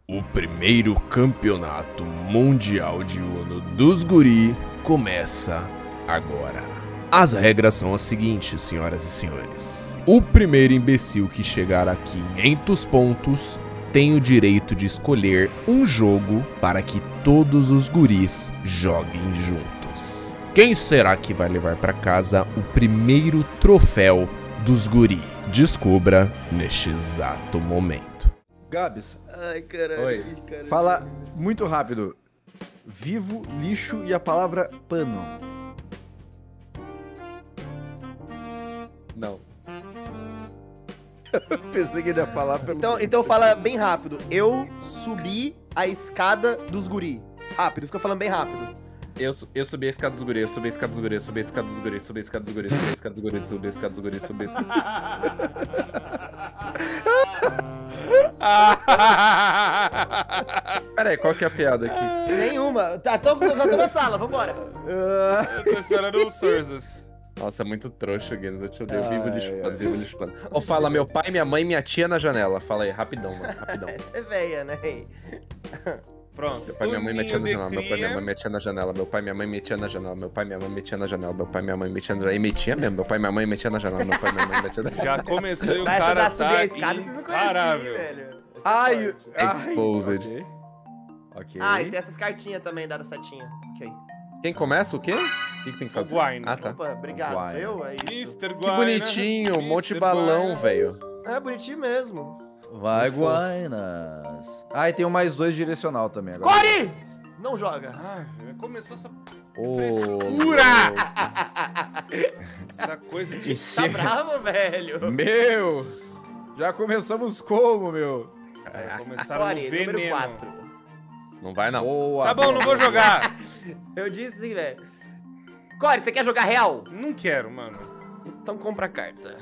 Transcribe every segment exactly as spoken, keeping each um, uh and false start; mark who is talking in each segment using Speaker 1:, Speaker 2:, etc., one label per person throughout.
Speaker 1: O primeiro campeonato mundial de Uno dos Guri começa agora. As regras são as seguintes, senhoras e senhores. O primeiro imbecil que chegar a quinhentos pontos tem o direito de escolher um jogo para que todos os guris joguem juntos. Quem será que vai levar para casa o primeiro troféu dos guri? Descubra neste exato momento.
Speaker 2: Gabs,
Speaker 3: Ai, caralho.
Speaker 2: Oi.
Speaker 3: Caralho.
Speaker 2: Fala muito rápido. Vivo, lixo e a palavra pano.
Speaker 1: Não.
Speaker 2: Pensei que ele ia falar pelo...
Speaker 3: Então, então fala bem rápido. Eu subi a escada dos guri. Rápido, fica falando bem rápido.
Speaker 4: Eu, su- eu subi a escada dos guris, eu subi a escada dos guris, eu subi a escada dos guris, subi a escada dos guris, subi a escada dos guris, subi a escada dos guris, subi a escada dos guris. Pera aí, qual que é a piada aqui?
Speaker 3: Nenhuma. Tá, então já tô na sala, vambora.
Speaker 5: Eu tô esperando os Sorzas.
Speaker 4: Nossa, é muito trouxa, Guinness, eu te odeio,
Speaker 2: Ai,
Speaker 4: vivo de
Speaker 2: ai.
Speaker 4: chupando, vivo de chupando. Ó, fala meu pai, minha mãe e minha tia na janela. Fala aí, rapidão, mano, rapidão.
Speaker 3: Essa é velha, né?
Speaker 5: Pronto.
Speaker 4: Meu pai, minha mãe, minha tia na
Speaker 5: Turminho
Speaker 4: janela,
Speaker 5: de
Speaker 4: meu pai, minha
Speaker 5: cria.
Speaker 4: mãe, minha tia na janela, meu pai, minha mãe, minha tia na janela, meu pai, minha mãe, minha tia na janela, meu pai, minha mãe, minha tia na janela, e metia mesmo, meu pai, minha mãe, minha tia na janela, meu pai, minha mãe, minha tia na janela.
Speaker 5: Já comecei, o
Speaker 3: Essa
Speaker 5: cara
Speaker 3: da subir
Speaker 5: tá
Speaker 3: a escada vocês não conheciam,
Speaker 5: imparável.
Speaker 3: velho. Essa é
Speaker 2: Ai,
Speaker 3: forte.
Speaker 2: ai,
Speaker 4: Exposed.
Speaker 2: Ok. Ok.
Speaker 3: Ah, e tem essas cartinhas também da setinha. Ok.
Speaker 4: Quem começa o quê? O que, que tem que fazer?
Speaker 5: O Guaine.
Speaker 4: Ah, tá.
Speaker 3: Opa, obrigado.
Speaker 2: Guai.
Speaker 3: Sou eu? É isso.
Speaker 5: mister
Speaker 4: Que
Speaker 5: Guainas,
Speaker 4: bonitinho, um monte de
Speaker 5: mister
Speaker 4: balão,
Speaker 5: Guainas.
Speaker 4: velho.
Speaker 3: É bonitinho mesmo.
Speaker 2: Vai,
Speaker 3: Muito fofo.
Speaker 2: Guainas. Ah, e tem um mais dois direcional também agora.
Speaker 3: Core! Não joga.
Speaker 5: Ai, velho, começou essa
Speaker 4: Ô,
Speaker 5: frescura! Essa coisa de...
Speaker 2: Esse-
Speaker 3: Tá bravo, velho?
Speaker 2: Meu! Já começamos como, meu?
Speaker 5: É, começaram
Speaker 3: Core,
Speaker 5: no
Speaker 3: número
Speaker 5: veneno.
Speaker 3: quatro.
Speaker 4: Não vai não.
Speaker 2: Boa.
Speaker 5: Tá bom, não vou jogar.
Speaker 3: Eu disse assim, velho. Core, você quer jogar real?
Speaker 5: Não quero, mano.
Speaker 3: Então compra a carta.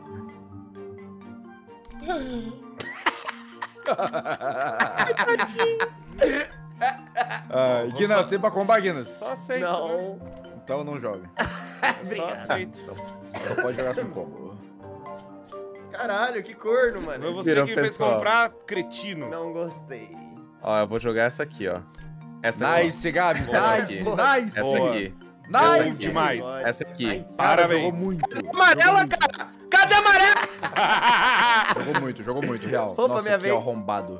Speaker 2: Ah,
Speaker 5: Vou
Speaker 2: Guinness,
Speaker 5: só-
Speaker 2: tem pra combar, Guinness?
Speaker 5: Só aceito. né?
Speaker 3: Não.
Speaker 2: Então não joga.
Speaker 5: Eu só
Speaker 3: Obrigado.
Speaker 5: aceito.
Speaker 2: Só pode jogar com combo.
Speaker 3: Caralho, que corno,
Speaker 5: Foi
Speaker 3: mano.
Speaker 5: você
Speaker 4: Virou
Speaker 5: que fez
Speaker 4: pessoal.
Speaker 5: comprar, cretino.
Speaker 3: Não gostei.
Speaker 4: Ó, eu vou jogar essa aqui, ó. Essa aqui.
Speaker 2: Nice, Gabs.
Speaker 4: Boa.
Speaker 2: Nice,
Speaker 3: Boa.
Speaker 2: nice.
Speaker 4: Essa
Speaker 5: Boa.
Speaker 4: aqui.
Speaker 5: Bom
Speaker 2: Nice.
Speaker 5: demais.
Speaker 4: Essa aqui.
Speaker 3: Nice.
Speaker 2: Cara,
Speaker 5: Parabéns.
Speaker 2: jogou muito.
Speaker 3: Amarela, cara! Cadê a amarela?
Speaker 2: Jogou muito, jogou muito, real.
Speaker 3: Opa,
Speaker 2: Nossa,
Speaker 3: minha
Speaker 2: que
Speaker 3: vez.
Speaker 2: arrombado.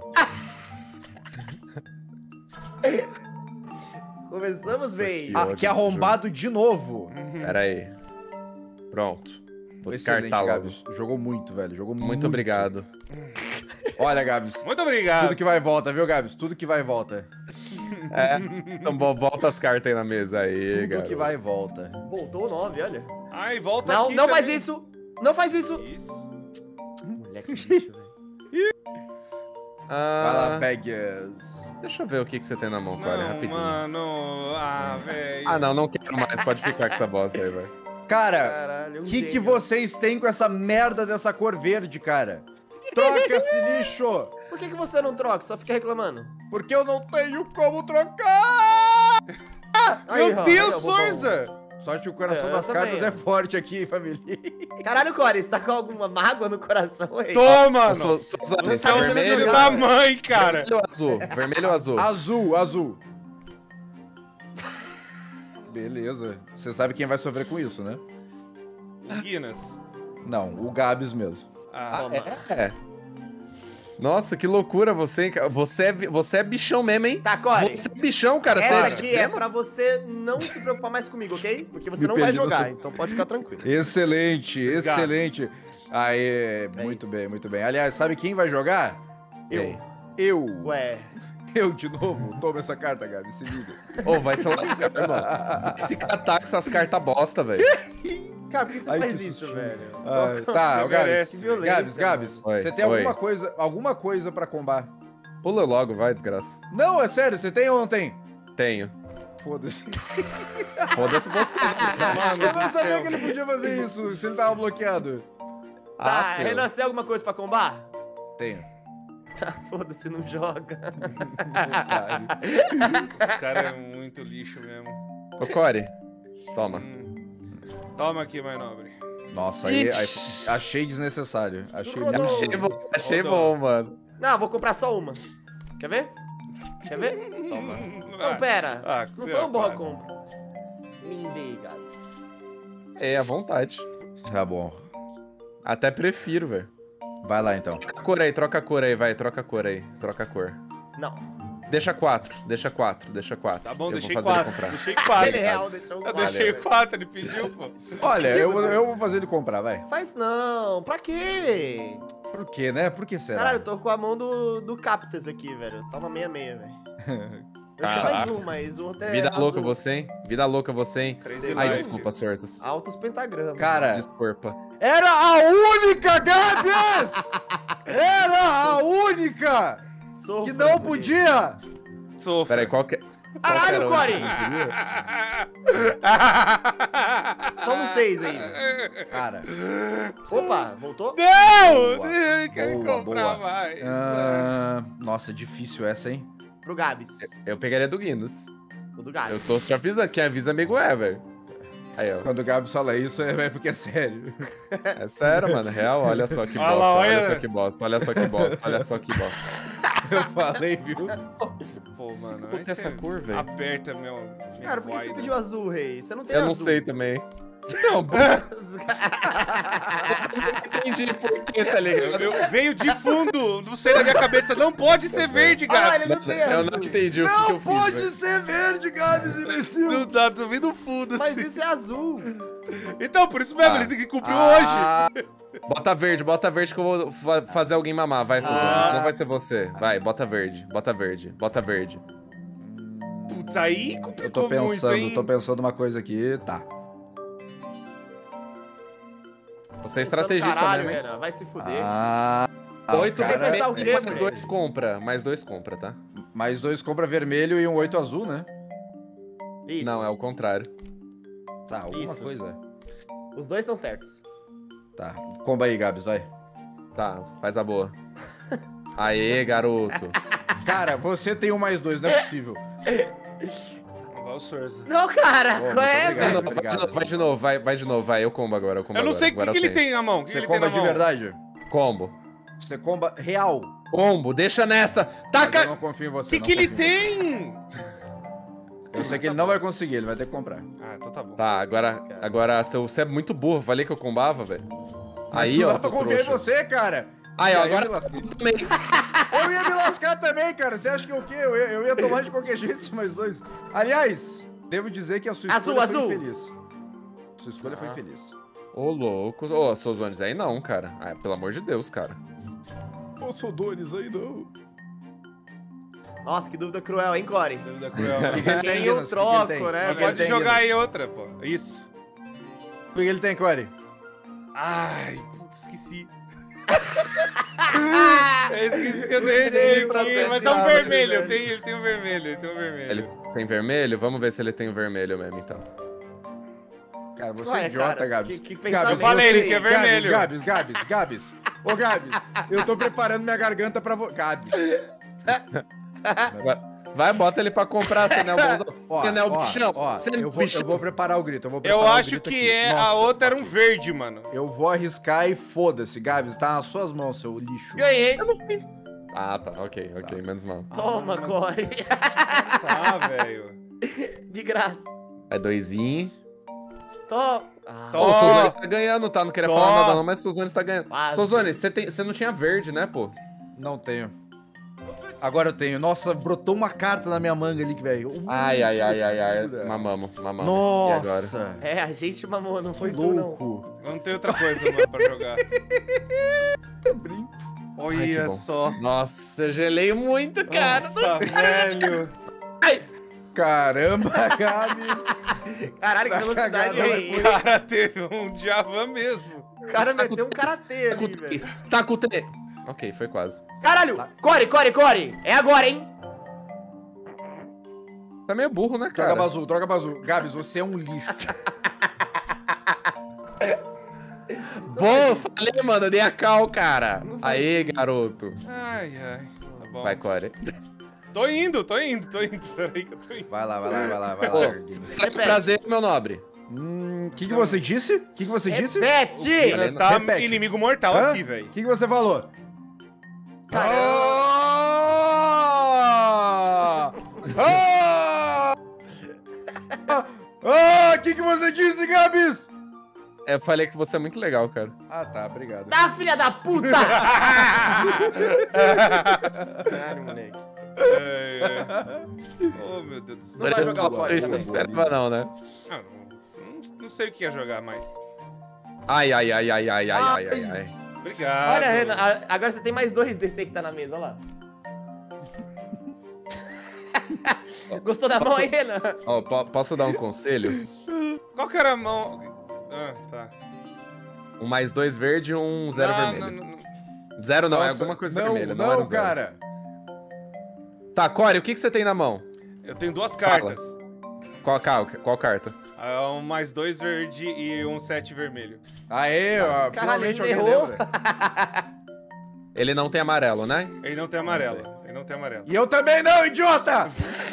Speaker 3: Começamos
Speaker 4: Nossa,
Speaker 3: bem.
Speaker 4: que
Speaker 2: Ah,
Speaker 4: ódio
Speaker 2: que arrombado de novo.
Speaker 4: Pera aí. Pronto. Vou
Speaker 2: Excelente,
Speaker 4: descartar logo.
Speaker 2: Gabs. Jogou muito, velho. Jogou muito.
Speaker 4: Muito obrigado.
Speaker 2: Olha, Gabs.
Speaker 5: Muito obrigado.
Speaker 2: Tudo que vai e volta, viu, Gabs? Tudo que vai e volta.
Speaker 4: É. Então vo- volta as cartas aí na mesa aí,
Speaker 2: Tudo
Speaker 4: garoto.
Speaker 2: que vai e volta.
Speaker 3: Voltou o nove, olha.
Speaker 5: Ai, volta
Speaker 3: Não,
Speaker 5: aqui
Speaker 3: não faz
Speaker 5: também.
Speaker 3: isso. Não faz isso.
Speaker 5: Isso.
Speaker 3: Moleque lixo, velho.
Speaker 2: Vai lá,
Speaker 4: Ah,
Speaker 2: Vegas.
Speaker 4: deixa eu ver o que, que você tem na mão, Core,
Speaker 5: Não,
Speaker 4: rapidinho.
Speaker 5: mano. Ah, velho.
Speaker 4: Ah, não, não quero mais. Pode ficar com essa bosta aí, velho.
Speaker 2: Cara,
Speaker 3: Caralho,
Speaker 2: o
Speaker 3: um
Speaker 2: que, que
Speaker 3: gênio.
Speaker 2: vocês têm com essa merda dessa cor verde, cara? Troca esse lixo!
Speaker 3: Por que, que você não troca? Só fica reclamando.
Speaker 2: Porque eu não tenho como trocar!
Speaker 3: Aí,
Speaker 5: Meu
Speaker 3: ó,
Speaker 5: Deus,
Speaker 3: aí, ó, bobão.
Speaker 5: Sorza!
Speaker 2: Sorte que o coração
Speaker 3: É,
Speaker 2: das
Speaker 3: eu
Speaker 2: cartas
Speaker 3: também,
Speaker 2: é forte aqui, família.
Speaker 3: Caralho, Core, você tá com alguma mágoa no coração aí?
Speaker 5: Toma,
Speaker 4: Eu
Speaker 5: mano!
Speaker 4: sou, sou, sou
Speaker 5: Você
Speaker 3: tá
Speaker 5: é o
Speaker 3: fazendo
Speaker 5: filho
Speaker 3: jogar,
Speaker 5: da
Speaker 3: velho.
Speaker 5: mãe, cara!
Speaker 4: Vermelho ou azul? Vermelho ou azul?
Speaker 2: Azul, azul. Beleza. Você sabe quem vai sofrer com isso, né?
Speaker 5: O Guinness.
Speaker 2: Não, o Gabs mesmo.
Speaker 5: Ah,
Speaker 3: Toma.
Speaker 4: É. Nossa, que loucura você, hein, cara. Você é, vi- você é bichão mesmo, hein?
Speaker 3: Tá, Core.
Speaker 4: Você é bichão, cara.
Speaker 3: Essa
Speaker 4: Sério.
Speaker 3: aqui é pra você não se preocupar mais comigo, ok? Porque você
Speaker 2: Me
Speaker 3: não vai
Speaker 2: perdi no
Speaker 3: jogar,
Speaker 2: seu-
Speaker 3: então pode ficar tranquilo.
Speaker 2: Excelente,
Speaker 5: Obrigado.
Speaker 2: excelente. Aê,
Speaker 3: É
Speaker 2: muito
Speaker 3: isso.
Speaker 2: bem, muito bem. Aliás, sabe quem vai jogar?
Speaker 4: Quem?
Speaker 2: Eu.
Speaker 3: Ué.
Speaker 2: Eu de novo. Toma essa carta, Gabi, se liga.
Speaker 4: Ô, vai se lascar, mano. Vai se catar com essas cartas bosta, velho.
Speaker 3: Cara, por que você
Speaker 2: Ai,
Speaker 3: faz
Speaker 2: que
Speaker 3: isso,
Speaker 2: sustinho.
Speaker 3: velho?
Speaker 2: Ah,
Speaker 5: Você
Speaker 2: tá, o Gabs.
Speaker 5: merece.
Speaker 3: Que violência,
Speaker 2: Gabs, Gabs,
Speaker 4: Oi,
Speaker 2: você tem
Speaker 4: oi.
Speaker 2: alguma coisa, alguma coisa pra combar?
Speaker 4: Pula logo, vai, desgraça.
Speaker 2: Não, é sério, você tem ou não tem?
Speaker 4: Tenho.
Speaker 2: Foda-se.
Speaker 4: Foda-se você.
Speaker 5: mano
Speaker 2: Eu
Speaker 5: do
Speaker 2: não sabia
Speaker 5: céu.
Speaker 2: que ele podia fazer isso, se ele tava bloqueado.
Speaker 3: Tá,
Speaker 4: filho.
Speaker 3: Renan, você tem alguma coisa pra combar?
Speaker 2: Tenho.
Speaker 3: Tá, foda-se, não joga.
Speaker 5: Esse cara é muito lixo mesmo.
Speaker 4: Ô, Core, toma.
Speaker 5: Hum. Toma aqui, mais nobre.
Speaker 2: Nossa, aí, aí
Speaker 4: Ixi.
Speaker 2: achei desnecessário. Achei
Speaker 3: Rodou.
Speaker 2: muito...
Speaker 4: Achei bom, achei
Speaker 5: Rodou.
Speaker 4: bom, mano.
Speaker 3: Não, vou comprar só uma. Quer ver? Quer ver?
Speaker 5: Toma.
Speaker 3: Não, pera.
Speaker 5: Ah,
Speaker 3: Não
Speaker 5: você
Speaker 3: foi uma boa
Speaker 5: quase.
Speaker 3: compra. Me dei, Gabs.
Speaker 4: É, à vontade.
Speaker 2: Tá bom.
Speaker 4: Até prefiro, velho.
Speaker 2: Vai lá, então.
Speaker 4: Troca a cor aí, troca a cor aí, vai, troca a cor aí. Troca a cor.
Speaker 3: Não.
Speaker 4: Deixa quatro, deixa quatro, deixa quatro.
Speaker 5: Tá bom,
Speaker 4: eu
Speaker 5: deixei
Speaker 4: vou fazer
Speaker 5: quatro.
Speaker 4: ele comprar.
Speaker 5: Deixei quatro.
Speaker 3: Ele real deixou um
Speaker 5: Eu
Speaker 3: quatro.
Speaker 5: deixei quatro, ele pediu, pô.
Speaker 2: Olha, eu, eu vou fazer ele comprar, vai.
Speaker 3: Faz não. Pra quê?
Speaker 2: Por quê, né? Por que será?
Speaker 3: Caralho, eu tô com a mão do, do Captas aqui, velho. Toma meia meia, velho. Eu tinha mais
Speaker 4: Caraca.
Speaker 3: um, mas o outro é
Speaker 4: Vida
Speaker 3: azul.
Speaker 4: louca você, hein? Vida louca você, hein?
Speaker 5: Crazy
Speaker 4: Ai,
Speaker 5: life.
Speaker 4: desculpa, Sorzas.
Speaker 3: Altos pentagramas.
Speaker 2: Cara,
Speaker 4: Desculpa.
Speaker 2: era a única, Gabs! Era a única
Speaker 3: Sofra,
Speaker 2: que não
Speaker 3: bonito.
Speaker 2: podia!
Speaker 5: Sofra.
Speaker 4: Pera aí, qual que é...
Speaker 3: Caralho,
Speaker 4: qual que
Speaker 3: Core!
Speaker 4: era o-
Speaker 3: Toma um seis aí.
Speaker 2: Cara,
Speaker 3: Opa, voltou?
Speaker 5: Não!
Speaker 2: Boa,
Speaker 5: Ele quer
Speaker 2: boa,
Speaker 5: comprar
Speaker 2: boa.
Speaker 5: mais.
Speaker 2: ah, nossa, difícil essa, hein?
Speaker 3: Pro Gabs.
Speaker 4: Eu pegaria do Guinness.
Speaker 3: O do
Speaker 4: Eu
Speaker 3: Gabs.
Speaker 4: tô te avisando, quem avisa amigo é, velho. Aí, ó.
Speaker 2: Quando o Gabs fala isso, é porque é sério.
Speaker 4: É sério, mano. Real, olha só que
Speaker 5: Olha
Speaker 4: bosta.
Speaker 5: lá,
Speaker 4: Olha
Speaker 5: olha.
Speaker 4: só que bosta, olha só que bosta, olha só que bosta.
Speaker 2: Eu falei, viu?
Speaker 5: Pô, mano.
Speaker 4: Por que
Speaker 5: aí
Speaker 4: essa
Speaker 5: você
Speaker 4: cor, velho?
Speaker 5: Aperta meu. minha
Speaker 3: Cara, por que você
Speaker 5: voida.
Speaker 3: pediu azul, rei? Você não tem
Speaker 4: Eu
Speaker 3: azul.
Speaker 4: não sei também. Então, entendi por que, tá ligado?
Speaker 5: Eu, eu- veio de fundo, não sei na minha cabeça, não pode ser verde,
Speaker 3: Ah,
Speaker 5: cara.
Speaker 3: ele não tem
Speaker 4: Eu
Speaker 3: azul.
Speaker 4: não entendi o que, que
Speaker 2: Não
Speaker 4: eu fiz,
Speaker 2: pode
Speaker 4: velho.
Speaker 2: ser verde, Gabs, imbecil!
Speaker 5: Não dá, tô vendo fundo
Speaker 3: Mas
Speaker 5: assim.
Speaker 3: isso é azul.
Speaker 5: Então, por isso mesmo,
Speaker 4: Ah.
Speaker 5: ele tem que cumprir
Speaker 2: Ah,
Speaker 4: Bota verde, bota verde que eu vou fa- fazer alguém mamar. Vai, Suzana,
Speaker 5: Ah.
Speaker 4: senão vai ser você. Vai, bota verde, bota verde, bota verde.
Speaker 5: hoje. Putz, aí
Speaker 2: eu
Speaker 5: complicou
Speaker 2: tô pensando,
Speaker 5: muito, hein?
Speaker 2: tô pensando uma coisa aqui, tá.
Speaker 4: Você é estrategista
Speaker 3: Caralho,
Speaker 4: mesmo, hein?
Speaker 3: Renan, vai se fuder.
Speaker 2: Ah, ah,
Speaker 4: Oito
Speaker 2: o cara-
Speaker 3: Vai pensar o quê,
Speaker 4: mais
Speaker 3: Fred?
Speaker 4: dois compra, mais dois compra, tá?
Speaker 2: Mais dois compra vermelho e um oito azul, né?
Speaker 3: Isso.
Speaker 4: Não, é o contrário.
Speaker 2: Tá, alguma
Speaker 3: Isso.
Speaker 2: coisa.
Speaker 3: Os dois estão certos.
Speaker 2: Tá, comba aí, Gabs, vai.
Speaker 4: Tá, faz a boa. Aê, garoto.
Speaker 2: Cara, você tem um mais dois, não é possível.
Speaker 5: Vai o Sorza.
Speaker 3: Não, cara.
Speaker 2: Pô,
Speaker 3: qual é,
Speaker 2: muito
Speaker 4: Vai de
Speaker 2: obrigado.
Speaker 3: velho?
Speaker 4: novo, vai de novo, vai de novo, vai, vai de novo, vai, eu combo agora, eu combo
Speaker 5: Eu não
Speaker 4: agora.
Speaker 5: sei o que,
Speaker 4: Agora
Speaker 5: que
Speaker 4: eu
Speaker 5: ele
Speaker 4: tenho.
Speaker 5: tem na mão. O que
Speaker 2: Você
Speaker 5: ele tem
Speaker 2: comba
Speaker 5: na
Speaker 2: de
Speaker 5: mão?
Speaker 2: verdade?
Speaker 4: Combo.
Speaker 2: Você comba real.
Speaker 4: Combo, deixa nessa.
Speaker 2: Mas eu
Speaker 4: Taca!
Speaker 2: não confio em
Speaker 5: O
Speaker 2: você.
Speaker 5: que,
Speaker 2: não
Speaker 5: que ele
Speaker 2: confio em
Speaker 5: tem?
Speaker 2: você. Eu sei que ele não vai conseguir, ele vai ter que comprar.
Speaker 5: Ah, então tá bom.
Speaker 4: Tá, agora, agora seu, você é muito burro, falei que eu combava, velho.
Speaker 2: Mas
Speaker 4: Aí,
Speaker 2: não
Speaker 4: ó,
Speaker 2: dá pra
Speaker 4: seu
Speaker 2: confiar em
Speaker 4: trouxa.
Speaker 2: você, cara.
Speaker 4: Aí, ó,
Speaker 2: E aí,
Speaker 4: agora
Speaker 2: me lasquei.
Speaker 4: também.
Speaker 2: Eu ia me lascar também, cara. Você acha que é o quê? Eu ia, eu ia tomar de qualquer jeito esses mais dois. Aliás, devo dizer que a sua
Speaker 3: Azul,
Speaker 2: escolha foi
Speaker 3: azul.
Speaker 2: infeliz. Sua escolha foi
Speaker 3: Ah.
Speaker 2: infeliz.
Speaker 4: Ô, louco. Ô, Sozones, aí não, cara. Ah, pelo amor de Deus, cara.
Speaker 2: Ô, Sodones, aí não.
Speaker 3: Nossa, que dúvida cruel, hein, Core?
Speaker 5: Dúvida cruel.
Speaker 2: O que que ele tem,
Speaker 3: Quem eu
Speaker 2: Guinness? O que que ele
Speaker 3: troco,
Speaker 2: tem?
Speaker 3: né,
Speaker 2: O que que
Speaker 3: velho?
Speaker 2: ele
Speaker 5: Pode
Speaker 2: tem,
Speaker 5: jogar
Speaker 2: Guinness?
Speaker 5: aí outra, pô. Isso.
Speaker 2: O que ele tem, Corey?
Speaker 5: Ai, putz, esqueci. Eu esqueci que eu derreti
Speaker 3: Ei,
Speaker 5: aqui,
Speaker 3: processado,
Speaker 5: mas é um vermelho.
Speaker 3: velho.
Speaker 5: Eu tenho, ele tem um vermelho, ele tem um vermelho.
Speaker 4: Ele tem vermelho? Vamos ver se ele tem o vermelho mesmo, então.
Speaker 2: Cara, você
Speaker 3: Ué,
Speaker 2: é idiota,
Speaker 3: cara,
Speaker 2: Gabs.
Speaker 3: que- que
Speaker 2: Gabs,
Speaker 3: pensamento
Speaker 5: Eu falei, ele
Speaker 2: você-
Speaker 5: tinha
Speaker 2: Gabs,
Speaker 5: vermelho.
Speaker 2: Gabs, Gabs, Gabs. Ô, Gabs, eu tô preparando minha garganta pra você. Gabs.
Speaker 4: Vai, vai, bota ele pra comprar, você não é o bonzão.
Speaker 2: Ó,
Speaker 4: Você não é o
Speaker 2: ó,
Speaker 4: bichão.
Speaker 2: ó,
Speaker 4: Você não é
Speaker 2: eu
Speaker 4: o
Speaker 2: vou,
Speaker 4: bichão.
Speaker 2: eu vou preparar o grito. Eu, vou preparar
Speaker 5: Eu
Speaker 2: o
Speaker 5: acho
Speaker 2: grito
Speaker 5: que
Speaker 2: aqui.
Speaker 5: é, a
Speaker 2: Nossa,
Speaker 5: outra era um verde, mano.
Speaker 2: Eu vou arriscar e foda-se, Gabs. Tá nas suas mãos, seu lixo.
Speaker 3: Ganhei.
Speaker 4: Eu não fiz. Ah, tá, ok, ok, menos mal.
Speaker 3: Toma,
Speaker 5: mas-
Speaker 3: Core.
Speaker 5: Tá, velho.
Speaker 3: De graça.
Speaker 4: É doisinho.
Speaker 3: Toma. Ah,
Speaker 5: Toma.
Speaker 4: Ô, o Sozones tá ganhando, tá? Não queria falar
Speaker 5: Tó.
Speaker 4: nada não, mas o Sozones tá ganhando.
Speaker 3: Quase.
Speaker 4: Sozones, você tem- você não tinha verde, né, pô?
Speaker 2: Não tenho. Agora eu tenho. Nossa, brotou uma carta na minha manga ali, velho. Um
Speaker 4: Ai, ai, ai, ai, ai.
Speaker 2: loucura.
Speaker 4: Mamamos, mamamos. E agora?
Speaker 2: Nossa.
Speaker 3: É, a gente mamou, não foi
Speaker 2: Que
Speaker 3: tu, não.
Speaker 2: louco.
Speaker 5: Eu não tenho outra coisa, mano, pra jogar.
Speaker 2: Brinks.
Speaker 4: Ai,
Speaker 5: Olha
Speaker 4: que bom.
Speaker 5: só.
Speaker 4: Nossa, eu gelei muito, cara.
Speaker 5: Nossa, velho.
Speaker 2: Caramba, Gabs.
Speaker 3: Caralho, que
Speaker 2: Tá
Speaker 3: velocidade
Speaker 2: cagada,
Speaker 3: aí.
Speaker 5: O cara teve um Djavan mesmo.
Speaker 3: O cara meteu um karatê
Speaker 4: Tá com
Speaker 3: ali, velho.
Speaker 4: três. Tá com três. Ok, foi quase.
Speaker 3: Caralho! Core, Core, Core! É agora, hein?
Speaker 4: Tá meio burro, né, cara?
Speaker 2: Droga azul, droga azul. Gabs, você é um lixo.
Speaker 4: Pô, falei, mano, dei a cal, cara. Aí, garoto.
Speaker 5: Ai, ai. Tá bom.
Speaker 4: Vai, Core.
Speaker 5: Tô indo, tô indo, tô indo. Peraí que eu tô indo.
Speaker 2: Vai lá, vai lá, vai lá, vai
Speaker 4: Pô,
Speaker 2: lá.
Speaker 4: tá com prazer, meu nobre.
Speaker 2: Hum, o que, que você disse? O que, que você disse?
Speaker 3: Repete!
Speaker 5: Guinness tá
Speaker 2: Repete.
Speaker 5: inimigo mortal
Speaker 2: Hã?
Speaker 5: aqui, velho.
Speaker 2: O que, que você falou?
Speaker 3: Caramba.
Speaker 2: Ah! Ah, o que, que você disse, Gabs?
Speaker 4: Eu falei que você é muito legal, cara.
Speaker 2: Ah, tá, obrigado.
Speaker 3: Tá, filha da puta! Caralho, moleque.
Speaker 5: É, é. Oh, meu Deus do céu.
Speaker 3: Não vai jogar fora.
Speaker 4: Você não esperava não, né?
Speaker 5: Ah, não, não, não sei o que ia jogar mais.
Speaker 4: Ai, ai, ai, ai, ai, ai, ai, ai, ai.
Speaker 5: Obrigado.
Speaker 3: Olha, Renan, a- agora você tem mais dois desse aí que tá na mesa, olha lá. Gostou da mão
Speaker 4: Posso-
Speaker 3: aí, Renan?
Speaker 4: Ó, po- posso dar um conselho?
Speaker 5: Qual que era a mão? Ah, tá.
Speaker 4: Um mais dois verde e um zero
Speaker 5: Não,
Speaker 4: vermelho.
Speaker 5: não, não.
Speaker 4: Zero não, é
Speaker 2: Nossa,
Speaker 4: alguma coisa
Speaker 2: não,
Speaker 4: vermelha, não,
Speaker 2: não,
Speaker 4: era um zero.
Speaker 2: cara.
Speaker 4: Tá, Corey, o que, que você tem na mão?
Speaker 5: Eu tenho duas
Speaker 4: Fala.
Speaker 5: cartas.
Speaker 4: Qual, cal- qual carta?
Speaker 5: Ah, um mais dois verde e um sete vermelho.
Speaker 2: Aê, ó,
Speaker 3: Caralho,
Speaker 2: finalmente
Speaker 3: ele
Speaker 2: alguém
Speaker 3: errou.
Speaker 2: lembra.
Speaker 4: Ele não tem amarelo, né?
Speaker 5: Ele não tem amarelo. Ele não tem amarelo.
Speaker 2: E eu também não, idiota!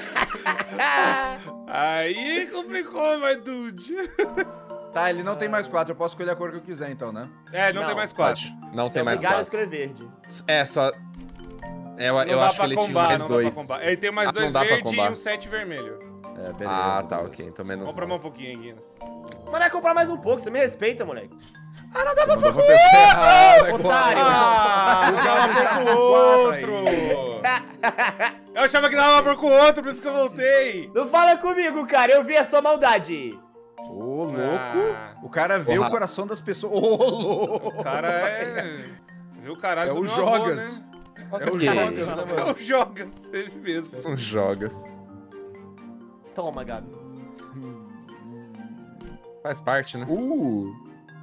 Speaker 5: Aí complicou, mas dude.
Speaker 2: Tá, ele não tem mais quatro, eu posso escolher a cor que eu quiser então, né?
Speaker 5: É, ele não,
Speaker 3: Não,
Speaker 5: tem mais quatro.
Speaker 4: Não
Speaker 3: Você
Speaker 4: tem
Speaker 3: é
Speaker 4: mais
Speaker 3: obrigado a
Speaker 4: quatro.
Speaker 3: escolher verde.
Speaker 4: É, só... É, eu
Speaker 5: Não
Speaker 4: eu
Speaker 5: dá
Speaker 4: acho que
Speaker 5: pra
Speaker 4: ele tinha
Speaker 5: combar,
Speaker 4: mais
Speaker 5: não
Speaker 4: dois.
Speaker 5: dá pra combar. Ele tem mais
Speaker 4: Ah, não
Speaker 5: dois
Speaker 4: dá pra
Speaker 5: verdes e
Speaker 4: combar.
Speaker 5: um sete vermelho.
Speaker 2: É, beleza.
Speaker 4: Ah, tá,
Speaker 2: beleza.
Speaker 4: ok. Então menos
Speaker 5: Compra
Speaker 4: mal.
Speaker 5: mais um pouquinho, Guinness.
Speaker 3: Mas é comprar mais um pouco, você me respeita, moleque.
Speaker 2: Mandou pra pessoa errada,
Speaker 3: Otário.
Speaker 5: Ah,
Speaker 2: O
Speaker 5: dava
Speaker 2: cara
Speaker 5: pra
Speaker 2: tá
Speaker 5: com
Speaker 2: com
Speaker 5: o
Speaker 2: quatro
Speaker 5: outro. Eu achava que dava pra com o outro, por isso que eu voltei.
Speaker 3: Não fala comigo, cara, eu vi a sua maldade.
Speaker 2: Ô, louco.
Speaker 5: Ah.
Speaker 2: O cara vê
Speaker 4: Porra.
Speaker 2: o coração das pessoas. Ô, louco.
Speaker 5: O cara é... Viu o caralho
Speaker 2: É
Speaker 5: do
Speaker 2: o
Speaker 5: meu avô,
Speaker 2: Jogas.
Speaker 5: né?
Speaker 2: É o
Speaker 4: Que
Speaker 2: Jogas, né,
Speaker 5: É
Speaker 2: mano?
Speaker 5: o Jogas, ele mesmo.
Speaker 4: Não jogas.
Speaker 3: Toma, Gabs.
Speaker 4: Faz parte, né?
Speaker 2: Uh.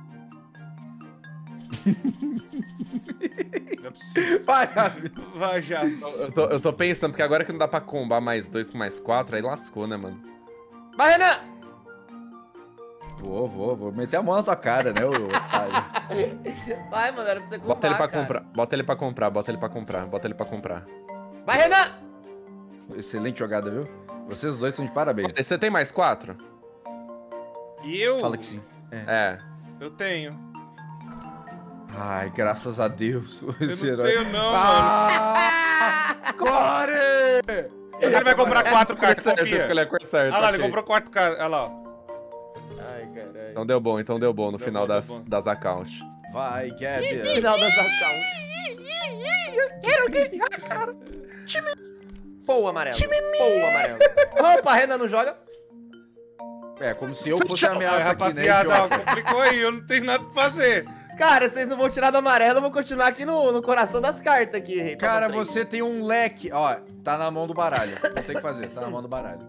Speaker 5: Não é possível.
Speaker 2: Vai, Gabi.
Speaker 5: Vai já.
Speaker 4: Eu tô, eu tô pensando, porque agora que não dá pra combar mais dois com mais quatro, aí lascou, né, mano?
Speaker 3: Vai, Renan!
Speaker 2: Vou, vou, vou meter a mão na tua cara, né, ô otário.
Speaker 3: Vai, mano, era pra você comprar,
Speaker 4: Bota ele pra
Speaker 3: cara.
Speaker 4: comprar, bota ele pra comprar, bota ele pra comprar, bota ele pra comprar.
Speaker 3: Vai, Renan!
Speaker 2: Excelente jogada, viu? Vocês dois são de parabéns.
Speaker 4: Você tem mais quatro?
Speaker 5: E eu?
Speaker 2: Fala que sim.
Speaker 4: É.
Speaker 5: Eu tenho.
Speaker 2: Ai, graças a Deus.
Speaker 5: Eu
Speaker 2: Esse
Speaker 5: não
Speaker 2: herói.
Speaker 5: tenho não, mano.
Speaker 2: Ah! Core!
Speaker 5: Mas ele vai comprar quatro cartas,
Speaker 4: Certo,
Speaker 5: confia.
Speaker 4: escolher a cor certa.
Speaker 5: Olha lá, ele
Speaker 4: ok.
Speaker 5: comprou quatro cartas. Olha lá, ó.
Speaker 3: Ai, caralho.
Speaker 4: Então deu bom, então deu bom no
Speaker 5: Deu
Speaker 4: final
Speaker 5: bom, deu
Speaker 4: das,
Speaker 5: bom.
Speaker 4: das accounts.
Speaker 2: Vai, Gabi.
Speaker 3: Final das accounts. Quero ganhar, cara. Time. Pô, amarelo. Time Pô, amarelo. Opa, Renan não joga.
Speaker 2: É, como se eu fosse a
Speaker 5: Ai,
Speaker 2: ameaça aqui, né,
Speaker 5: rapaziada, ó,
Speaker 2: idiota?
Speaker 5: complicou aí, eu não tenho nada pra fazer.
Speaker 3: Cara, vocês não vão tirar do amarelo, eu vou continuar aqui no, no coração das cartas aqui. rei.
Speaker 2: Cara,
Speaker 3: Toma três.
Speaker 2: você tem um leque. Ó, tá na mão do baralho. Não tem o que fazer, tá na mão do baralho.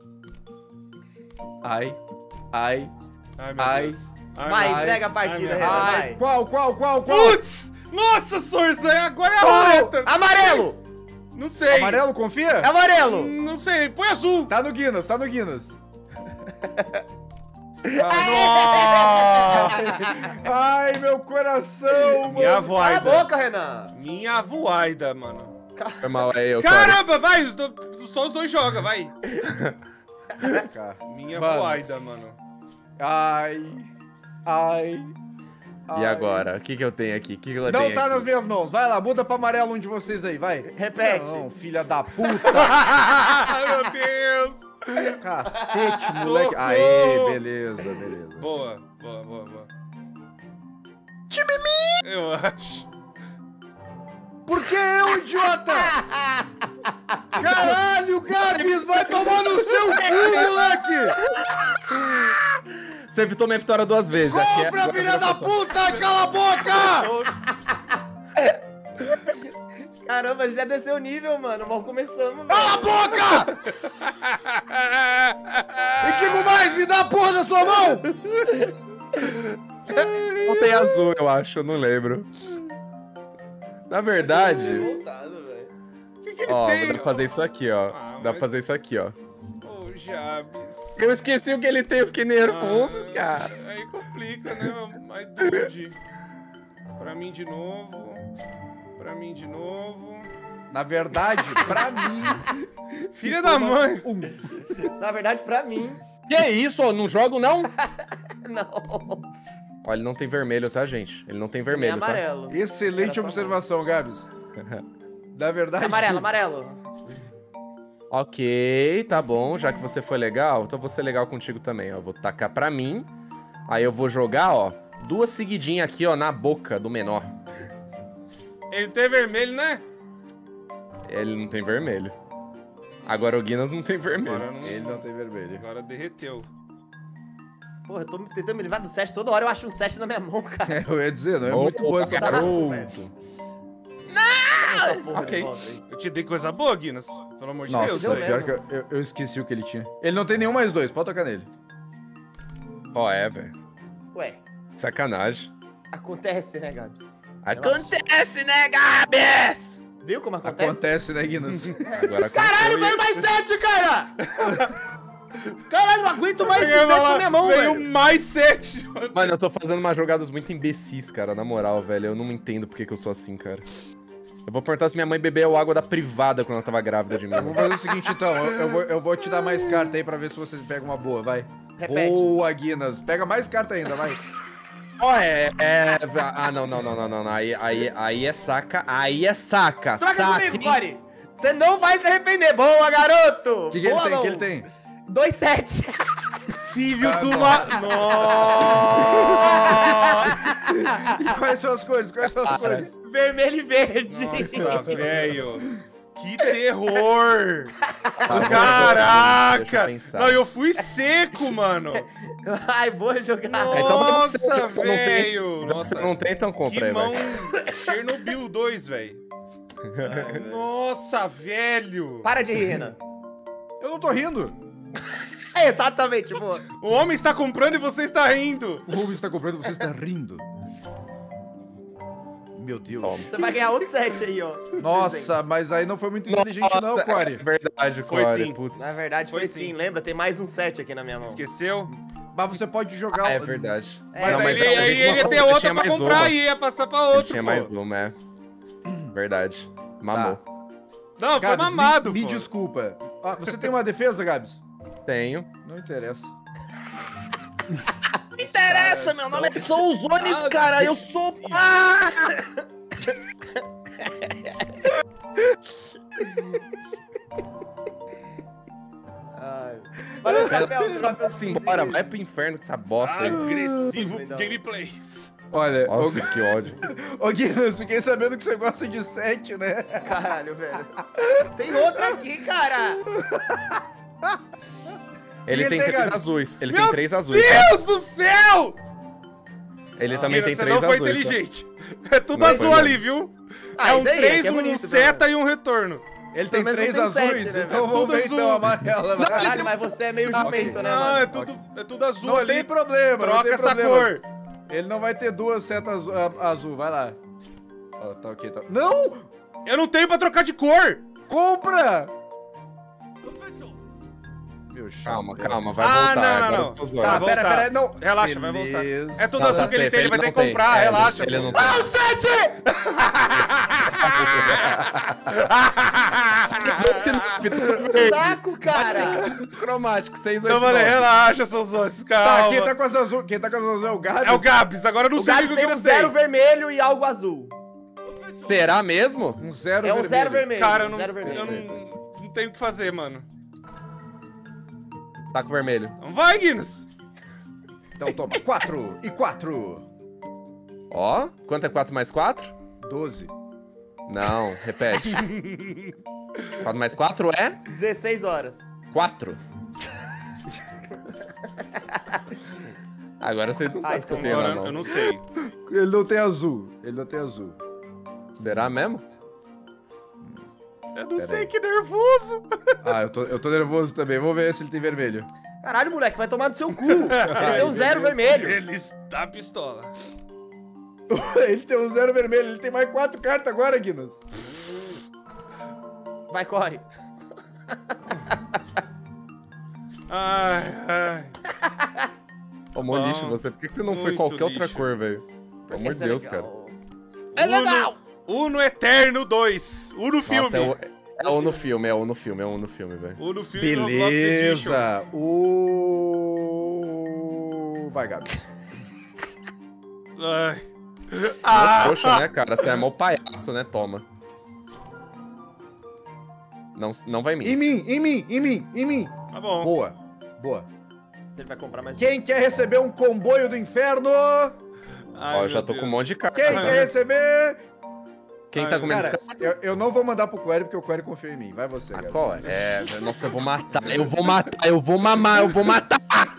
Speaker 2: Ai, ai,
Speaker 5: Ai, meu
Speaker 2: Ai.
Speaker 5: Deus. Ai,
Speaker 3: Vai,
Speaker 5: meu-
Speaker 3: entrega a
Speaker 5: Ai,
Speaker 3: partida,
Speaker 5: meu-
Speaker 3: Renan,
Speaker 2: ai.
Speaker 3: vai.
Speaker 2: Qual, qual, qual, qual?
Speaker 5: Putz! Nossa, Sorza, agora é a
Speaker 3: Qual?
Speaker 5: roleta.
Speaker 3: Amarelo!
Speaker 5: Não sei.
Speaker 2: Amarelo, confia?
Speaker 3: É amarelo!
Speaker 5: Não sei, põe azul.
Speaker 2: Tá no Guinness, tá no Guinness. Ai, ai, meu coração,
Speaker 5: Minha
Speaker 2: mano.
Speaker 3: Cala a
Speaker 5: voaida.
Speaker 3: boca, Renan!
Speaker 5: Minha voaida, mano.
Speaker 4: Foi mal, é eu, Corey.
Speaker 5: Caramba, vai, os do- só os dois jogam, vai.
Speaker 2: Cara.
Speaker 5: Minha
Speaker 2: Mano.
Speaker 5: voaida, mano.
Speaker 2: Ai, ai.
Speaker 4: E
Speaker 2: ai.
Speaker 4: agora? O que que eu tenho aqui? O que que eu
Speaker 2: Não
Speaker 4: tenho
Speaker 2: tá
Speaker 4: aqui?
Speaker 2: nas minhas mãos. Vai lá, muda pra amarelo um de vocês aí, vai.
Speaker 3: Repete.
Speaker 2: Não, filha da puta.
Speaker 5: Ai, meu Deus.
Speaker 2: Cacete, moleque.
Speaker 5: Socorro.
Speaker 2: Aê, beleza, beleza.
Speaker 5: Boa, boa, boa, boa. Timimi! Eu acho.
Speaker 2: Por que eu, idiota? Caralho, Gabs, vai tomar no seu cu, moleque!
Speaker 4: Você evitou minha vitória duas vezes. aqui é-
Speaker 2: Compra,
Speaker 4: agora
Speaker 2: filha
Speaker 4: eu
Speaker 2: da
Speaker 4: vou passar.
Speaker 2: puta! Cala a boca!
Speaker 3: Caramba, já desceu o nível, mano. Mal começamos,
Speaker 2: Cala a
Speaker 3: velho.
Speaker 2: boca! E digo mais, me dá a porra da sua mão!
Speaker 4: Não tem azul, eu acho, eu não lembro. Na verdade,
Speaker 3: Voltado, velho.
Speaker 5: O que, que ele
Speaker 4: ó,
Speaker 5: tem?
Speaker 4: dá pra fazer isso aqui, ó.
Speaker 5: Ah,
Speaker 4: Dá
Speaker 5: mas-
Speaker 4: pra fazer isso aqui, ó.
Speaker 5: Ô, Jabs.
Speaker 4: Eu esqueci o que ele tem, eu fiquei nervoso,
Speaker 5: Ah,
Speaker 4: cara.
Speaker 5: Aí complica, né? Mas dude. Pra mim de novo. Pra mim de novo.
Speaker 2: Na verdade, pra mim...
Speaker 5: Filha
Speaker 2: ficou
Speaker 5: da
Speaker 2: na-
Speaker 5: mãe.
Speaker 2: Um.
Speaker 3: Na verdade, pra mim,
Speaker 4: Que isso, ó, não jogo não?
Speaker 3: não.
Speaker 4: Ó, ele não tem vermelho, tá, gente? Ele não tem
Speaker 3: Vermelho,
Speaker 4: vermelho, tá?
Speaker 3: amarelo.
Speaker 2: Excelente
Speaker 3: Era só
Speaker 2: observação, Gabs. Na verdade...
Speaker 3: Amarelo, amarelo.
Speaker 4: Ok, tá bom. Já que você foi legal, então eu vou ser legal contigo também, ó. Vou tacar pra mim. Aí eu vou jogar, ó, duas seguidinhas aqui, ó, na boca do menor.
Speaker 5: Ele tem vermelho, né?
Speaker 4: Ele não tem vermelho. Agora o Guinness não tem vermelho.
Speaker 5: Agora não...
Speaker 2: Ele não tem vermelho.
Speaker 5: Agora derreteu.
Speaker 3: Porra, eu tô tentando me livrar do set. Toda hora eu acho um set na minha mão, cara.
Speaker 2: É, eu ia dizer, não é
Speaker 4: Oh,
Speaker 2: muito boa essa
Speaker 4: garoto.
Speaker 2: garoto.
Speaker 3: Essa porra
Speaker 4: Ok.
Speaker 3: de volta aí.
Speaker 5: Eu te dei coisa boa, Guinness. Pelo amor de Deus.
Speaker 2: Nossa,
Speaker 3: deu
Speaker 5: velho.
Speaker 2: pior
Speaker 3: mesmo.
Speaker 2: que eu, eu, eu esqueci o que ele tinha. Ele não tem nenhum mais dois, pode tocar nele.
Speaker 4: Ó, é, velho.
Speaker 3: Ué,
Speaker 4: Sacanagem.
Speaker 3: acontece, né, Gabs?
Speaker 4: Acontece, né, Gabs?
Speaker 3: Viu como acontece?
Speaker 2: Acontece, né, Guinness?
Speaker 4: Agora
Speaker 3: Caralho,
Speaker 4: aconteceu
Speaker 3: veio mais sete, cara! Caralho, não aguento mais esse
Speaker 5: Veio
Speaker 3: sete
Speaker 5: lá-
Speaker 3: na minha mão,
Speaker 5: veio
Speaker 3: velho.
Speaker 5: mais sete.
Speaker 4: Mano, eu tô fazendo umas jogadas muito imbecis, cara, na moral, velho. Eu não entendo por que, que eu sou assim, cara. Eu vou perguntar se minha mãe bebeu água da privada quando ela tava grávida de mim.
Speaker 2: Vamos fazer o seguinte, então. Eu, eu vou, eu vou te dar mais carta aí pra ver se você pega uma boa, vai.
Speaker 3: Repete.
Speaker 2: Boa, Guinness. Pega mais carta ainda, vai.
Speaker 4: Ó, é, é... Ah, não, não, não, não, não. Aí, aí, aí é saca. Aí é saca.
Speaker 3: Troca
Speaker 4: saca.
Speaker 3: comigo, Core. Você não vai se arrepender. Boa, garoto.
Speaker 2: O que, que ele
Speaker 3: Boa,
Speaker 2: tem? O que
Speaker 3: Lou.
Speaker 2: ele tem?
Speaker 3: Dois sete.
Speaker 5: Filho
Speaker 2: Ah,
Speaker 5: do
Speaker 2: não.
Speaker 5: ma... Nossa!
Speaker 2: E quais são as cores? Quais são as cores?
Speaker 3: Vermelho e verde.
Speaker 5: Nossa, velho. Que terror!
Speaker 4: Tá, vamos- deixa eu
Speaker 5: Caraca!
Speaker 4: pensar.
Speaker 5: Não, eu fui seco, mano.
Speaker 3: Ai, boa jogada.
Speaker 4: Então, mas
Speaker 5: Nossa,
Speaker 4: você- você não tem-
Speaker 5: velho.
Speaker 4: Já que
Speaker 5: Nossa,
Speaker 4: você não tem, então
Speaker 5: que
Speaker 4: compra aí,
Speaker 5: mão
Speaker 4: velho.
Speaker 5: Chernobyl dois, velho. Nossa, velho.
Speaker 3: Para de rir, Renan.
Speaker 2: Eu não tô rindo.
Speaker 3: É, exatamente, boa.
Speaker 5: O homem está comprando e você está rindo.
Speaker 2: O Rubens está comprando, você está rindo. Meu Deus.
Speaker 4: Toma.
Speaker 3: Você vai ganhar outro set aí, ó.
Speaker 2: Nossa, mas aí não foi muito inteligente não,
Speaker 4: Nossa,
Speaker 2: Core.
Speaker 4: É verdade,
Speaker 5: Foi
Speaker 4: Core.
Speaker 5: sim.
Speaker 4: Putz.
Speaker 3: Na verdade, foi,
Speaker 5: Foi
Speaker 3: sim.
Speaker 5: sim.
Speaker 3: Lembra? Tem mais um set aqui na minha mão.
Speaker 5: Esqueceu?
Speaker 2: Mas você pode jogar...
Speaker 4: Ah, é verdade.
Speaker 3: É,
Speaker 5: Mas
Speaker 3: Não,
Speaker 5: aí
Speaker 3: mas
Speaker 5: ele,
Speaker 4: a
Speaker 5: aí
Speaker 4: gente
Speaker 5: ele ia
Speaker 4: não-
Speaker 5: ter
Speaker 4: ele
Speaker 5: outra
Speaker 4: tinha
Speaker 5: pra
Speaker 4: mais
Speaker 5: comprar
Speaker 4: uma.
Speaker 5: e ia passar pra
Speaker 4: Ele
Speaker 5: outro,
Speaker 4: tinha
Speaker 5: pô.
Speaker 4: mais uma, é. Verdade. Mamou.
Speaker 5: Não, foi
Speaker 2: Gabs,
Speaker 5: mamado,
Speaker 2: me, me
Speaker 5: pô.
Speaker 2: desculpa. Ah, você tem uma defesa, Gabs?
Speaker 4: Tenho.
Speaker 2: Não interessa.
Speaker 4: Não interessa, meu nome é Souzones, cara. Eu sou.
Speaker 3: Ai. Valeu,
Speaker 4: Vai
Speaker 3: chapéu.
Speaker 4: essa
Speaker 3: chapéu.
Speaker 4: bosta embora, vai pro inferno com essa bosta aí.
Speaker 5: Agressivo
Speaker 3: Legal.
Speaker 5: gameplays.
Speaker 2: Olha,
Speaker 4: Nossa, que ódio.
Speaker 2: ô, ô Guinness, fiquei sabendo que você gosta de sete, né?
Speaker 3: Caralho, velho. Tem outra aqui, cara.
Speaker 4: Ele
Speaker 2: ele
Speaker 4: tem
Speaker 2: tem,
Speaker 4: três
Speaker 2: Gabi?
Speaker 4: azuis. Ele
Speaker 5: Meu
Speaker 4: tem três azuis.
Speaker 5: Deus do céu!
Speaker 4: Ele também tem
Speaker 5: Você
Speaker 4: três
Speaker 5: não foi
Speaker 4: azuis. tá?
Speaker 5: inteligente. É tudo
Speaker 4: Não
Speaker 5: azul
Speaker 4: foi
Speaker 5: ali, viu?
Speaker 3: Ah,
Speaker 5: é
Speaker 3: e
Speaker 5: um
Speaker 3: daí?
Speaker 5: três,
Speaker 3: Aqui é
Speaker 5: um
Speaker 3: bonito,
Speaker 5: seta e um retorno.
Speaker 2: Ele tem
Speaker 3: Pelo menos
Speaker 2: três
Speaker 3: não tem
Speaker 2: azuis,
Speaker 3: sete, né,
Speaker 2: então
Speaker 3: velho?
Speaker 2: vamos
Speaker 5: Tudo
Speaker 2: ver
Speaker 5: azul.
Speaker 2: então a amarela. vai.
Speaker 3: Caralho, mas você é meio jumento, né,
Speaker 5: Não,
Speaker 3: mano?
Speaker 5: é tudo, é tudo azul
Speaker 2: Não
Speaker 5: ali.
Speaker 2: tem problema, não
Speaker 5: Troca
Speaker 2: tem
Speaker 5: essa
Speaker 2: problema.
Speaker 5: cor.
Speaker 2: Ele não vai ter duas setas azu- a- azul, vai lá. Ó, tá ok, tá. Não!
Speaker 5: Eu não tenho pra trocar de cor.
Speaker 2: Compra! Meu chato.
Speaker 4: Calma, calma, vai
Speaker 5: Ah,
Speaker 4: voltar.
Speaker 5: não, não,
Speaker 4: agora
Speaker 5: não.
Speaker 4: dos seus
Speaker 2: Tá,
Speaker 4: olhos.
Speaker 5: Vai
Speaker 2: pera,
Speaker 5: voltar.
Speaker 2: pera, não.
Speaker 5: Relaxa, vai voltar.
Speaker 2: Beleza.
Speaker 5: É tudo
Speaker 4: Tá,
Speaker 5: azul
Speaker 4: tá
Speaker 5: que ele
Speaker 4: safe,
Speaker 5: tem, ele vai ter
Speaker 4: não
Speaker 5: que comprar,
Speaker 4: É,
Speaker 5: relaxa.
Speaker 4: Ele
Speaker 5: pô.
Speaker 4: não tem.
Speaker 3: Ah, o sete! Saco, cara!
Speaker 4: Cromático, seis,
Speaker 5: Então,
Speaker 4: oito,
Speaker 5: mano,
Speaker 4: nove.
Speaker 5: relaxa, seus ossos,
Speaker 2: Tá,
Speaker 5: calma.
Speaker 2: quem tá com as azul? Quem tá com as azul é o Gabs?
Speaker 5: É o Gabs, agora eu não
Speaker 3: O
Speaker 5: sei o
Speaker 3: Gabs
Speaker 5: que o
Speaker 3: tem um
Speaker 5: Guinness
Speaker 3: zero
Speaker 5: tem.
Speaker 3: vermelho e algo azul.
Speaker 4: Será mesmo?
Speaker 2: Um zero
Speaker 3: É um
Speaker 2: vermelho.
Speaker 3: zero vermelho.
Speaker 5: Cara, eu não,
Speaker 3: zero vermelho.
Speaker 5: eu não, não tenho o que fazer, mano.
Speaker 4: Tá com vermelho.
Speaker 5: Então vai, Guinness.
Speaker 2: Então toma, quatro e quatro.
Speaker 4: Ó, quanto é quatro mais quatro?
Speaker 2: Doze.
Speaker 4: Não, repete. quatro mais quatro é
Speaker 3: dezesseis horas.
Speaker 4: quatro. Agora vocês não
Speaker 3: Ai,
Speaker 4: sabem o que eu
Speaker 3: são
Speaker 4: tenho
Speaker 5: Agora
Speaker 4: na mão.
Speaker 5: eu não sei.
Speaker 2: Ele não tem azul. Ele não tem azul.
Speaker 4: Será mesmo?
Speaker 5: Eu não
Speaker 2: Pera
Speaker 5: sei,
Speaker 2: aí.
Speaker 5: que nervoso.
Speaker 2: Ah, eu tô, eu tô nervoso também. Vamos ver se ele tem vermelho.
Speaker 3: Caralho, moleque, vai tomar no seu cu. Ele tem um zero vermelho.
Speaker 5: Ele está pistola.
Speaker 2: Ele tem um zero vermelho. Ele tem mais quatro cartas agora, Guinness.
Speaker 3: Vai, corre.
Speaker 5: Ai, ai.
Speaker 4: Ô, mó
Speaker 5: Bom,
Speaker 4: lixo você. Por que que você não foi
Speaker 5: muito
Speaker 4: qualquer outra
Speaker 5: lixo.
Speaker 4: cor, velho? Pelo amor de
Speaker 3: Esse é
Speaker 4: Deus,
Speaker 3: legal.
Speaker 4: cara.
Speaker 3: É legal.
Speaker 5: Uno, Uno Eterno dois. Uno Filme.
Speaker 4: Nossa, é o, é o no filme, é o no filme, é o no filme, velho.
Speaker 5: Uno Filme Roblox Edition.
Speaker 2: Beleza. O... Vai, Gabs.
Speaker 5: Ai.
Speaker 4: Mó
Speaker 5: Ah,
Speaker 4: trouxa, né, cara? Você é mó palhaço, né? Toma. Não, não vai em mim.
Speaker 2: Em mim, em mim, em mim, em mim.
Speaker 5: Tá bom.
Speaker 2: Boa, boa.
Speaker 3: Ele vai comprar mais
Speaker 2: Quem
Speaker 3: dois.
Speaker 2: quer receber um comboio do inferno?
Speaker 5: Ai,
Speaker 4: Ó, eu
Speaker 5: meu
Speaker 4: já tô
Speaker 5: Deus.
Speaker 4: com um monte de carta.
Speaker 2: Quem quer receber?
Speaker 4: Quem
Speaker 5: Ai,
Speaker 4: tá comendo
Speaker 2: Cara,
Speaker 4: esse cara?
Speaker 2: eu, eu não vou mandar pro Query porque o Query confia em mim. Vai você, cara.
Speaker 4: Qual é? É, nossa, eu vou matar. Eu vou matar, eu vou mamar, eu vou matar.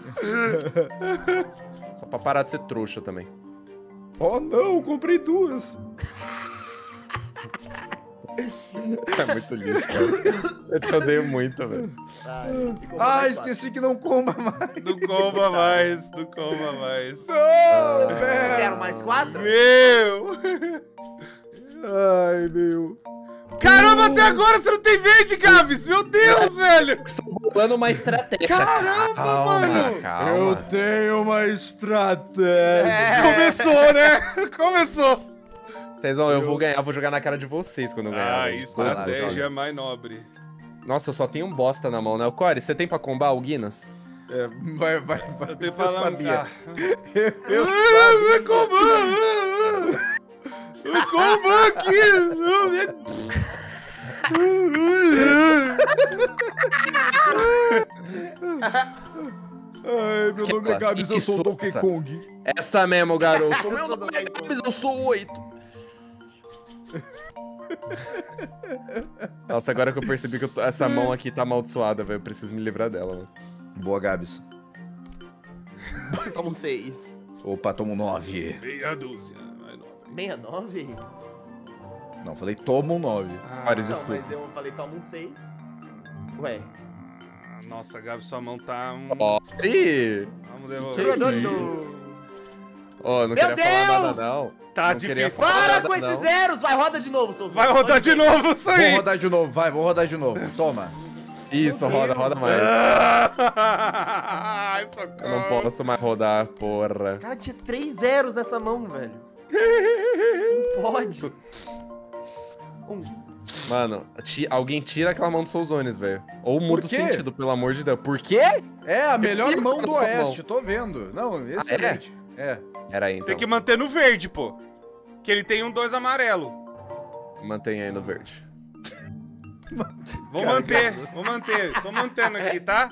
Speaker 4: Só pra parar de ser trouxa também.
Speaker 2: Oh, não, comprei duas.
Speaker 4: Isso é muito lixo, cara. Eu te odeio muito, velho.
Speaker 3: Ai, ele comprou
Speaker 2: Ah,
Speaker 3: mais
Speaker 2: esqueci que não comba mais.
Speaker 5: Não coma mais, não coma mais.
Speaker 2: Não,
Speaker 3: quatro.
Speaker 2: velho.
Speaker 3: Quero mais quatro?
Speaker 5: Meu!
Speaker 2: Ai, meu.
Speaker 5: Caramba, até agora você não tem verde, Gabs! Meu Deus, velho!
Speaker 4: Estou bolando uma estratégia.
Speaker 5: Caramba,
Speaker 4: calma,
Speaker 5: mano.
Speaker 4: Calma.
Speaker 2: Eu tenho uma estratégia.
Speaker 3: É.
Speaker 5: Começou, né? Começou!
Speaker 4: Vocês vão, eu vou ganhar, eu vou jogar na cara de vocês quando eu ganhar.
Speaker 5: Ah,
Speaker 4: velho.
Speaker 5: estratégia mais nobre.
Speaker 4: Nossa, eu só tenho um bosta na mão, né? O Corey, você tem pra combar o Guinness?
Speaker 2: É, vai, vai, vai.
Speaker 5: Eu tenho
Speaker 2: Eu
Speaker 5: pra
Speaker 2: sabia.
Speaker 5: lançar.
Speaker 2: Eu, eu
Speaker 5: Ah,
Speaker 2: sabia.
Speaker 5: vai combar! Vai combar aqui! Não, me-
Speaker 2: Ai, meu
Speaker 4: Que
Speaker 2: nome é
Speaker 4: ela-
Speaker 2: Gabs,
Speaker 4: e
Speaker 2: eu
Speaker 4: que
Speaker 2: sou o Donkey
Speaker 4: essa?
Speaker 2: Kong.
Speaker 4: Essa mesmo, garoto.
Speaker 3: Eu
Speaker 4: Meu
Speaker 3: sou
Speaker 4: nome
Speaker 3: do
Speaker 4: é
Speaker 3: Donkey
Speaker 4: Gabs, eu sou oito. Nossa, agora que eu percebi que eu tô- essa mão aqui tá amaldiçoada, velho. Eu preciso me livrar dela, mano.
Speaker 2: Boa, Gabs.
Speaker 3: Toma um seis.
Speaker 2: Opa, toma um nove.
Speaker 5: Meia dúzia. Mais nobre.
Speaker 3: Meia nove?
Speaker 2: Não, falei toma um nove.
Speaker 4: Pare
Speaker 3: Não,
Speaker 4: Desculpa.
Speaker 3: mas eu falei toma um seis. Ué.
Speaker 5: Ah, nossa, Gabi, sua mão tá... um-
Speaker 4: Ih!
Speaker 5: Vamos
Speaker 4: Que
Speaker 5: devolver.
Speaker 4: isso? Ó, não
Speaker 3: Meu
Speaker 4: queria falar
Speaker 3: Deus!
Speaker 4: nada, não.
Speaker 5: Tá
Speaker 4: Não queria
Speaker 5: difícil.
Speaker 4: falar.
Speaker 3: Para
Speaker 4: nada,
Speaker 3: com esses
Speaker 4: não.
Speaker 3: zeros! Vai, roda de novo, seus
Speaker 5: Vai rodar de novo isso
Speaker 2: Vou
Speaker 5: aí!
Speaker 2: rodar de novo, vai, vou rodar de novo. Toma.
Speaker 4: Isso,
Speaker 3: Meu
Speaker 4: roda,
Speaker 3: Deus.
Speaker 4: roda mais.
Speaker 5: Ai,
Speaker 4: Eu
Speaker 5: socorro.
Speaker 4: não posso mais rodar, porra.
Speaker 3: Cara, tinha três zeros nessa mão, velho. Não pode. Um.
Speaker 4: Mano, ti- alguém tira aquela mão dos Souzones, velho. Ou muda o
Speaker 2: quê?
Speaker 4: sentido, pelo amor de Deus. Por quê?
Speaker 2: É a melhor
Speaker 4: fico
Speaker 2: mão
Speaker 4: com
Speaker 2: do
Speaker 4: essa
Speaker 2: Oeste, tô vendo. Não, excelente. É.
Speaker 4: Era aí, então.
Speaker 5: Tem que manter no verde, pô. Que ele tem um dois amarelo.
Speaker 4: Mantenha aí no verde.
Speaker 5: Vou
Speaker 2: Cara,
Speaker 5: manter, vou manter. Tô mantendo aqui, tá?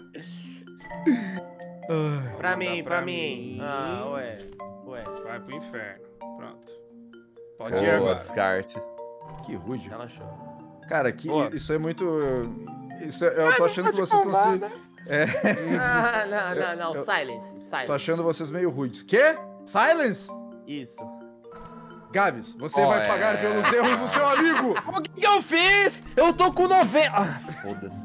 Speaker 3: Pra
Speaker 5: Dá
Speaker 3: mim,
Speaker 5: pra
Speaker 3: pra mim.
Speaker 5: mim.
Speaker 3: Ah, ué. Ué.
Speaker 5: Vai pro inferno. Pronto. Pode
Speaker 2: Boa,
Speaker 5: ir
Speaker 4: Boa,
Speaker 5: agora.
Speaker 4: descarte.
Speaker 2: Que rude.
Speaker 3: Relaxou.
Speaker 2: Cara, que,
Speaker 5: Boa.
Speaker 2: isso é muito... Isso é- eu tô achando que vocês estão se...
Speaker 3: Ah, não, não, não.
Speaker 2: Eu-
Speaker 3: Silence. Silence.
Speaker 2: Tô achando vocês meio rudes. Quê? Silence?
Speaker 3: Isso.
Speaker 2: Gabs, você
Speaker 4: Ó,
Speaker 2: vai
Speaker 4: é-
Speaker 2: pagar pelos erros do seu amigo.
Speaker 4: O que, que eu fiz? Eu tô com noventa. Ah, foda-se.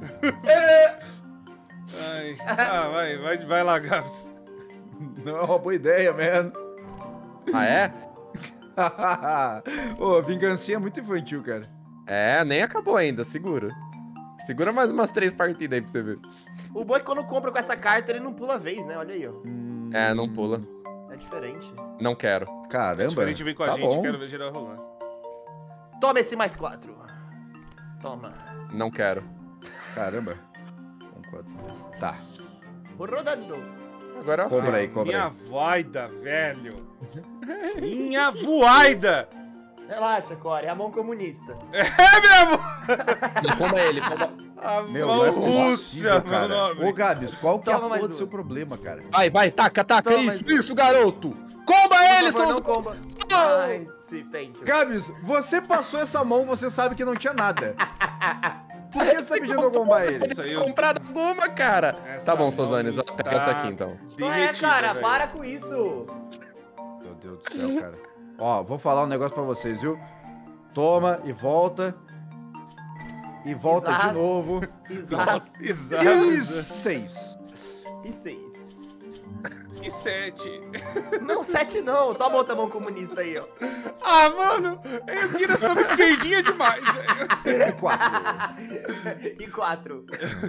Speaker 5: Ai. Ah, vai, vai, vai lá, Gabs.
Speaker 2: Não é uma boa ideia, man.
Speaker 4: Ah, é?
Speaker 2: Ô, vingancinha é muito infantil, cara.
Speaker 4: É, nem acabou ainda, segura. Segura mais umas três partidas aí pra você ver.
Speaker 3: O boi, quando compra com essa carta, ele não pula a vez, né? Olha aí, ó.
Speaker 4: É, não pula.
Speaker 3: É diferente.
Speaker 4: Não quero.
Speaker 2: Caramba.
Speaker 5: Diferente vem com a
Speaker 2: tá
Speaker 5: gente,
Speaker 2: bom.
Speaker 5: quero ver geral rolar.
Speaker 3: Toma esse mais quatro. Toma.
Speaker 4: Não quero.
Speaker 2: Caramba. Um, quatro. Tá.
Speaker 3: Rodando.
Speaker 4: Agora eu
Speaker 2: Compra
Speaker 4: sei.
Speaker 2: aí, compra
Speaker 5: Minha
Speaker 2: aí.
Speaker 5: voida, velho. Minha voida.
Speaker 3: Relaxa, Core. É a mão comunista.
Speaker 5: É mesmo.
Speaker 4: Comba ele, comba.
Speaker 5: A
Speaker 2: Meu,
Speaker 5: mão
Speaker 2: não é
Speaker 5: Rússia,
Speaker 2: possível,
Speaker 5: meu
Speaker 2: cara.
Speaker 5: nome.
Speaker 2: Ô, Gabs, qual que é a
Speaker 3: Toma mais
Speaker 2: porra do seu
Speaker 3: duas.
Speaker 2: problema, cara?
Speaker 4: Vai, vai, taca, taca.
Speaker 3: Toma,
Speaker 4: isso,
Speaker 3: mas-
Speaker 4: isso, garoto. Comba ele,
Speaker 3: Por favor, não
Speaker 4: Souza.
Speaker 3: comba. Ai, sim, thank you.
Speaker 2: Gabs, você passou essa mão, você sabe que não tinha nada. Por que você tá pedindo eu combar ele?
Speaker 5: Isso aí eu-
Speaker 4: Comprar alguma, cara.
Speaker 5: Essa
Speaker 4: Tá bom,
Speaker 5: mão
Speaker 4: Souzanes,
Speaker 5: está
Speaker 4: pega essa aqui então.
Speaker 3: Não é,
Speaker 5: derretida,
Speaker 3: cara.
Speaker 5: velho.
Speaker 3: Para com isso.
Speaker 2: Meu Deus do céu, cara. Ó, vou falar um negócio pra vocês, viu? Toma e volta. E volta
Speaker 3: Exato.
Speaker 2: de novo.
Speaker 3: Exato.
Speaker 5: Exato.
Speaker 2: E seis.
Speaker 3: E seis.
Speaker 5: E sete.
Speaker 3: Não, sete não. Toma outra mão comunista aí, ó.
Speaker 5: Ah, mano. Eu queria essa tão esquerdinha demais, velho.
Speaker 2: E quatro.
Speaker 3: E quatro.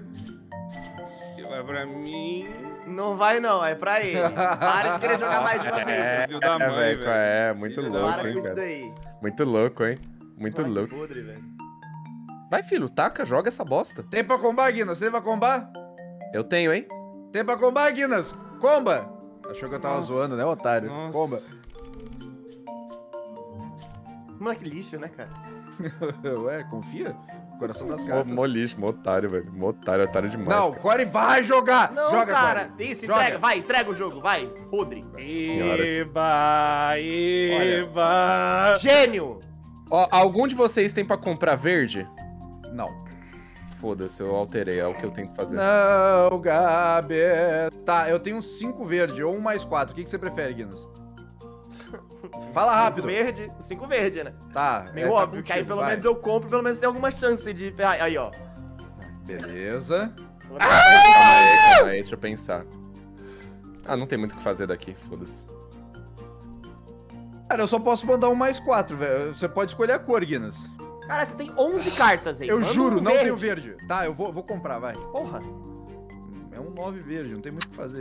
Speaker 5: Vai pra mim.
Speaker 3: Não vai não, é pra ele. Para de querer jogar mais de uma vez.
Speaker 5: Filho da mãe,
Speaker 4: velho,
Speaker 5: velho.
Speaker 4: é, muito
Speaker 5: Filho da
Speaker 4: louco,
Speaker 3: Para
Speaker 5: mãe.
Speaker 3: com
Speaker 4: hein,
Speaker 3: isso
Speaker 4: cara.
Speaker 3: daí.
Speaker 4: Muito louco, hein? Muito
Speaker 3: Ai, que
Speaker 4: louco.
Speaker 3: podre, velho.
Speaker 4: Vai, filho, taca, joga essa bosta.
Speaker 2: Tem pra combar, Guinness? Tem pra combar?
Speaker 4: Eu tenho, hein?
Speaker 2: Tem pra combar, Guinness? Comba! Achou que eu tava
Speaker 5: Nossa.
Speaker 2: zoando, né, otário?
Speaker 5: Nossa.
Speaker 2: Comba.
Speaker 3: Moleque lixo, né, cara?
Speaker 2: Ué, confia? Coração das
Speaker 4: Mó,
Speaker 2: cartas.
Speaker 4: mó lixo, mó otário, velho. Mó otário, otário demais.
Speaker 2: Não,
Speaker 4: cara.
Speaker 2: Core vai jogar.
Speaker 3: Não,
Speaker 2: Joga,
Speaker 3: cara.
Speaker 2: Core.
Speaker 3: Isso,
Speaker 2: Joga.
Speaker 3: entrega. Vai, entrega o jogo. Vai. Podre.
Speaker 4: Senhora.
Speaker 5: Eba, eba.
Speaker 3: Gênio.
Speaker 4: Ó, algum de vocês tem pra comprar verde?
Speaker 2: Não.
Speaker 4: Foda-se, eu alterei, é o que eu tenho que fazer.
Speaker 2: Não, Gabi. Tá, eu tenho cinco verde ou um mais quatro. O que, que você prefere, Guinness? Fala rápido.
Speaker 3: Cinco verde. Cinco verde, né?
Speaker 2: Tá.
Speaker 3: Meio
Speaker 2: é, tá
Speaker 3: óbvio, que aí
Speaker 2: contigo,
Speaker 3: pelo
Speaker 2: vai.
Speaker 3: menos eu compro, pelo menos tem alguma chance de... Aí, aí, ó.
Speaker 2: Beleza.
Speaker 4: Calma aí, calma aí, deixa eu pensar. Ah, não tem muito o que fazer daqui, foda-se.
Speaker 2: Cara, eu só posso mandar um mais quatro, velho. Você pode escolher a cor, Guinness.
Speaker 3: Cara, você tem onze cartas aí.
Speaker 2: Eu
Speaker 3: Manda
Speaker 2: juro,
Speaker 3: um
Speaker 2: não
Speaker 3: verde.
Speaker 2: tenho verde. Tá, eu vou, vou comprar, vai.
Speaker 3: Porra.
Speaker 2: É um nove verde, não tem muito o que fazer.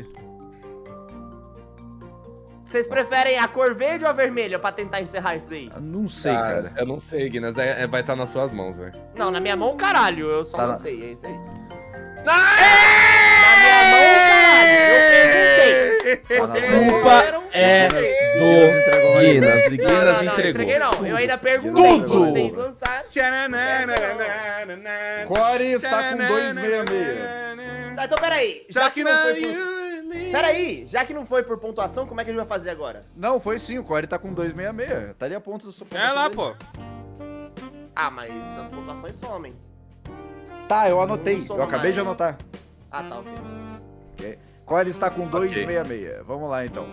Speaker 3: Vocês preferem a cor verde ou a vermelha pra tentar encerrar isso daí?
Speaker 2: Eu não sei,
Speaker 4: Ah,
Speaker 2: cara.
Speaker 4: Eu não sei, Guinness, é, é- vai estar nas suas mãos, velho.
Speaker 3: Não, na minha mão, caralho. Eu só
Speaker 2: Tá
Speaker 3: não
Speaker 2: lá.
Speaker 3: sei, é isso aí. Na minha mão, caralho. Eu perguntei.
Speaker 2: A
Speaker 3: Vocês
Speaker 2: culpa
Speaker 3: responderam,
Speaker 4: é
Speaker 3: eu perguntei.
Speaker 2: Guinness entregou a
Speaker 4: Guinness,
Speaker 3: Não,
Speaker 4: e
Speaker 3: não,
Speaker 4: Guinness
Speaker 3: não,
Speaker 4: entregou.
Speaker 3: entreguei não. Eu ainda perguntei.
Speaker 2: Tudo.
Speaker 3: Vocês lançaram.
Speaker 2: Core está com dois seis seis.
Speaker 3: Tá, então peraí. Já que não foi por... Peraí, já que não foi por pontuação, como é que a gente vai fazer agora?
Speaker 2: Não, foi sim, o Core tá com dois seis seis. Tá ali a ponta do seu
Speaker 5: É lá, pô.
Speaker 3: Ah, mas as pontuações somem.
Speaker 2: Tá, eu anotei.
Speaker 3: Não sou
Speaker 2: Eu acabei de
Speaker 3: mais.
Speaker 2: anotar.
Speaker 3: Ah, tá, ok.
Speaker 2: Ok. Core está com dois
Speaker 4: Ok.
Speaker 2: seis seis. Vamos lá, então.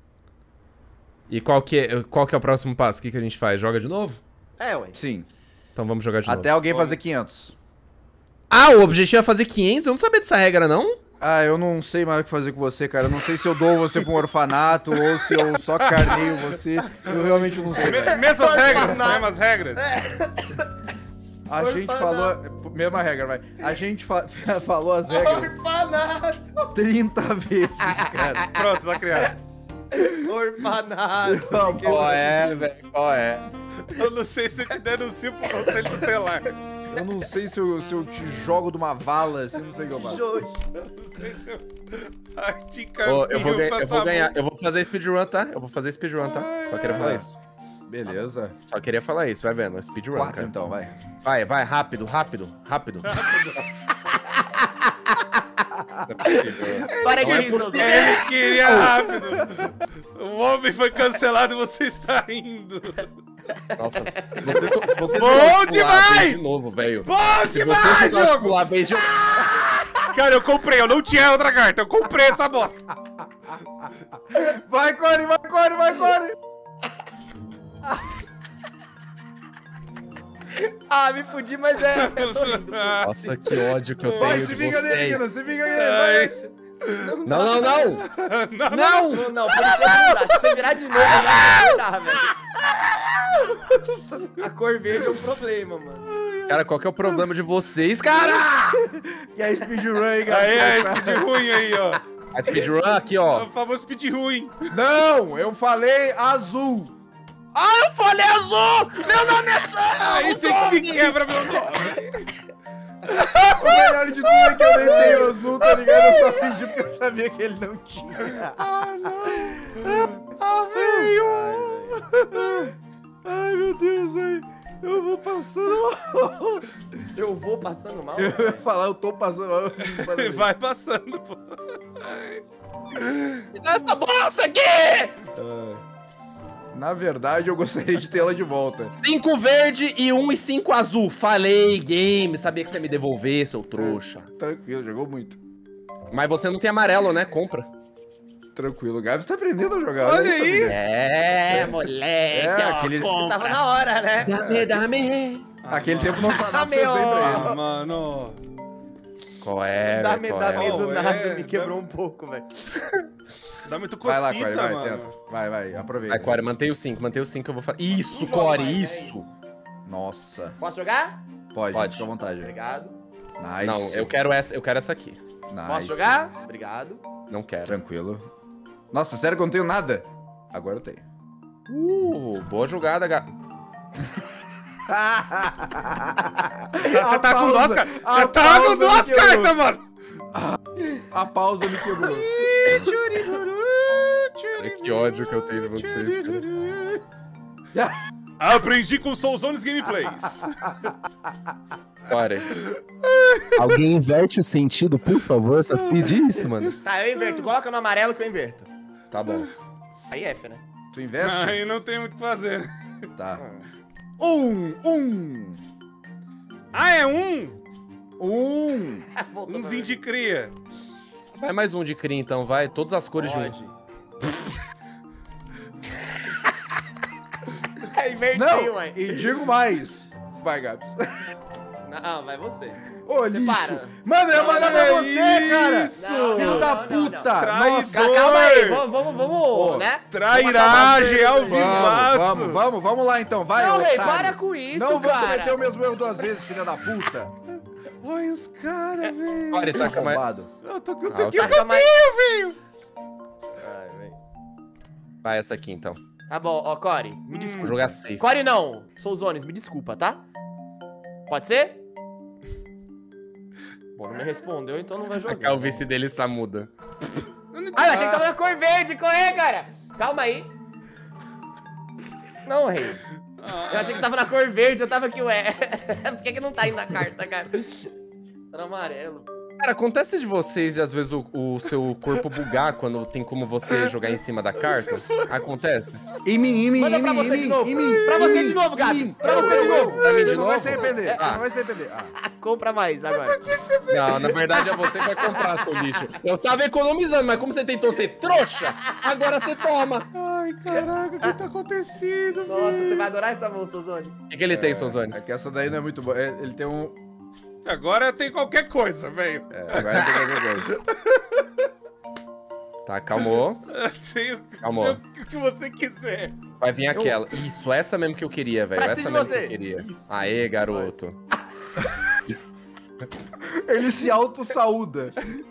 Speaker 1: E qual que é, qual que é o próximo passo? O que, que a gente faz? Joga de novo?
Speaker 3: É, ué.
Speaker 2: Sim.
Speaker 1: Então vamos jogar de
Speaker 2: Até
Speaker 1: novo.
Speaker 2: alguém fazer quinhentos.
Speaker 1: Ah, o objetivo é fazer quinhentos? Eu não sabia dessa regra, não?
Speaker 2: Ah, eu não sei mais o que fazer com você, cara. Eu não sei se eu dou você pra um orfanato ou se eu só carneio você. Eu realmente não sei. velho.
Speaker 5: Mesmas regras, mesmas regras.
Speaker 2: A gente falou. Mesma regra, vai. A gente fa- falou as regras
Speaker 3: Orfanato!
Speaker 2: trinta vezes, cara.
Speaker 5: Pronto, tá criado.
Speaker 3: Orfanato!
Speaker 4: Qual é, velho? Qual é?
Speaker 5: Eu não sei se eu te denuncio pro conselho tutelar.
Speaker 2: Eu não sei se eu, se eu te jogo de uma vala, assim, não sei o que eu faço.
Speaker 3: Jojo.
Speaker 5: Eu não sei se eu... Ai, te
Speaker 4: Ô, eu vou,
Speaker 5: encaminho
Speaker 4: ganha-
Speaker 5: pra
Speaker 4: eu vou
Speaker 5: essa
Speaker 4: ganhar, eu vou fazer speedrun, tá? Eu vou fazer speedrun, tá? Só queria falar isso.
Speaker 2: Beleza.
Speaker 4: Só queria falar isso, vai vendo, speedrun,
Speaker 2: Quatro,
Speaker 4: cara.
Speaker 2: então, vai.
Speaker 4: Vai, vai, rápido, rápido, rápido. Não é possível.
Speaker 3: Para que
Speaker 4: Não é
Speaker 3: isso,
Speaker 4: possível.
Speaker 3: Zé.
Speaker 5: Ele queria rápido. O homem foi cancelado e você está indo.
Speaker 4: Nossa, você, só- se você
Speaker 5: Bom
Speaker 4: jogar pular a
Speaker 5: demais!
Speaker 4: vez de novo, velho.
Speaker 5: Bom
Speaker 4: Se você
Speaker 5: demais,
Speaker 4: jogar
Speaker 5: jogo!
Speaker 4: pular a vez de...
Speaker 5: Cara, eu comprei, eu não tinha outra carta, eu comprei essa bosta.
Speaker 2: Vai, Core, vai, Core, vai, Core!
Speaker 3: Ah, me fudi, mas é. Eu tô rindo.
Speaker 4: Nossa, que ódio que eu tenho
Speaker 2: Vai,
Speaker 4: de
Speaker 2: se vinga dele,
Speaker 4: vocês.
Speaker 2: Guinness, se vinga dele,
Speaker 5: Ai.
Speaker 2: vai!
Speaker 4: Não, não, não! Não!
Speaker 3: Não, não, por enquanto não dá. Se você virar de novo, eu não virar, velho. A cor verde é um problema, mano.
Speaker 4: Cara, qual que é o problema de vocês, cara?
Speaker 2: E aí, speedrun aí, galera?
Speaker 5: Aí, é speed ruim aí, ó.
Speaker 4: A speedrun aqui,
Speaker 5: É
Speaker 4: ó.
Speaker 5: o famoso speed ruim.
Speaker 2: Não, eu falei azul.
Speaker 4: Ah, eu falei azul! Meu nome é Sam!
Speaker 5: Aí você me quebra meu nome.
Speaker 2: O melhor de tudo é que eu nem tenho azul, tá ligado? Eu só fingi porque eu sabia que ele não tinha.
Speaker 5: Ah, velho.
Speaker 2: Ai, meu Deus, velho. Eu vou passando mal.
Speaker 3: Eu vou passando mal.
Speaker 2: Eu ia falar, eu tô passando mal.
Speaker 5: Vai passando, pô.
Speaker 4: Me dá essa bosta aqui!
Speaker 2: Na verdade, eu gostaria de tê-la de volta.
Speaker 4: Cinco verde e um e cinco azul. Falei, game. Sabia que você ia me devolver, seu trouxa.
Speaker 2: Tranquilo, jogou muito.
Speaker 4: Mas você não tem amarelo, né? Compra.
Speaker 2: Tranquilo, o Gabs tá aprendendo a jogar.
Speaker 5: Olha aí.
Speaker 2: família.
Speaker 4: É, moleque.
Speaker 2: É,
Speaker 4: ó,
Speaker 2: aquele-
Speaker 4: compra.
Speaker 3: Tava na hora, né?
Speaker 4: Dame, dame.
Speaker 2: Aquele tempo não tá
Speaker 3: Ah,
Speaker 2: nada, fez bem pra ele.
Speaker 5: Ah, mano.
Speaker 4: Qual é,
Speaker 3: Dá
Speaker 4: velho,
Speaker 3: me,
Speaker 4: qual
Speaker 3: dá
Speaker 4: é?
Speaker 3: me do
Speaker 5: Oh,
Speaker 3: nada,
Speaker 5: é,
Speaker 3: me quebrou um pouco, velho.
Speaker 5: Dá muito
Speaker 2: Vai lá,
Speaker 5: cocita,
Speaker 2: Core, vai,
Speaker 5: mano.
Speaker 2: tenta. Vai, vai, aproveita.
Speaker 4: Vai, Core, mantém o cinco, mantém o cinco que eu vou fazer. Isso,
Speaker 3: Um jogo
Speaker 4: Core,
Speaker 3: mais, é
Speaker 4: isso.
Speaker 3: isso.
Speaker 2: Nossa.
Speaker 3: Posso jogar?
Speaker 2: Pode,
Speaker 4: Pode.
Speaker 2: fica à vontade.
Speaker 3: Obrigado.
Speaker 2: Nice.
Speaker 4: Não, eu quero essa, eu quero essa aqui.
Speaker 2: Nice.
Speaker 3: Posso jogar? Obrigado.
Speaker 4: Não quero.
Speaker 2: Tranquilo. Nossa, sério que eu não tenho nada? Agora eu tenho.
Speaker 4: Uh, boa jogada, gato.
Speaker 5: Você tá com duas cartas. Você tá com duas cartas, mano.
Speaker 2: A pausa me quebrou.
Speaker 4: Olha que ódio que eu tenho de vocês, cara.
Speaker 5: Aprendi com Soulzones Gameplays.
Speaker 4: Bora. Alguém inverte o sentido, por favor? Só pedir isso, mano.
Speaker 3: Tá, eu inverto. Coloca no amarelo que eu inverto.
Speaker 4: Tá bom.
Speaker 3: Aí F, né?
Speaker 2: Tu investe?
Speaker 5: Aí não tem muito o que fazer.
Speaker 2: Tá. Um, um.
Speaker 5: Ah, é um?
Speaker 2: Um.
Speaker 3: Voltou
Speaker 5: Umzinho de cria.
Speaker 4: Vai mais um de cria, então, vai. Todas as cores
Speaker 3: Pode.
Speaker 4: junto.
Speaker 3: Inverti,
Speaker 2: Não,
Speaker 3: mãe.
Speaker 2: e digo mais. Vai, Gabs.
Speaker 3: Não, vai você.
Speaker 2: Ô,
Speaker 3: Você
Speaker 2: lixo.
Speaker 3: para.
Speaker 2: Mano, eu ia mandar pra
Speaker 5: Olha
Speaker 2: você, cara.
Speaker 5: isso.
Speaker 3: Não,
Speaker 2: Filho
Speaker 3: não,
Speaker 2: da
Speaker 3: não, não,
Speaker 2: puta.
Speaker 5: Traidor.
Speaker 2: Nossa.
Speaker 3: Calma aí, vamos, vamos, vamos, né?
Speaker 5: Trairagem ao
Speaker 2: Vamos,
Speaker 5: vivaço.
Speaker 2: vamos, vamos, vamos lá então. Vai,
Speaker 3: Não, rei,
Speaker 2: otário.
Speaker 3: para com isso,
Speaker 2: Não vou
Speaker 3: cara.
Speaker 2: cometer o mesmo erro duas vezes, filha da puta.
Speaker 5: Olha os caras, velho.
Speaker 4: Bora, taca mais.
Speaker 2: Arrombado.
Speaker 5: Eu tô, eu
Speaker 4: Ah,
Speaker 5: tô aqui,
Speaker 4: ok.
Speaker 5: eu tenho, velho.
Speaker 3: Ai, velho.
Speaker 4: Vai essa aqui, então.
Speaker 3: Tá bom, ó, Core, me
Speaker 4: Vou
Speaker 3: desculpa.
Speaker 4: jogar safe.
Speaker 3: Core não, Soulzones, me desculpa, tá? Pode ser? Bom, não me respondeu, então não vai
Speaker 4: A
Speaker 3: jogar.
Speaker 4: calvície dele está muda.
Speaker 3: Ah, eu achei que tava na cor verde, correr, cara. Calma aí. Não, rei. Eu achei que tava na cor verde, eu tava aqui, ué. Por que que não tá indo na carta, cara? Tá no amarelo.
Speaker 4: Cara, acontece de vocês de às vezes o, o seu corpo bugar quando tem como você jogar em cima da carta? Acontece?
Speaker 2: Em mim, em mim,
Speaker 3: Manda
Speaker 2: em
Speaker 3: pra
Speaker 2: mim,
Speaker 3: você
Speaker 2: em
Speaker 3: de
Speaker 2: mim,
Speaker 3: novo.
Speaker 2: em mim,
Speaker 3: Pra
Speaker 2: em
Speaker 3: você
Speaker 2: mim,
Speaker 3: de novo,
Speaker 2: em
Speaker 3: Gabs.
Speaker 2: mim.
Speaker 3: Pra você de novo.
Speaker 4: Pra mim de
Speaker 2: Você não vai
Speaker 4: novo?
Speaker 2: se arrepender, você
Speaker 4: Ah.
Speaker 2: não vai se arrepender. Ah.
Speaker 3: Ah, compra mais agora.
Speaker 4: Não, na verdade é você que vai comprar, seu lixo. Eu tava economizando, mas como você tentou ser trouxa, agora você toma.
Speaker 5: Ai, caraca, o que tá acontecendo, velho?
Speaker 3: Nossa, você vai adorar essa mão, Soulzones.
Speaker 4: O que, que ele tem, Soulzones?
Speaker 2: É que essa daí não é muito boa. É, Ele tem um...
Speaker 5: Agora tem qualquer coisa, velho.
Speaker 2: É, agora tem qualquer coisa.
Speaker 4: Tá, calmou.
Speaker 5: Tem o
Speaker 4: Calma.
Speaker 5: o que você quiser.
Speaker 4: Vai vir aquela. Isso, essa mesmo que eu queria, velho.
Speaker 3: Pra
Speaker 4: Essa
Speaker 3: cima
Speaker 4: mesmo
Speaker 3: de
Speaker 4: que eu
Speaker 3: você.
Speaker 4: queria.
Speaker 3: Isso.
Speaker 4: Aê, garoto.
Speaker 2: Ele se auto-saúda.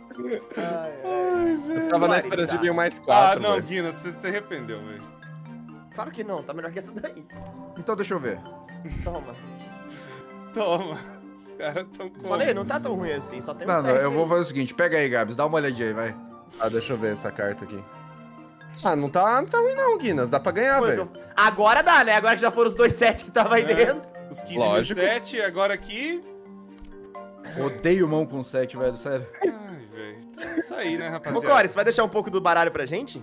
Speaker 4: Eu tava na esperança de vir um mais
Speaker 5: Ah,
Speaker 4: quatro,
Speaker 5: não,
Speaker 4: velho.
Speaker 5: Guinness, você se arrependeu, velho.
Speaker 3: Claro que não, tá melhor que essa daí.
Speaker 2: Então deixa eu ver.
Speaker 3: Toma.
Speaker 5: Toma. Os caras tão com...
Speaker 3: Falei, não tá tão ruim assim, só tem um
Speaker 2: Não, não,
Speaker 3: sete
Speaker 2: eu
Speaker 3: aí.
Speaker 2: vou fazer o seguinte. Pega aí, Gabs. Dá uma olhadinha aí, vai.
Speaker 4: Ah, deixa eu ver essa carta aqui. Ah, não tá, não tá ruim não, Guinness. Dá pra ganhar,
Speaker 3: Foi o
Speaker 4: velho.
Speaker 3: que eu- Agora dá, né? Agora que já foram os dois sete que tava aí
Speaker 5: É.
Speaker 3: dentro.
Speaker 5: Os quinze
Speaker 4: Lógico.
Speaker 5: mil e sete, agora aqui...
Speaker 2: Odeio mão com sete, velho. Sério.
Speaker 5: Ai, velho. Isso aí, né,
Speaker 3: Ô,
Speaker 5: rapaziada?
Speaker 3: Core, você vai deixar um pouco do baralho pra gente?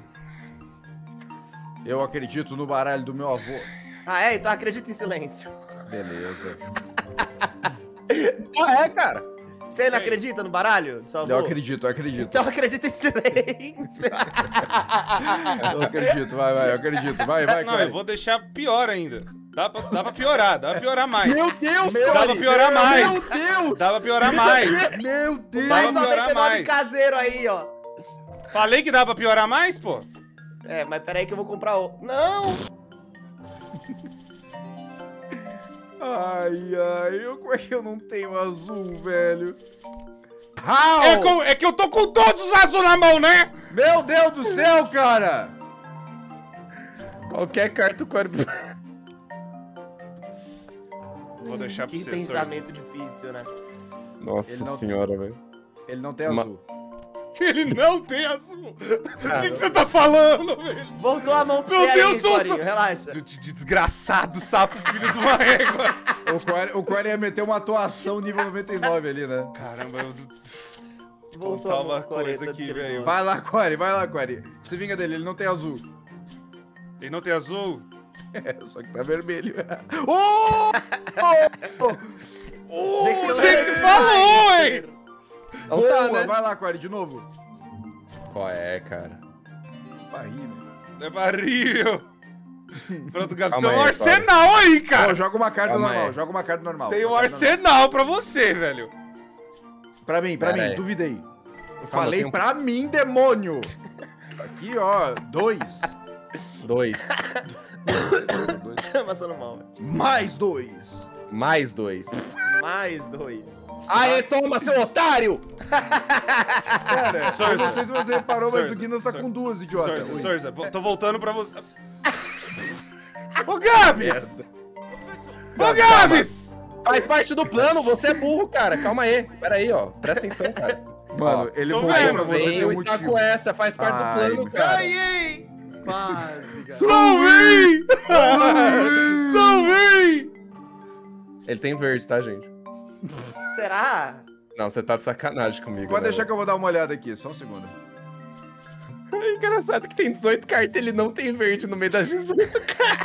Speaker 2: Eu acredito no baralho do meu avô.
Speaker 3: Ah, é? Então acredita em silêncio.
Speaker 2: Beleza.
Speaker 4: Ah, é, cara.
Speaker 3: Você não
Speaker 5: Sei.
Speaker 3: acredita no baralho do seu avô?
Speaker 2: Eu acredito, eu acredito.
Speaker 3: Então acredita em silêncio.
Speaker 2: Eu acredito, vai, vai, eu acredito. Vai, vai,
Speaker 5: Não,
Speaker 2: vai.
Speaker 5: eu vou deixar pior ainda. Dá pra, dá pra piorar, dá pra piorar mais.
Speaker 2: Meu Deus,
Speaker 5: Dá
Speaker 2: cara.
Speaker 5: pra piorar mais.
Speaker 2: Meu Deus.
Speaker 5: Dá pra piorar mais.
Speaker 2: Meu Deus.
Speaker 5: Dá
Speaker 3: Mais
Speaker 5: pra piorar
Speaker 3: noventa e nove
Speaker 5: mais.
Speaker 3: caseiro aí, ó.
Speaker 5: Falei que dá pra piorar mais, pô?
Speaker 3: É, mas peraí que eu vou comprar o... Não!
Speaker 2: Ai, ai, eu, como é que eu não tenho azul, velho?
Speaker 5: É, com- é que eu tô com todos os azul na mão, né?
Speaker 2: Meu Deus do céu, cara!
Speaker 4: Qualquer carta o corpo.
Speaker 5: Vou deixar pra
Speaker 3: Que
Speaker 5: você,
Speaker 3: pensamento difícil, né?
Speaker 4: Nossa
Speaker 2: Ele não-
Speaker 4: senhora, velho.
Speaker 2: Ele não tem
Speaker 4: Ma-
Speaker 2: azul.
Speaker 5: Ele não tem azul. O que, que você tá falando, velho?
Speaker 3: Voltou a mão pra
Speaker 5: Meu
Speaker 3: você
Speaker 5: Deus,
Speaker 3: aí,
Speaker 5: sou-
Speaker 3: Corinho, relaxa.
Speaker 5: De- de Desgraçado, sapo, filho de uma régua.
Speaker 2: O Core, o Core ia meter uma atuação nível noventa e nove ali, né?
Speaker 5: Caramba, eu...
Speaker 3: Voltou
Speaker 5: contar
Speaker 3: a mão
Speaker 5: uma
Speaker 3: pro Corinho,
Speaker 5: coisa
Speaker 3: tá
Speaker 5: aqui,
Speaker 3: perigoso.
Speaker 5: velho.
Speaker 2: Vai lá, Core, vai lá, Core. Se vinga dele, ele não tem azul.
Speaker 5: Ele não tem azul?
Speaker 2: É, só que tá vermelho. Oh! Oh! Oh!
Speaker 5: Você que falou, hein?
Speaker 4: Então
Speaker 2: Boa,
Speaker 4: tá, né?
Speaker 2: vai lá, Core, de novo.
Speaker 4: Qual é, cara?
Speaker 2: Vai rir, né?
Speaker 5: É barril. Pronto, Gabs,
Speaker 4: Calma
Speaker 5: tem um
Speaker 4: aí,
Speaker 5: arsenal aí,
Speaker 2: Ó,
Speaker 5: cara.
Speaker 2: joga uma carta
Speaker 4: Calma
Speaker 2: normal,
Speaker 4: aí.
Speaker 2: joga uma carta normal.
Speaker 5: Tem um
Speaker 2: uma carta
Speaker 5: arsenal pra você, velho.
Speaker 2: normal. Pra mim, pra
Speaker 4: Pera
Speaker 2: mim,
Speaker 4: aí.
Speaker 2: duvidei. Eu
Speaker 4: eu
Speaker 2: falei
Speaker 4: tenho um-
Speaker 2: pra mim, demônio. Aqui, ó, dois.
Speaker 4: Dois.
Speaker 3: Passando mal, velho.
Speaker 2: Mais dois.
Speaker 4: Mais dois.
Speaker 3: Mais dois.
Speaker 4: Aê, toma, seu otário!
Speaker 2: Cara, eu
Speaker 5: Sorza.
Speaker 2: não sei se você reparou, mas
Speaker 5: Sorza,
Speaker 2: o Guinness tá
Speaker 5: Sorza.
Speaker 2: com duas, idiota.
Speaker 5: Sorza,
Speaker 2: Ui.
Speaker 5: Sorza, vo- tô voltando pra você. Ô, Gabs! Ô, Gabs!
Speaker 4: Faz parte do plano, você é burro, cara. Calma aí. Pera aí, ó. Presta atenção, cara.
Speaker 2: Mano,
Speaker 4: Ó,
Speaker 2: ele
Speaker 5: tô
Speaker 2: voltou
Speaker 5: vendo,
Speaker 2: pra você
Speaker 4: Vem
Speaker 2: ter um
Speaker 4: e tá
Speaker 2: motivo.
Speaker 4: com essa, faz parte
Speaker 2: Ai,
Speaker 4: do plano, cara.
Speaker 5: Ganhei!
Speaker 3: Quase, cara.
Speaker 5: Sorri! Salvei!
Speaker 4: Ele tem verde, tá, gente?
Speaker 3: Será?
Speaker 4: Não, você tá de sacanagem comigo.
Speaker 2: Pode
Speaker 4: né,
Speaker 2: deixar que eu vou dar uma olhada aqui, só um segundo.
Speaker 4: É engraçado que tem dezoito cartas e ele não tem verde no meio das dezoito.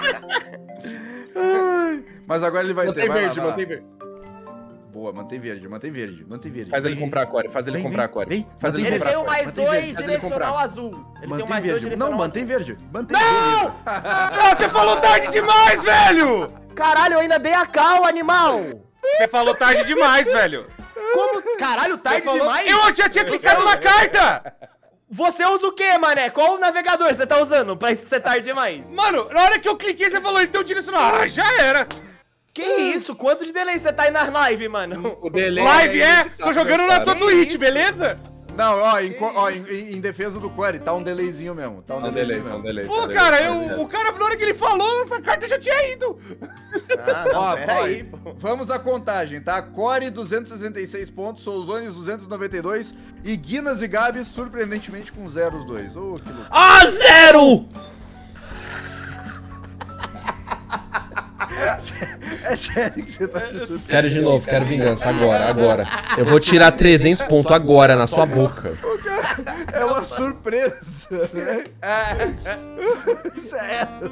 Speaker 2: Ai, mas agora ele vai
Speaker 4: Mantém
Speaker 2: ter, vai
Speaker 4: verde,
Speaker 2: lá, vai
Speaker 4: mantém
Speaker 2: lá.
Speaker 4: verde.
Speaker 2: Boa, mantém verde, mantém verde, mantém verde.
Speaker 4: Faz ele
Speaker 2: Vem,
Speaker 4: comprar a core, faz ele
Speaker 2: Vem,
Speaker 4: comprar a
Speaker 2: vem,
Speaker 4: core.
Speaker 2: vem.
Speaker 4: Faz ele
Speaker 2: Mantém
Speaker 3: Ele
Speaker 4: comprar
Speaker 3: tem
Speaker 4: a
Speaker 3: o
Speaker 4: core.
Speaker 3: mais
Speaker 2: mantém
Speaker 3: dois
Speaker 2: verde,
Speaker 4: faz ele
Speaker 3: direcional
Speaker 4: comprar.
Speaker 3: azul. Ele tem
Speaker 2: Mantém
Speaker 3: o mais dois
Speaker 2: verde.
Speaker 3: direcional
Speaker 2: Não, mantém
Speaker 3: azul.
Speaker 2: verde. Mantém
Speaker 5: Não!
Speaker 2: verde.
Speaker 5: Ah, você falou tarde demais, velho!
Speaker 3: Caralho, eu ainda dei a cal, animal!
Speaker 5: Você falou tarde demais, velho.
Speaker 3: Como? Caralho, tarde
Speaker 5: Você falou-
Speaker 3: demais?
Speaker 5: Eu já tinha clicado na carta!
Speaker 3: Você usa o quê, mané? Qual navegador você tá usando pra isso ser tarde demais?
Speaker 5: Mano, na hora que eu cliquei, você falou, então direcional. Ah, já era.
Speaker 3: Que isso? Quanto de delay você tá aí nas live, mano?
Speaker 4: O delay
Speaker 5: Live
Speaker 4: aí
Speaker 5: é?
Speaker 4: que tá
Speaker 5: Tô jogando na tua
Speaker 4: conversado.
Speaker 5: Twitch, beleza?
Speaker 2: Não, ó, em, co- ó, em, em- em defesa do Query, tá um delayzinho mesmo. Tá um
Speaker 4: Tá um
Speaker 2: delayzinho
Speaker 4: delay, tá um
Speaker 2: mesmo.
Speaker 4: delay.
Speaker 5: Pô,
Speaker 4: tá um
Speaker 5: cara,
Speaker 4: delay, tá um
Speaker 5: eu,
Speaker 4: delay.
Speaker 5: o cara, na hora que ele falou, a carta já tinha ido.
Speaker 3: Ah, não,
Speaker 2: Ó,
Speaker 3: pera
Speaker 2: ó,
Speaker 3: aí, pô.
Speaker 2: vamos à contagem, tá? Core duzentos e sessenta e seis pontos, Souzones duzentos e noventa e dois e Guinness e Gabs surpreendentemente com zero os dois. Ô, que louco.
Speaker 5: A zero!
Speaker 2: É sério que você tá se surpreendendo?
Speaker 4: Quero de novo, quero vingança, agora, agora. Eu vou tirar trezentos pontos agora na sua boca.
Speaker 2: É uma surpresa, né? Sério.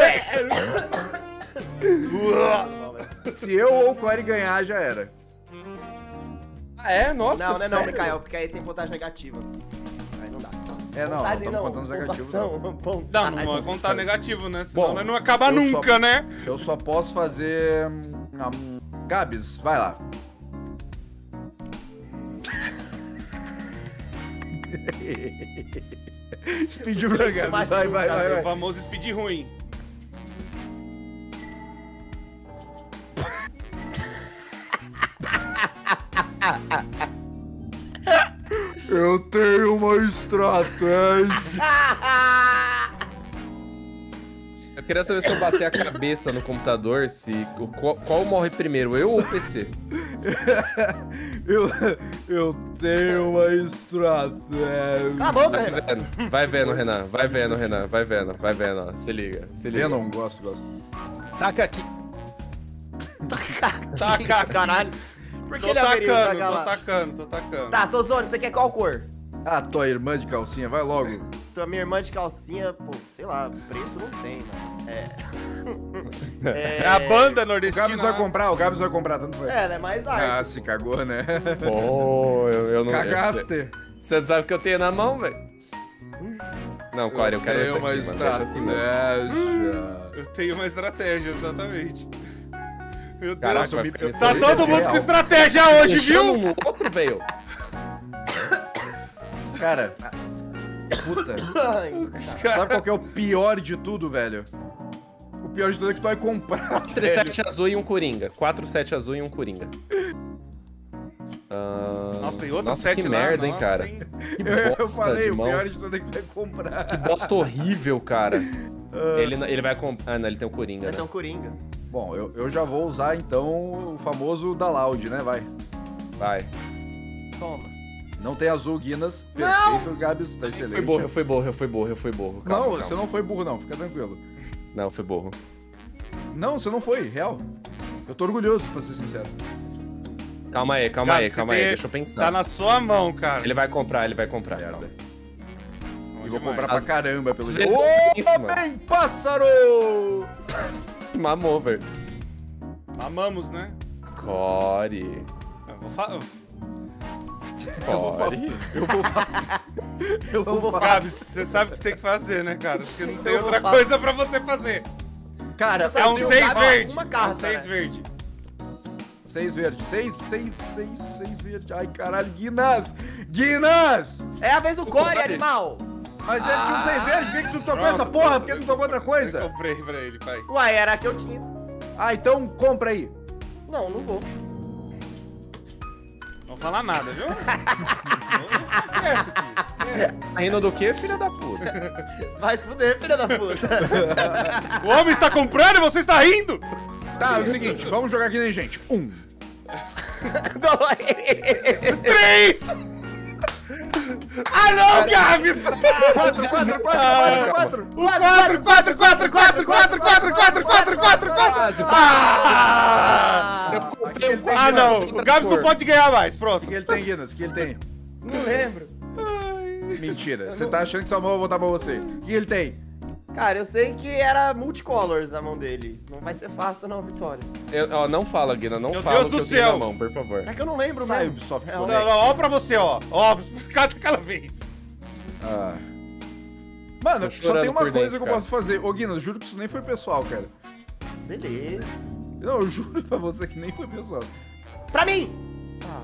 Speaker 2: Se eu ou o Query ganhar, já era.
Speaker 4: Ah, é? Nossa,
Speaker 3: Não, não é não,
Speaker 4: sério?
Speaker 3: Mikael, porque aí tem contagem negativa. Aí não dá.
Speaker 2: É, não, não
Speaker 3: Contagem
Speaker 2: estamos contando os negativos. Não.
Speaker 3: pontuação,
Speaker 5: Não,
Speaker 3: pontagem.
Speaker 5: não vai contar negativo, né? Senão
Speaker 2: Bom,
Speaker 5: nós não acaba
Speaker 2: eu
Speaker 5: nunca,
Speaker 2: só-
Speaker 5: né?
Speaker 2: Eu só posso fazer... hum, hum, Gabs, vai lá. Speedrun, Gabs. Vai, vai, vai,
Speaker 5: O
Speaker 2: vai.
Speaker 5: famoso speed ruim.
Speaker 2: Eu tenho uma estratégia.
Speaker 4: Eu queria saber se eu bater a cabeça no computador, se o- qual, qual morre primeiro, eu ou o P C?
Speaker 2: Eu, eu tenho uma estratégia.
Speaker 3: Cala a boca,
Speaker 4: Vai
Speaker 3: Renan.
Speaker 4: vendo, vai vendo, Renan, vai vendo, Renan, vai vendo, vai vendo, ó. Se liga, se liga.
Speaker 2: Venom, gosto, gosto.
Speaker 4: Taca aqui.
Speaker 5: Taca aqui.
Speaker 3: Caralho. Por que
Speaker 5: Tô
Speaker 3: ele haveria de
Speaker 5: tacando,
Speaker 3: tacar
Speaker 5: tô
Speaker 3: lá?
Speaker 5: tacando, tô tacando.
Speaker 3: Tá, Souzone, você quer qual cor?
Speaker 2: Ah, tua irmã de calcinha, vai logo.
Speaker 3: Tua minha irmã de calcinha, pô, sei lá, preto não tem, mano. É.
Speaker 5: É a banda
Speaker 2: O
Speaker 5: nordestina.
Speaker 2: Gabs vai comprar, o Gabs vai comprar, tanto faz.
Speaker 3: É, ela é mais
Speaker 2: Ah,
Speaker 3: arte.
Speaker 2: se cagou, né?
Speaker 4: Pô, eu, eu não...
Speaker 2: Cagaste.
Speaker 4: Você não sabe o que eu tenho na mão, velho? Não, Core, eu quero essa
Speaker 2: tenho
Speaker 4: aqui,
Speaker 2: uma
Speaker 4: mano. Deixa assim, mano.
Speaker 2: estratégia.
Speaker 5: Eu tenho uma estratégia, exatamente. Meu Deus.
Speaker 4: Caraca,
Speaker 2: eu
Speaker 4: vai
Speaker 2: me-
Speaker 4: ficar
Speaker 2: eu-
Speaker 4: isso
Speaker 5: Tá
Speaker 4: aí,
Speaker 5: todo
Speaker 4: velho.
Speaker 5: mundo
Speaker 2: real.
Speaker 5: com estratégia hoje,
Speaker 4: Deixando
Speaker 5: viu?
Speaker 4: um no outro, velho.
Speaker 2: Cara, puta.
Speaker 3: Ai,
Speaker 2: Sabe qual que é o pior de tudo, velho? O pior de tudo é que tu vai comprar.
Speaker 4: quatro sete azul e um coringa. quatro sete azul e um coringa. Ah,
Speaker 5: Nossa, tem outro
Speaker 4: nossa,
Speaker 5: sete
Speaker 4: que
Speaker 5: lá.
Speaker 4: merda, hein,
Speaker 5: nossa,
Speaker 4: cara.
Speaker 5: hein?
Speaker 4: Que
Speaker 2: Eu, eu
Speaker 4: bosta
Speaker 2: falei,
Speaker 4: de
Speaker 2: o
Speaker 4: mão.
Speaker 2: pior de tudo é que tu vai comprar.
Speaker 4: Que bosta horrível, cara. Ele, ele vai comprar... Ah, não, ele tem o coringa,
Speaker 3: vai
Speaker 4: né?
Speaker 3: ter um coringa.
Speaker 2: Bom, eu, eu já vou usar então o famoso da Loud, né? Vai.
Speaker 4: Vai.
Speaker 3: Toma.
Speaker 2: Não tem azul, Guinness. Perfeito, Gabs, tá excelente.
Speaker 4: Foi burro, eu fui burro, eu fui burro, eu fui burro. Calma,
Speaker 2: Não,
Speaker 4: calma.
Speaker 2: você não foi burro, não. Fica tranquilo.
Speaker 4: Não, foi burro.
Speaker 2: Não, você não foi, real. Eu tô orgulhoso, pra ser sincero.
Speaker 4: Calma aí, calma
Speaker 5: Gabi,
Speaker 4: aí,
Speaker 5: você
Speaker 4: calma aí,
Speaker 5: tem-
Speaker 4: deixa eu pensar.
Speaker 5: Tá na sua mão, cara.
Speaker 4: Ele vai comprar, ele vai comprar, calma.
Speaker 2: E vou
Speaker 5: demais.
Speaker 2: comprar pra
Speaker 4: As-
Speaker 2: caramba, pelo
Speaker 4: às
Speaker 2: jeito.
Speaker 4: vezes é isso, mano.
Speaker 2: Bem, pássaro!
Speaker 4: Mamou, velho.
Speaker 5: Amamos, né?
Speaker 4: Core.
Speaker 5: Eu vou falar.
Speaker 4: Core.
Speaker 2: Eu vou Eu vou falar.
Speaker 5: Gabs, você sabe o que você tem que fazer, né, cara? Porque não tem
Speaker 3: Eu vou
Speaker 5: outra
Speaker 3: falar.
Speaker 5: coisa pra você fazer.
Speaker 2: Cara,
Speaker 3: Só
Speaker 5: É um
Speaker 3: tem o
Speaker 5: seis
Speaker 3: Gabi,
Speaker 5: verde.
Speaker 3: uma
Speaker 5: É um
Speaker 3: carta,
Speaker 5: seis
Speaker 3: né?
Speaker 5: verde.
Speaker 2: seis verde. seis, seis, seis, seis verde. Ai, caralho, Guinness! Guinness!
Speaker 3: É a vez do Core,
Speaker 4: Core.
Speaker 3: animal!
Speaker 2: Mas ele tinha um seis verde, por que, que tu tocou
Speaker 5: Pronto,
Speaker 2: essa porra?
Speaker 5: pronto.
Speaker 2: Por que tu não tocou outra
Speaker 5: Eu
Speaker 2: coisa?
Speaker 5: comprei pra ele, pai.
Speaker 3: Uai, era a que eu tinha.
Speaker 2: Ah, então compra aí.
Speaker 3: Não, não vou.
Speaker 5: Não vou falar nada, viu? Tô quieto aqui.
Speaker 4: Tá rindo do quê, filha da puta?
Speaker 3: Vai se fuder, filha da puta.
Speaker 5: O homem está comprando e você está rindo?
Speaker 2: Tá, é o seguinte, vamos jogar aqui, né, gente? Um.
Speaker 3: Dois.
Speaker 5: Três! Ah, não, Gabs!
Speaker 2: quatro, quatro, quatro, quatro, quatro.
Speaker 5: quatro, quatro, quatro, quatro, quatro, quatro, quatro, quatro, quatro, quatro. Ah! Ah, não. O Gabs não pode ganhar mais.
Speaker 2: O
Speaker 5: Pronto.
Speaker 2: que ele tem, Guinness? O que ele tem?
Speaker 3: Não lembro.
Speaker 2: Mentira. Você tá achando que sua mão vai voltar pra você. O que ele tem?
Speaker 3: Cara, eu sei que era multicolors a mão dele. Não vai ser fácil não, Vitória.
Speaker 4: Eu, ó, não fala, Guina, não
Speaker 5: Meu
Speaker 4: fala
Speaker 5: Deus
Speaker 4: o
Speaker 5: do
Speaker 4: que eu tenho
Speaker 5: céu.
Speaker 4: na mão, por favor.
Speaker 3: É que eu não lembro
Speaker 2: Sai,
Speaker 3: mesmo.
Speaker 2: Ubisoft.
Speaker 3: É,
Speaker 5: Não,
Speaker 2: Connect.
Speaker 5: não, ó pra você, ó. Ó, cada aquela vez.
Speaker 2: Ah. Mano,
Speaker 4: Tô
Speaker 2: só
Speaker 4: chorando
Speaker 2: tem uma
Speaker 4: por
Speaker 2: coisa
Speaker 4: dentro,
Speaker 2: que eu
Speaker 4: cara.
Speaker 2: posso fazer. Ô, Guinness, juro que isso nem foi pessoal, cara.
Speaker 3: Beleza.
Speaker 2: Não, eu juro pra você que nem foi pessoal.
Speaker 3: Pra mim! Ah,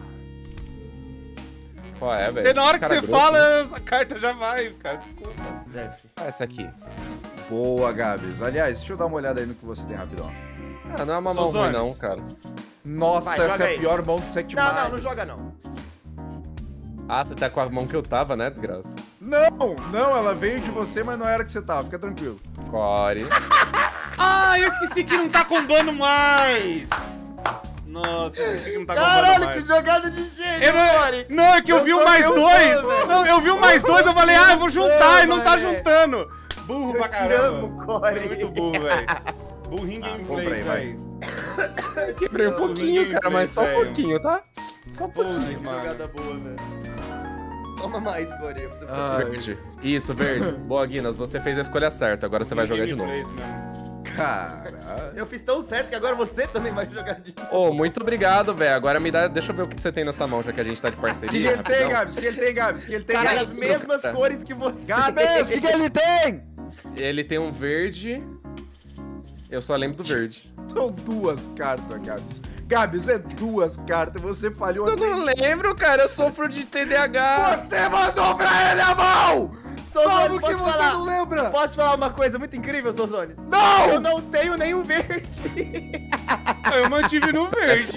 Speaker 4: Qual é, velho?
Speaker 5: Você, na hora que
Speaker 4: Cara
Speaker 5: você
Speaker 4: grosso,
Speaker 5: fala,
Speaker 4: né?
Speaker 5: essa carta já vai, cara. Desculpa.
Speaker 3: deve.
Speaker 4: Ah, essa aqui.
Speaker 2: Boa, Gabs. Aliás, deixa eu dar uma olhada aí no que você tem rapidão.
Speaker 4: Ah, não é uma
Speaker 5: São
Speaker 4: mão ruim,
Speaker 5: zonas.
Speaker 4: não, cara.
Speaker 2: Nossa,
Speaker 3: Vai,
Speaker 2: essa
Speaker 3: joga
Speaker 2: é a
Speaker 3: aí.
Speaker 2: pior mão do Sect
Speaker 3: Não, não,
Speaker 2: Magus.
Speaker 3: não joga não.
Speaker 4: Ah, você tá com a mão que eu tava, né, desgraça?
Speaker 2: Não, não, ela veio de você, mas não era que você tava. Fica tranquilo.
Speaker 4: Core.
Speaker 5: Ah, eu esqueci que não tá combando mais. Nossa, eu esqueci que não tá combando
Speaker 3: Caralho,
Speaker 5: mais.
Speaker 3: que jogada de gênio,
Speaker 5: Eu
Speaker 3: Core!
Speaker 5: não, não, é que eu,
Speaker 3: Eu
Speaker 5: vi o
Speaker 3: sou
Speaker 5: mais
Speaker 3: teu
Speaker 5: dois.
Speaker 3: fã, velho.
Speaker 5: Não, eu vi o mais dois, eu falei, ah, eu vou juntar,
Speaker 3: fã,
Speaker 5: e não tá
Speaker 3: velho.
Speaker 5: juntando. Burro
Speaker 3: Eu
Speaker 5: pra
Speaker 3: te
Speaker 5: caramba.
Speaker 3: amo, Core.
Speaker 5: Foi muito burro, velho. Burrinho
Speaker 2: Ah,
Speaker 5: gameplay,
Speaker 2: compra aí, vai.
Speaker 5: velho.
Speaker 4: Quebrei um pouquinho, cara, mas só um
Speaker 5: velho.
Speaker 4: pouquinho, tá? Só um pouquinho.
Speaker 5: Putz,
Speaker 3: Que
Speaker 5: mano.
Speaker 3: jogada boa, velho. Toma mais, Core, pra você
Speaker 2: Ah,
Speaker 4: Verde. Isso, verde. Boa, Guinness, você fez a escolha certa, agora você vai jogar de novo.
Speaker 5: Gameplays mesmo.
Speaker 2: Caralho.
Speaker 3: Eu fiz tão certo que agora você também vai jogar de novo.
Speaker 4: Ô, muito obrigado, velho. Agora me dá. Deixa eu ver o que você tem nessa mão, já que a gente tá de
Speaker 2: O que,
Speaker 4: parceria.
Speaker 2: que ele tem,
Speaker 4: rapidão.
Speaker 2: Gabs? O que ele tem, Gabs? O que ele tem,
Speaker 3: Cara,
Speaker 2: Gabs?
Speaker 3: as mesmas
Speaker 4: cara.
Speaker 3: cores que você.
Speaker 2: Gabs, o que, que ele tem?
Speaker 4: Ele tem um verde. Eu só lembro do verde.
Speaker 2: São duas cartas, Gabs. Gabs, é duas cartas. Você falhou.
Speaker 4: Eu não lembro, cara. Eu sofro de T D A H.
Speaker 2: Você mandou pra ele a mão!
Speaker 3: Sozones,
Speaker 2: Como que
Speaker 3: posso
Speaker 2: você
Speaker 3: falar?
Speaker 2: não lembra?
Speaker 3: Posso falar uma coisa muito incrível, Sozones?
Speaker 2: Não!
Speaker 3: Eu não tenho nenhum verde.
Speaker 5: Eu mantive no verde.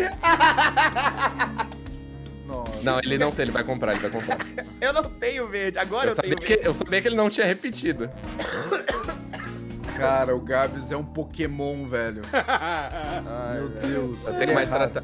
Speaker 2: Nossa.
Speaker 4: Não, ele não tem, ele vai comprar, ele vai comprar.
Speaker 3: Eu não tenho verde. Agora
Speaker 4: Eu
Speaker 3: eu,
Speaker 4: sabia,
Speaker 3: tenho
Speaker 4: que,
Speaker 3: verde.
Speaker 4: eu sabia que ele não tinha repetido.
Speaker 2: Cara, o Gabs é um Pokémon, velho.
Speaker 3: Ai,
Speaker 2: Meu
Speaker 3: velho.
Speaker 2: Deus.
Speaker 4: Eu tenho mais trata...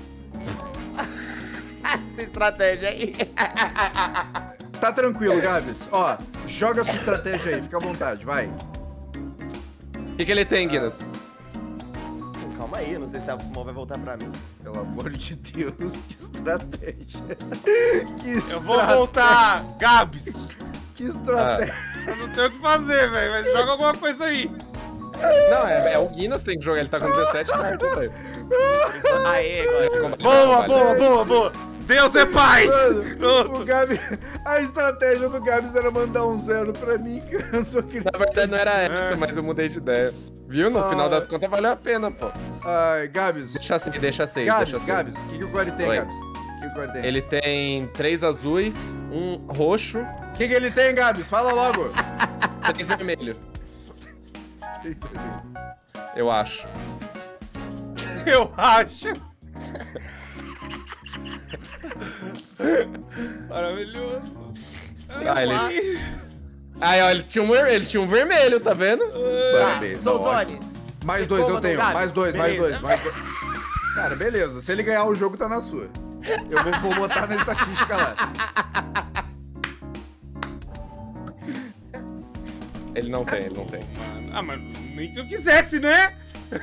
Speaker 3: Essa estratégia aí.
Speaker 2: Tá tranquilo, Gabs. Ó, joga sua estratégia aí. Fica à vontade, vai.
Speaker 4: O que, que ele tem, Guinness?
Speaker 3: Calma aí, eu não sei se a mão vai voltar pra mim.
Speaker 2: Pelo amor de Deus, que estratégia. Que estratégia.
Speaker 5: Eu vou voltar, Gabs.
Speaker 2: Que estratégia.
Speaker 5: Eu não tenho o que fazer, velho. Mas joga alguma coisa aí.
Speaker 4: Não, é, é o Guinness que tem que jogar, ele tá com dezessete cartas, velho.
Speaker 3: Aê, agora.
Speaker 5: Boa, boa, boa, boa. Deus é pai.
Speaker 2: Mano, o
Speaker 5: Pronto.
Speaker 2: Gabs, a estratégia do Gabs era mandar um zero pra mim, cara. Eu não tô acreditando.
Speaker 4: Na verdade não era essa, mas eu mudei de ideia. Viu? No
Speaker 2: Ah.
Speaker 4: final das contas valeu a pena, pô.
Speaker 2: Ai, Gabs.
Speaker 4: Deixa seis, deixa seis,
Speaker 2: Gabs,
Speaker 4: deixa seis.
Speaker 2: Gabs, o que, que o Core tem,
Speaker 4: Oi.
Speaker 2: Gabs? O que, que o Core tem?
Speaker 4: Ele tem três azuis, um roxo,
Speaker 2: O que, que ele tem, Gabs? Fala logo.
Speaker 4: três vermelho, eu acho.
Speaker 5: Eu acho. Maravilhoso.
Speaker 4: Ah, ele... Aí, ó, ele tinha, um, ver- ele tinha um vermelho, tá vendo?
Speaker 2: Parabéns, tá ótimo.
Speaker 3: Sozones.
Speaker 2: Mais
Speaker 3: Você
Speaker 2: dois eu
Speaker 3: coma
Speaker 2: tenho,
Speaker 3: no Gabs?
Speaker 2: mais dois, mais
Speaker 3: Beleza.
Speaker 2: dois, mais dois. Cara, beleza. Se ele ganhar o jogo, tá na sua. Eu vou, vou botar na estatística lá.
Speaker 4: Ele não tem, ele não tem.
Speaker 5: Ah, mas nem que eu quisesse, né?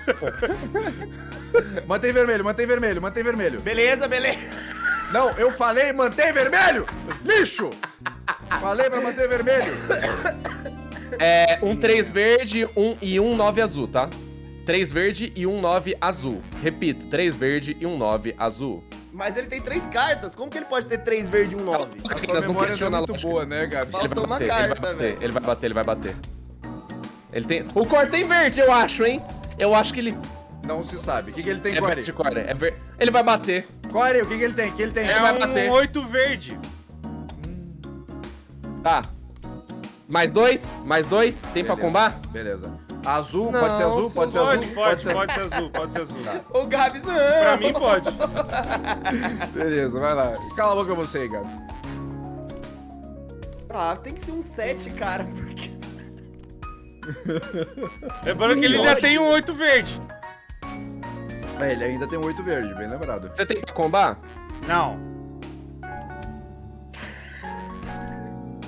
Speaker 2: Mantém vermelho, mantém vermelho, mantém vermelho.
Speaker 3: Beleza, beleza.
Speaker 2: Não, eu falei mantém vermelho! Lixo! Falei pra manter vermelho.
Speaker 4: É um três verde um, e um nove azul, tá? três verde e um nove azul. Repito, três verde e um nove azul.
Speaker 3: Mas ele tem três cartas. Como que ele pode ter três verde e um nove?
Speaker 2: A
Speaker 4: Não
Speaker 2: sua memória não é
Speaker 4: questiona a
Speaker 2: muito
Speaker 4: lógica.
Speaker 2: boa, né, Gabi?
Speaker 3: Falta
Speaker 4: Ele vai
Speaker 3: uma
Speaker 4: bater, ele vai
Speaker 3: carta,
Speaker 4: bater,
Speaker 3: velho.
Speaker 4: ele vai bater, ele vai bater. Ele tem... O Core tem verde, eu acho, hein? Eu acho que ele...
Speaker 2: Não se sabe. O que, que ele tem,
Speaker 4: É
Speaker 2: Core?
Speaker 4: verde, Core. É ver... Ele vai bater.
Speaker 2: Core, o que, que ele tem? O que ele tem?
Speaker 5: É
Speaker 4: vai
Speaker 5: um
Speaker 4: bater.
Speaker 5: oito verde.
Speaker 4: Tá. Mais dois? Mais dois? Tem pra
Speaker 2: Beleza,
Speaker 4: combar?
Speaker 2: Beleza. Azul,
Speaker 4: Não,
Speaker 2: pode ser azul? Pode ser
Speaker 5: Pode,
Speaker 2: azul?
Speaker 5: pode,
Speaker 2: ser-
Speaker 5: pode ser azul, pode ser azul.
Speaker 3: O Gabs não.
Speaker 5: Pra mim pode.
Speaker 2: Beleza, vai lá. Cala a boca você aí, Gabi.
Speaker 3: Ah, tem que ser um sete, cara. Porque...
Speaker 5: Lembrando que ele já tem um oito verde.
Speaker 2: É, ele ainda tem um oito verde, bem lembrado.
Speaker 4: Você tem pra combar?
Speaker 5: Não.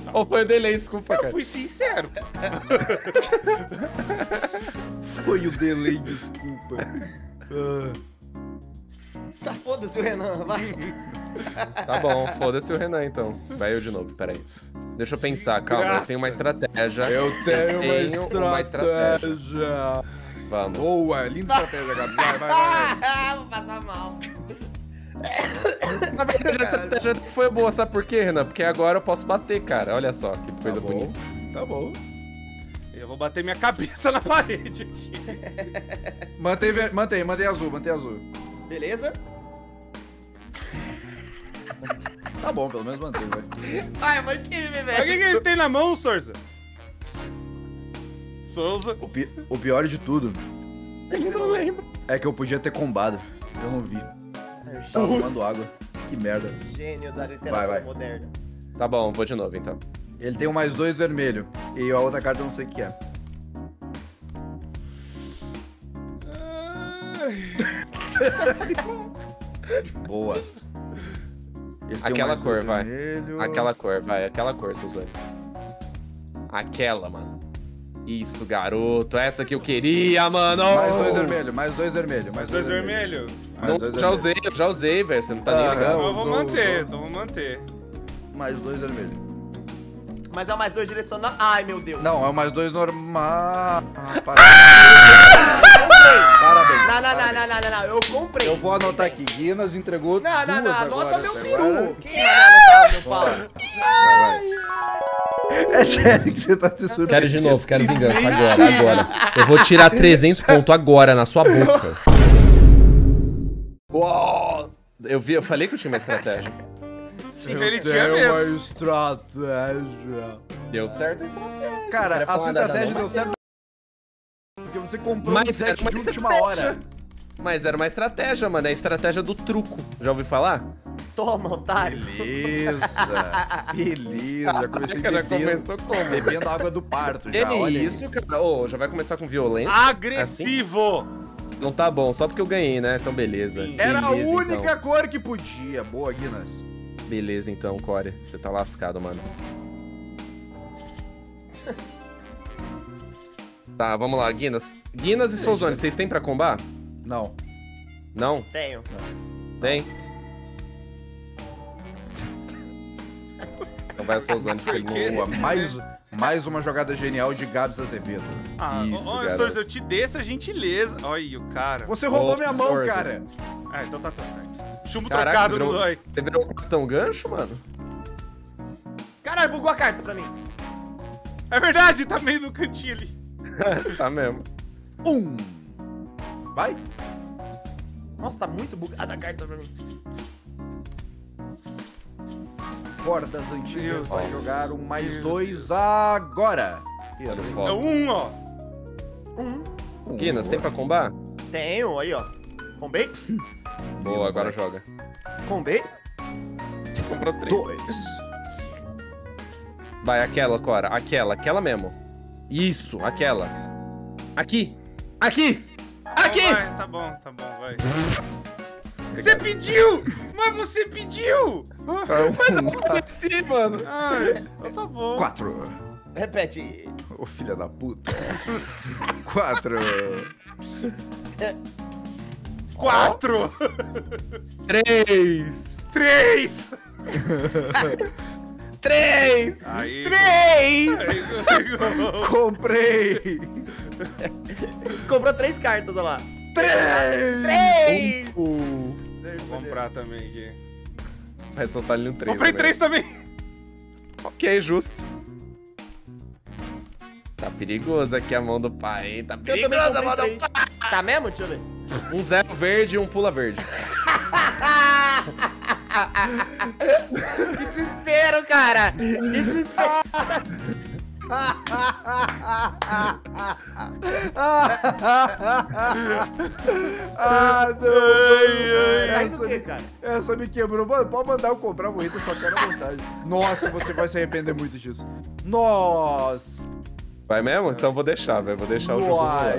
Speaker 4: Ou foi o delay, desculpa,
Speaker 5: Eu
Speaker 4: cara.
Speaker 5: fui sincero.
Speaker 2: Foi o delay, desculpa. Ah.
Speaker 3: Tá foda-se o Renan, vai.
Speaker 4: Tá bom, foda-se o Renan, então. Vai eu de novo, peraí. Deixa eu pensar, calma, eu
Speaker 5: graça.
Speaker 4: tenho uma estratégia.
Speaker 2: Eu tenho,
Speaker 4: tenho
Speaker 2: uma,
Speaker 4: uma
Speaker 2: estratégia.
Speaker 4: Vamos.
Speaker 2: Boa, linda estratégia, Gabi. Vai, vai, vai.
Speaker 3: Vou passar mal.
Speaker 4: Na verdade, a estratégia foi boa, sabe por quê, Renan? Porque agora eu posso bater, cara. Olha só, que coisa
Speaker 2: Tá bom,
Speaker 4: bonita.
Speaker 2: Tá bom.
Speaker 5: Eu vou bater minha cabeça na parede aqui.
Speaker 2: Mantém, ver- mantém, mantém azul, mantém azul.
Speaker 3: Beleza?
Speaker 2: Tá bom, pelo menos mantém, vai.
Speaker 3: Vai, mantive,
Speaker 5: Mas o
Speaker 3: velho.
Speaker 5: que, que ele tem na mão, Sorza? Souza.
Speaker 2: O, pi- o pior de tudo
Speaker 4: Eu não lembro.
Speaker 2: é que eu podia ter combado. Eu não vi. Tava tomando água. Que merda.
Speaker 3: Gênio da
Speaker 2: Vai,
Speaker 3: literatura
Speaker 2: vai.
Speaker 3: moderna.
Speaker 4: Tá bom, vou de novo, então.
Speaker 2: Ele tem um mais dois vermelho. E a outra carta eu não sei o que é. Boa. Ele tem um
Speaker 4: Aquela
Speaker 2: mais
Speaker 4: cor,
Speaker 2: dois
Speaker 4: vai.
Speaker 2: vermelho.
Speaker 4: Aquela cor, vai. Aquela cor, Suzane. Aquela, mano. Isso, garoto. Essa que eu queria, mano.
Speaker 2: Mais dois vermelho, mais dois vermelho, mais
Speaker 5: Dois
Speaker 2: dois vermelho.
Speaker 5: vermelhos.
Speaker 2: Mais
Speaker 4: Não,
Speaker 2: dois
Speaker 4: já
Speaker 2: vermelho.
Speaker 4: usei, eu já usei, velho. Você não tá nem
Speaker 2: Aham.
Speaker 4: ligado.
Speaker 5: Então eu vou
Speaker 2: usou,
Speaker 5: manter,
Speaker 2: usou.
Speaker 5: então vou manter.
Speaker 2: Mais dois vermelho.
Speaker 3: Mas é o mais dois direcional. Ai, meu Deus.
Speaker 2: Não, é o mais dois normal. Ah, para-
Speaker 3: Comprei.
Speaker 2: Parabéns.
Speaker 3: Não, não, não,
Speaker 2: parabéns.
Speaker 3: não, não, não, não. Eu comprei.
Speaker 2: Eu vou anotar aqui. Guinness entregou
Speaker 3: Não, não, não.
Speaker 2: duas
Speaker 3: Anota
Speaker 2: agora,
Speaker 3: meu
Speaker 2: até
Speaker 3: peru.
Speaker 2: agora.
Speaker 3: Quem vai anotar meu pau?
Speaker 2: Vai, vai. É sério que você tá se surpreendendo.
Speaker 4: Quero de novo, quero vingança. Agora, agora. Eu vou tirar trezentos pontos agora na sua boca.
Speaker 2: Uau!
Speaker 4: Eu vi, eu falei que eu tinha uma estratégia.
Speaker 2: Eu
Speaker 5: Ele tinha
Speaker 2: tenho
Speaker 5: mesmo.
Speaker 2: uma estratégia.
Speaker 4: Deu certo a estratégia.
Speaker 2: Cara,
Speaker 4: Queria
Speaker 2: a
Speaker 4: falar
Speaker 2: sua
Speaker 4: nada
Speaker 2: estratégia
Speaker 4: não,
Speaker 2: deu
Speaker 4: mas-
Speaker 2: certo. Porque você comprou
Speaker 4: Mas
Speaker 2: um set
Speaker 4: era uma
Speaker 2: de última
Speaker 4: estratégia.
Speaker 2: hora.
Speaker 4: Mas era uma estratégia, mano. É a estratégia do truco. Já ouviu falar?
Speaker 3: Toma, otário.
Speaker 2: Beleza. Beleza. Já comecei
Speaker 4: Caraca, já
Speaker 2: bebendo,
Speaker 4: começou como?
Speaker 2: bebendo água do parto
Speaker 4: Que
Speaker 2: já, olha aí.
Speaker 4: isso, cara? Ô, já vai começar com violência?
Speaker 5: Agressivo.
Speaker 4: Não tá bom, só porque eu ganhei, né? Então beleza.
Speaker 5: Sim.
Speaker 2: Era a
Speaker 4: Beleza,
Speaker 2: única
Speaker 4: então.
Speaker 2: cor que podia. Boa, Guinness.
Speaker 4: Beleza, então, Core. Você tá lascado, mano. Tá, vamos lá, Guinness. Guinness e Souzone, vocês têm pra combar?
Speaker 2: Não.
Speaker 4: Não?
Speaker 3: Tenho.
Speaker 4: Tem? Então vai o Souzone, porque ele não...
Speaker 2: Boa. Mais, mais uma jogada genial de Gabs Azevedo.
Speaker 5: Ah,
Speaker 4: Isso,
Speaker 5: ô, ô,
Speaker 4: garoto.
Speaker 5: Sorza, eu te dei essa gentileza. Olha aí o cara.
Speaker 2: Você roubou
Speaker 4: Ô,
Speaker 2: minha mão,
Speaker 4: Sorzas.
Speaker 2: cara.
Speaker 5: Ah, então tá, tá certo. Chumbo
Speaker 4: Caraca,
Speaker 5: trocado
Speaker 4: você
Speaker 5: no
Speaker 4: virou,
Speaker 5: dói.
Speaker 4: você virou o Capitão Gancho, mano?
Speaker 3: Caralho, bugou a carta pra mim.
Speaker 5: É verdade, tá meio no cantinho ali.
Speaker 4: Tá mesmo.
Speaker 2: Um. Vai.
Speaker 3: Nossa, tá muito bugada a carta pra mim.
Speaker 2: Cordas antigas
Speaker 5: Meu
Speaker 2: vai
Speaker 5: Deus.
Speaker 2: jogar um mais
Speaker 5: Meu
Speaker 2: dois agora.
Speaker 4: Olha o
Speaker 5: É
Speaker 4: foco.
Speaker 5: um, ó.
Speaker 3: Um.
Speaker 2: Um.
Speaker 4: Guinness, tem pra combar?
Speaker 3: Tenho, aí, ó. Combei?
Speaker 4: Boa, agora joga.
Speaker 3: Combei?
Speaker 4: Comprou três.
Speaker 2: Dois.
Speaker 4: Vai, aquela, Cora. Aquela, aquela mesmo. Isso, aquela. Aqui! Aqui! Aqui!
Speaker 5: Então vai, tá bom, tá bom, vai. Você pediu! Mas você pediu!
Speaker 4: Mas eu desci, mano.
Speaker 5: Ai, então tá bom.
Speaker 2: Quatro.
Speaker 3: Repete.
Speaker 2: Ô, filha da puta. Quatro.
Speaker 5: Quatro!
Speaker 4: Três!
Speaker 5: Três!
Speaker 4: Três!
Speaker 5: Aí.
Speaker 3: Três!
Speaker 5: Aí,
Speaker 2: Comprei.
Speaker 3: Comprou três cartas, olha lá.
Speaker 2: Três.
Speaker 3: Três!
Speaker 2: Um.
Speaker 5: Vou comprar também aqui.
Speaker 4: Vai soltar ali no três.
Speaker 5: Comprei
Speaker 4: também.
Speaker 5: três também.
Speaker 4: Ok, justo. Tá perigoso aqui a mão do pai, hein? Tá
Speaker 3: Eu também
Speaker 4: perigoso a mão
Speaker 3: comprei
Speaker 4: do
Speaker 3: três.
Speaker 4: pai.
Speaker 3: Tá mesmo? Deixa eu ver.
Speaker 4: Um zero verde e um pula verde.
Speaker 3: Que desespero, cara! Que desespero!
Speaker 2: Ah, não.
Speaker 3: Tá indo
Speaker 2: Essa,
Speaker 3: o quê,
Speaker 2: me,
Speaker 3: cara?
Speaker 2: essa me quebrou. Mano, pode mandar eu comprar moeda, só quero a vontade. Nossa, você vai se arrepender muito disso. Nossa.
Speaker 4: Vai mesmo? Então vou deixar, velho. Vou deixar o jogo rolar.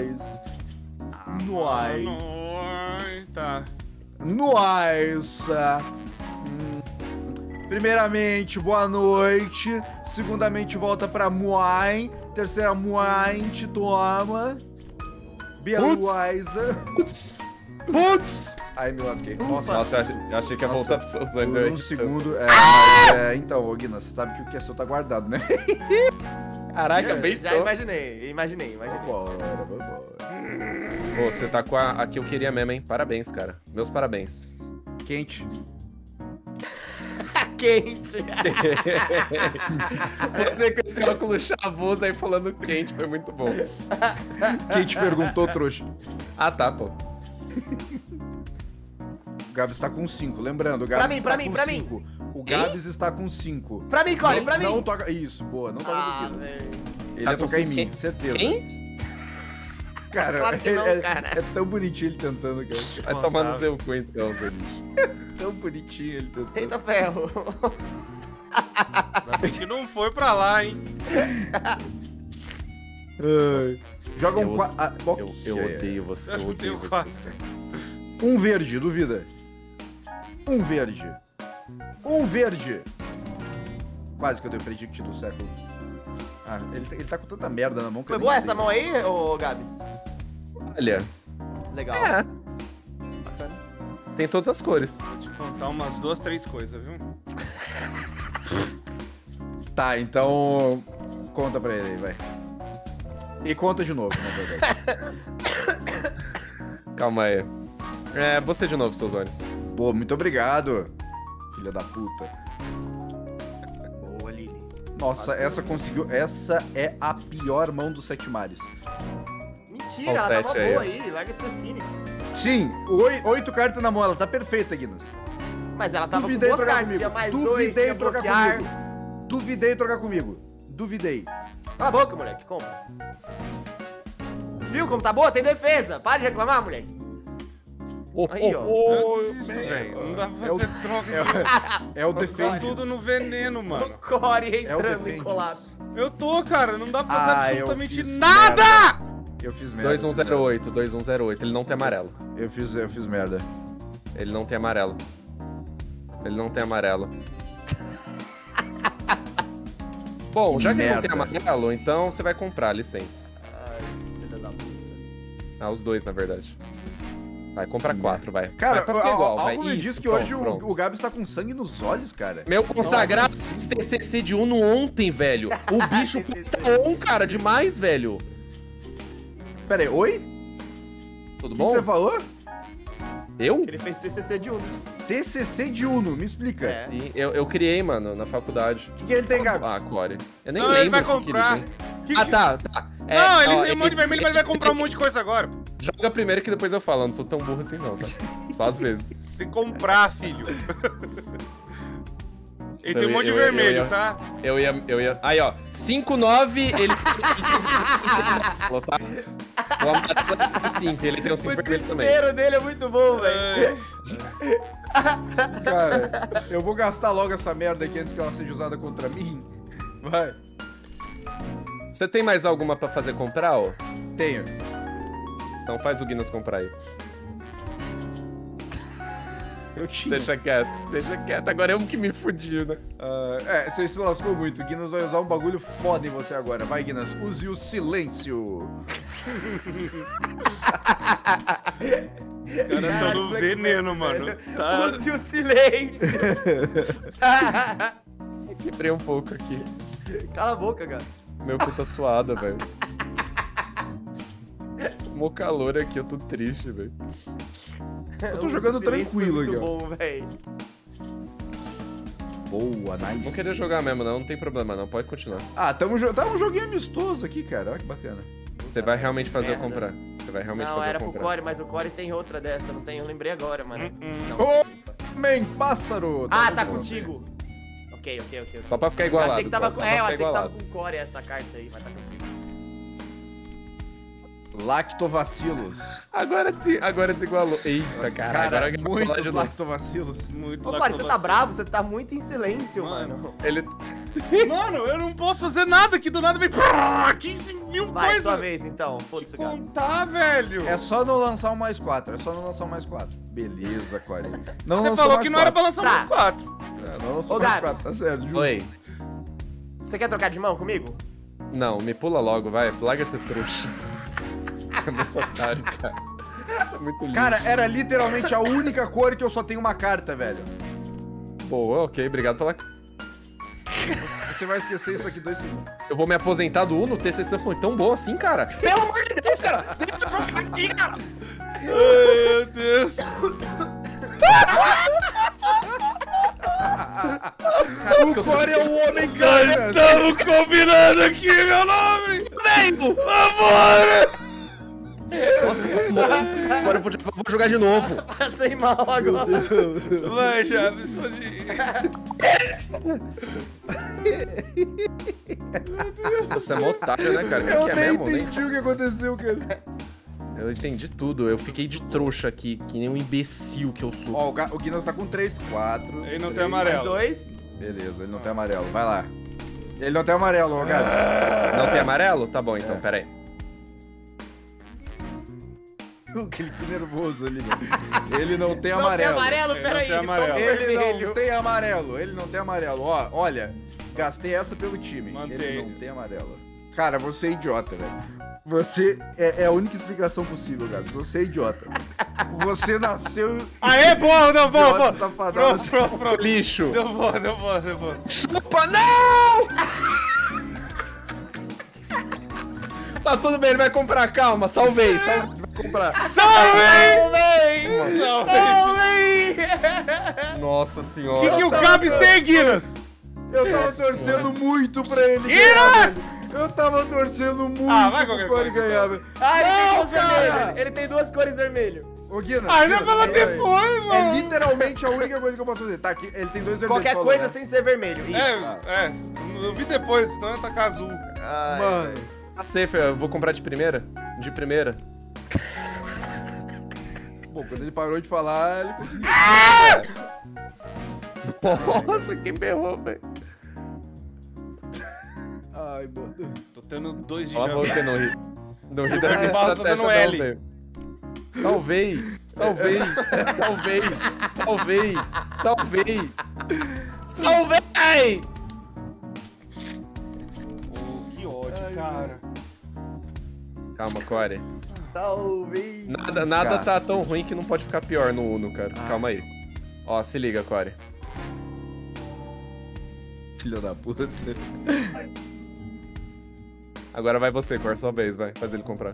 Speaker 2: Nois.
Speaker 5: Ai, tá.
Speaker 2: Nossa. Hum. Primeiramente, boa noite. Segundamente, volta pra Muain. Terceira, Muain, te toma. Beluaiza.
Speaker 4: Putz! Putz!
Speaker 2: Ai, me lasquei. Nossa,
Speaker 4: Nossa, eu achei, eu achei que ia
Speaker 2: Nossa,
Speaker 4: voltar pros seus olhos.
Speaker 2: por
Speaker 4: aí.
Speaker 2: um segundo. É, mas, é, então, ô Guinness, você sabe que o que é seu tá guardado, né?
Speaker 4: Caraca, bem
Speaker 3: Já
Speaker 4: tô.
Speaker 3: imaginei, imaginei, imaginei.
Speaker 2: Vambora, vambora.
Speaker 4: Pô, você tá com a, a que eu queria mesmo, hein? Parabéns, cara. Meus parabéns.
Speaker 2: Quente.
Speaker 3: Quente.
Speaker 4: Você com esse óculos chavoso aí falando quente, foi muito bom.
Speaker 2: Quem te perguntou, trouxa?
Speaker 4: Ah, tá, pô.
Speaker 2: O Gabs tá com cinco. Lembrando, o Gabs
Speaker 3: Pra mim,
Speaker 2: está
Speaker 3: pra mim,
Speaker 2: com
Speaker 3: pra mim.
Speaker 2: cinco. O Gabs está com cinco.
Speaker 3: Pra mim, Core,
Speaker 2: não,
Speaker 3: pra mim.
Speaker 2: Não toca. Isso, boa. Não toca
Speaker 3: Ah,
Speaker 2: no Guinness.
Speaker 3: velho.
Speaker 2: Ele
Speaker 4: Tá
Speaker 2: ia
Speaker 4: com
Speaker 2: tocar em
Speaker 4: cinco
Speaker 2: mim,
Speaker 4: quem?
Speaker 2: certeza.
Speaker 4: Quem?
Speaker 2: Cara,
Speaker 3: Claro que
Speaker 2: ele-
Speaker 3: não,
Speaker 2: é,
Speaker 3: cara.
Speaker 2: é tão bonitinho ele tentando, cara.
Speaker 4: Vai tomar no seu cu então, seu lixo.
Speaker 2: Tão bonitinho ele tentando.
Speaker 3: Eita ferro.
Speaker 5: Ainda bem que não foi pra lá, hein?
Speaker 2: Ai. Joga um
Speaker 4: Eu-
Speaker 2: qua- ah,
Speaker 4: Eu,
Speaker 2: ok.
Speaker 4: eu odeio você.
Speaker 5: Eu
Speaker 4: Eu odeio
Speaker 5: odeio
Speaker 4: vocês,
Speaker 5: quatro.
Speaker 4: cara.
Speaker 2: Um verde, duvida. Um verde. Um verde. Quase que eu dei o predict do século. Ah, ele, tá- ele tá com tanta merda na mão que eu
Speaker 3: Foi
Speaker 2: nem
Speaker 3: boa
Speaker 2: sei.
Speaker 3: essa mão aí, ô Gabs?
Speaker 4: Olha,
Speaker 3: Legal.
Speaker 4: é. Tem todas as cores.
Speaker 5: Vou te contar umas duas, três coisas, viu?
Speaker 2: Tá, então. Conta pra ele aí, vai. E conta de novo, na verdade.
Speaker 4: Calma aí. É, você de novo, seus olhos.
Speaker 2: Pô, muito obrigado, filha da puta.
Speaker 3: Boa, Lili.
Speaker 2: Nossa, essa conseguiu. Essa é a pior mão dos sete mares.
Speaker 3: Mentira,
Speaker 4: Olha o
Speaker 3: ela
Speaker 4: sete
Speaker 3: tava
Speaker 4: aí,
Speaker 3: boa
Speaker 4: ó.
Speaker 3: aí. Larga de ser cínico.
Speaker 2: Sim, oi- oito cartas na mão, ela tá perfeita, Guinness.
Speaker 3: Mas ela tava
Speaker 2: Duvidei
Speaker 3: com duas
Speaker 2: trocar
Speaker 3: cartas, tinha
Speaker 2: comigo.
Speaker 3: mais dois,
Speaker 2: Duvidei
Speaker 3: tinha
Speaker 2: trocar
Speaker 3: bloquear.
Speaker 2: comigo. Duvidei trocar comigo. Duvidei.
Speaker 3: Cala a boca, moleque, compra. Viu como tá boa? Tem defesa. Para de reclamar, moleque. Aí, ó.
Speaker 5: Eu desisto, velho. Não dá pra
Speaker 2: É o-
Speaker 5: fazer troca.
Speaker 2: É o
Speaker 5: Tá
Speaker 2: defende.
Speaker 5: tudo no veneno, mano.
Speaker 3: O Core
Speaker 2: É o
Speaker 3: entrando em
Speaker 2: defende.
Speaker 3: colapso.
Speaker 5: Eu tô, cara. Não dá pra fazer
Speaker 2: Ah, eu
Speaker 5: absolutamente
Speaker 2: fiz
Speaker 5: nada!
Speaker 2: merda. Eu fiz merda.
Speaker 4: dois um zero oito, dois um zero oito. Ele não tem amarelo.
Speaker 2: Eu fiz, eu fiz merda.
Speaker 4: Ele não tem amarelo. Ele não tem amarelo. Bom, já que ele não tem
Speaker 2: Merda.
Speaker 4: amarelo, então você vai comprar, licença.
Speaker 3: Ai, filha da puta.
Speaker 4: Ah, os dois, na verdade. Vai, compra quatro, vai.
Speaker 2: Cara,
Speaker 4: vai, pra ficar igual, vai.
Speaker 2: algo me
Speaker 4: Isso,
Speaker 2: diz que
Speaker 4: pronto,
Speaker 2: hoje o,
Speaker 4: pronto.
Speaker 2: o Gabs tá com sangue nos olhos, cara.
Speaker 4: Meu consagrado
Speaker 2: Não é possível.
Speaker 4: T C C de Uno ontem, velho. O bicho puta on, cara, demais, velho.
Speaker 2: Pera aí, oi?
Speaker 4: Tudo
Speaker 2: O que
Speaker 4: bom?
Speaker 2: que você falou?
Speaker 4: Eu?
Speaker 3: Ele fez T C C de Uno.
Speaker 2: T C C de Uno, me explica.
Speaker 3: É.
Speaker 4: Sim, eu, eu criei, mano, na faculdade.
Speaker 2: O que, que ele tem, Gabs?
Speaker 4: Ah, Core. Eu nem
Speaker 5: Não,
Speaker 4: lembro
Speaker 5: ele vai
Speaker 4: o que que
Speaker 5: comprar.
Speaker 4: tem.
Speaker 5: Que
Speaker 4: Ah,
Speaker 5: que-
Speaker 4: tá, tá. É,
Speaker 5: Não, ele
Speaker 4: ó,
Speaker 5: tem um monte de vermelho, mas ele vai comprar um monte de coisa agora.
Speaker 4: Joga primeiro que depois eu falo, eu não sou tão burro assim não, tá? Só às vezes.
Speaker 5: Tem que comprar, filho. Ele tem um
Speaker 4: Eu-
Speaker 5: monte de
Speaker 4: eu- eu-
Speaker 5: vermelho,
Speaker 4: eu ia-
Speaker 5: tá?
Speaker 4: Eu ia, eu ia... Aí, ó, cinco nove, ele... Falou, tá? O amarelo tem cinco, ele tem um
Speaker 3: O
Speaker 4: cinco vermelho também.
Speaker 3: desespero dele é muito bom, velho.
Speaker 2: Cara, eu vou gastar logo essa merda aqui antes que ela seja usada contra mim. Vai.
Speaker 4: Você tem mais alguma pra fazer comprar, ó?
Speaker 2: Tenho.
Speaker 4: Então faz o Guinness comprar aí.
Speaker 2: Eu tinha.
Speaker 4: Deixa quieto, deixa quieto. Agora é um que me fudiu, né?
Speaker 2: Ah, é, você se lascou muito. O Guinness vai usar um bagulho foda em você agora. Vai, Guinness, use o silêncio.
Speaker 5: Os caras estão no veneno, mano. Tá.
Speaker 3: Use o silêncio.
Speaker 4: Quebrei um pouco aqui.
Speaker 3: Cala a boca, cara.
Speaker 4: Meu cu tá suado, velho. Mó calor aqui, eu tô triste, velho.
Speaker 2: Eu tô
Speaker 3: O
Speaker 2: jogando
Speaker 3: silêncio
Speaker 2: tranquilo
Speaker 3: foi
Speaker 2: aqui,
Speaker 3: muito
Speaker 2: ó.
Speaker 3: bom, velho.
Speaker 2: Boa, nice.
Speaker 4: Vou querer jogar mesmo, não, não tem problema não, pode continuar.
Speaker 2: Ah, tamo jo tá um joguinho amistoso aqui, cara. Olha que bacana.
Speaker 4: Você vai realmente fazer eu
Speaker 3: Merda.
Speaker 4: comprar. Você vai realmente
Speaker 3: Não,
Speaker 4: fazer
Speaker 3: era
Speaker 4: eu
Speaker 3: pro
Speaker 4: comprar.
Speaker 3: Core, mas o Core tem outra dessa, não tem? Eu lembrei agora, mano.
Speaker 5: Hum, hum.
Speaker 3: Não,
Speaker 2: Ô!
Speaker 3: desculpa.
Speaker 2: Man, pássaro.
Speaker 3: Ah, tá
Speaker 2: bom.
Speaker 3: contigo. Ok, ok, ok. ok.
Speaker 4: Só pra ficar
Speaker 3: Eu
Speaker 4: igualado.
Speaker 3: achei que tava
Speaker 4: só,
Speaker 3: com...
Speaker 4: só
Speaker 3: É, eu
Speaker 4: pra
Speaker 3: achei
Speaker 4: ficar
Speaker 3: que tava
Speaker 4: igualado.
Speaker 3: com Core essa carta aí, mas tá contigo.
Speaker 2: Lactovacilos.
Speaker 4: Agora, des... agora desigualou. Eita, cara.
Speaker 2: Cara,
Speaker 4: agora eu vou falar
Speaker 2: muitos
Speaker 4: de novo.
Speaker 2: lactovacilos.
Speaker 5: Muito
Speaker 3: Ô, Core, você tá
Speaker 5: lactobacillus.
Speaker 3: bravo? Você tá muito em silêncio,
Speaker 5: Mano.
Speaker 3: mano.
Speaker 4: Ele...
Speaker 5: Mano, eu não posso fazer nada aqui do nada vem quinze mil
Speaker 3: Vai,
Speaker 5: coisas.
Speaker 3: sua vez, então.
Speaker 5: Te
Speaker 3: Foda-se, Gabs.
Speaker 5: contar, velho.
Speaker 2: É só não lançar um mais quatro. É só não lançar um mais quatro. Beleza, Core. Não
Speaker 5: Você
Speaker 2: lançou
Speaker 5: falou
Speaker 2: mais
Speaker 5: que não era pra
Speaker 2: quatro.
Speaker 5: lançar
Speaker 3: Tá.
Speaker 5: mais quatro.
Speaker 2: É, não, eu sou
Speaker 3: Ô,
Speaker 2: mais
Speaker 3: Gabs.
Speaker 2: quatro, tá certo, justo.
Speaker 4: Oi.
Speaker 3: Você quer trocar de mão comigo?
Speaker 4: Não, me pula logo, vai. Larga esse trouxa. É muito otário, cara. É muito lindo.
Speaker 2: Cara, era literalmente a única cor que eu só tenho uma carta, velho.
Speaker 4: Boa, ok. Obrigado pela...
Speaker 2: Você vai esquecer isso daqui dois segundos.
Speaker 4: Eu vou me aposentar do Uno? O T C C foi tão bom assim, cara. Pelo amor de Deus, cara. Deixa eu aqui, cara.
Speaker 5: Ai, meu Deus.
Speaker 2: O Core é o homem,
Speaker 5: Nós
Speaker 2: cara!
Speaker 5: estamos combinando aqui, meu nome. Vem, vambora.
Speaker 4: Nossa, agora eu vou, vou jogar de novo.
Speaker 3: Passei mal agora.
Speaker 5: Vai, Jabs, pode ir.
Speaker 4: Você é mó otário, né, cara? O que
Speaker 2: Eu
Speaker 4: que é
Speaker 2: nem
Speaker 4: mesmo? Nem-
Speaker 2: entendi o que aconteceu, cara.
Speaker 4: Eu entendi tudo. Eu fiquei de trouxa aqui, que nem um imbecil que eu sou.
Speaker 2: Ó, o, Ga- o Guinness tá com três, quatro.
Speaker 5: Ele não
Speaker 2: três.
Speaker 5: tem
Speaker 3: Mais
Speaker 5: amarelo.
Speaker 3: dois.
Speaker 2: Beleza, ele não tem amarelo. Vai lá. Ele não tem amarelo, ó, cara.
Speaker 4: Não tem amarelo? Tá bom, então, pera aí.
Speaker 2: Aquele que nervoso ali, velho. Ele não tem
Speaker 3: Não
Speaker 2: amarelo.
Speaker 3: tem amarelo,
Speaker 5: Ele
Speaker 3: peraí.
Speaker 5: não tem amarelo.
Speaker 3: Toma
Speaker 2: Ele
Speaker 3: vermelho.
Speaker 2: não tem amarelo. Ele não tem amarelo. Ó, olha. Gastei essa pelo time.
Speaker 5: Mantém.
Speaker 2: Ele não tem amarelo. Cara, você é idiota, velho. Você é, é a única explicação possível, Gabi. Você é idiota. Você nasceu...
Speaker 5: Aê, boa, deu boa, boa.
Speaker 2: idiota, safadão.
Speaker 5: Pronto, pronto, pronto.
Speaker 4: Lixo!
Speaker 5: Deu boa, deu boa, deu boa.
Speaker 4: Opa, não! Tá tudo bem, ele vai comprar, calma, salvei, salvei, vai comprar.
Speaker 5: Salve! Salve!
Speaker 4: Nossa
Speaker 5: O
Speaker 4: senhora.
Speaker 5: que, que o Gabs tem, Guinness?
Speaker 2: Eu tava torcendo muito pra ele
Speaker 5: Guinness!
Speaker 2: ganhar, velho. Eu tava torcendo muito
Speaker 5: Ah, vai qualquer
Speaker 2: pro Core
Speaker 5: coisa,
Speaker 2: ganhar,
Speaker 5: então.
Speaker 2: velho.
Speaker 3: Ah, ele tem
Speaker 2: Não,
Speaker 3: duas
Speaker 2: cara!
Speaker 3: vermelhas. Ele tem duas cores vermelho.
Speaker 2: Ô, Guinness.
Speaker 5: Ah, ainda
Speaker 2: Guinness,
Speaker 5: fala
Speaker 2: pera aí.
Speaker 5: depois,
Speaker 2: É
Speaker 5: mano.
Speaker 2: literalmente a única coisa que eu posso fazer. Tá aqui, ele tem dois vermelhos.
Speaker 3: Qualquer
Speaker 2: falou,
Speaker 3: coisa
Speaker 2: né?
Speaker 3: sem ser vermelho. Isso.
Speaker 5: É, é. Eu vi depois, senão ia tacar azul.
Speaker 3: Ai,
Speaker 2: Mano.
Speaker 4: Tá safe, eu vou comprar de primeira? De primeira.
Speaker 2: Bom, quando ele parou de falar, ele conseguiu.
Speaker 4: Nossa, que berrou, velho.
Speaker 2: Ai, mano.
Speaker 5: Tô tendo dois de
Speaker 4: Ó,
Speaker 5: já.
Speaker 4: você não ri. Não ri da
Speaker 5: Super
Speaker 4: minha
Speaker 5: Bowl
Speaker 4: estratégia
Speaker 5: fazendo
Speaker 4: não,
Speaker 5: L.
Speaker 4: velho. Salvei, salvei, salvei, salvei, salvei, salvei!
Speaker 5: Oh, que ódio, cara.
Speaker 4: Calma, Core.
Speaker 3: Salve.
Speaker 4: Nada, nada tá
Speaker 2: Cacete.
Speaker 4: tão ruim que não pode ficar pior no Uno, cara. Calma aí. Ó, se liga, Core.
Speaker 2: Filho da puta.
Speaker 4: Agora vai você, Core, sua vez, vai. Faz ele comprar.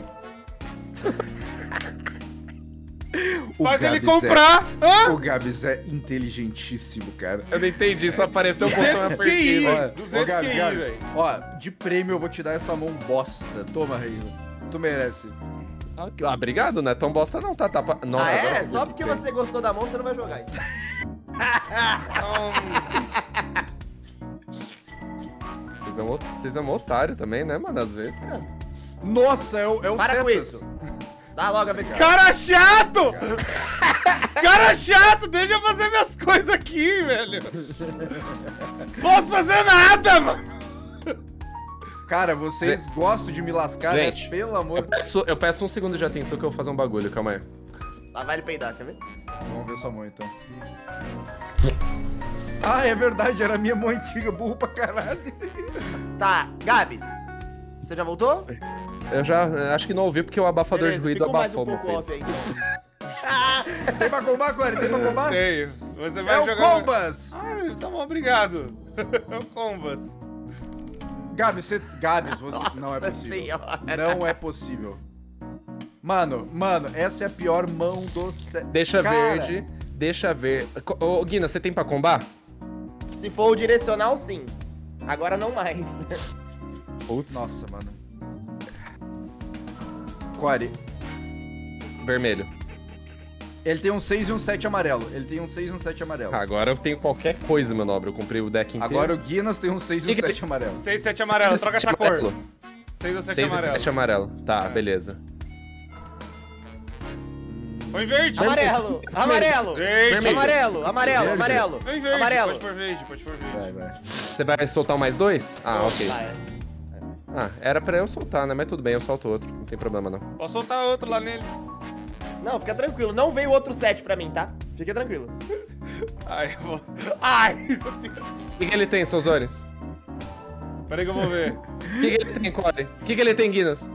Speaker 2: O
Speaker 5: Faz ele
Speaker 2: Gabs
Speaker 5: comprar!
Speaker 2: É,
Speaker 5: Hã?
Speaker 2: o Gabs é inteligentíssimo, cara.
Speaker 4: Eu não entendi, só apareceu o botão
Speaker 5: duzentos
Speaker 4: apertei.
Speaker 5: Q I,
Speaker 4: velho.
Speaker 5: velho. duzentos
Speaker 2: Gabs,
Speaker 5: Q I,
Speaker 2: Gabs,
Speaker 5: velho.
Speaker 2: Ó, de prêmio eu vou te dar essa mão bosta. Toma, Reino. Tu merece.
Speaker 4: Ah, obrigado, não é tão bosta não, tá? tá pa- Nossa,
Speaker 3: Ah,
Speaker 4: agora
Speaker 3: é?
Speaker 4: eu
Speaker 3: Só
Speaker 4: vou-
Speaker 3: porque você gostou da mão, você não vai jogar. Então.
Speaker 5: Então,
Speaker 4: Vocês é, um, ot- vocês é um otário também, né, mano? Às vezes, cara.
Speaker 2: Nossa, é o, é o
Speaker 3: Para com
Speaker 2: Cetas.
Speaker 3: isso. Dá logo a vez.
Speaker 5: cara chato! Cara chato, deixa eu fazer minhas coisas aqui, velho. Posso fazer nada, mano.
Speaker 2: Cara, vocês gostam de me lascar,
Speaker 4: Gente,
Speaker 2: né? Pelo
Speaker 4: Eu
Speaker 2: amor...
Speaker 4: peço, eu peço um segundo de atenção que eu vou fazer um bagulho, calma aí.
Speaker 3: Lá vai ele peidar, quer ver?
Speaker 2: Vamos ver sua mão, então. Ah, é verdade, era a minha mão antiga, burro pra caralho.
Speaker 3: Tá, Gabs. Você já voltou?
Speaker 4: Eu já eh, acho que não ouvi porque o abafador
Speaker 3: Beleza,
Speaker 4: de ruído
Speaker 3: fica mais um
Speaker 4: abafou meu
Speaker 3: pouco
Speaker 4: peito.
Speaker 3: off aí, então.
Speaker 2: Tem pra combar, Core? Tem pra combar?
Speaker 5: Tenho. Você vai
Speaker 2: É o
Speaker 5: jogar...
Speaker 2: Combas!
Speaker 5: Ah, tá bom, obrigado. É o Combas.
Speaker 2: Gabs, você... Gabs, você... Não é
Speaker 3: Nossa
Speaker 2: possível.
Speaker 3: senhora.
Speaker 2: Não é possível. Mano, mano, essa é a pior mão do... Ce...
Speaker 4: Deixa
Speaker 2: Cara,
Speaker 4: verde, deixa ver. Co- Ô, Guina, você tem pra combar?
Speaker 3: Se for o direcional, sim. Agora não mais.
Speaker 4: Putz.
Speaker 2: Nossa, mano. Core,
Speaker 4: Vermelho.
Speaker 2: ele tem um seis e um sete amarelo. Ele tem um seis e um sete amarelo.
Speaker 4: Agora eu tenho qualquer coisa, meu nobre. Eu comprei o deck inteiro.
Speaker 2: Agora o Guinness tem um seis e um
Speaker 4: Que que-
Speaker 2: sete amarelo.
Speaker 5: seis, sete amarelo,
Speaker 4: Seis,
Speaker 5: troca
Speaker 4: sete
Speaker 5: essa cor.
Speaker 4: amarelo.
Speaker 5: seis ou sete
Speaker 4: seis e
Speaker 5: amarelo.
Speaker 4: sete amarelo. Tá,
Speaker 5: É.
Speaker 4: beleza.
Speaker 5: Põe verde.
Speaker 3: Amarelo, amarelo.
Speaker 5: Verde.
Speaker 4: Vermelho.
Speaker 3: Amarelo, amarelo,
Speaker 2: Verde.
Speaker 3: amarelo.
Speaker 5: Põe verde.
Speaker 3: Amarelo.
Speaker 5: Pode pôr verde, pode pôr verde.
Speaker 2: Vai, vai.
Speaker 4: Você vai soltar mais dois? Ah, ok.
Speaker 3: Vai.
Speaker 4: Ah, era pra eu soltar, né? Mas tudo bem, eu solto outro. Não tem problema, não.
Speaker 5: Posso soltar outro lá nele.
Speaker 3: Não, fica tranquilo. Não veio outro set pra mim, tá? Fica tranquilo.
Speaker 5: Ai, eu vou... Ai, meu Deus.
Speaker 4: O que, que ele tem, Souzones?
Speaker 5: Peraí que eu vou ver.
Speaker 4: O que, que ele tem, Corey? O que, que ele tem, Guinness?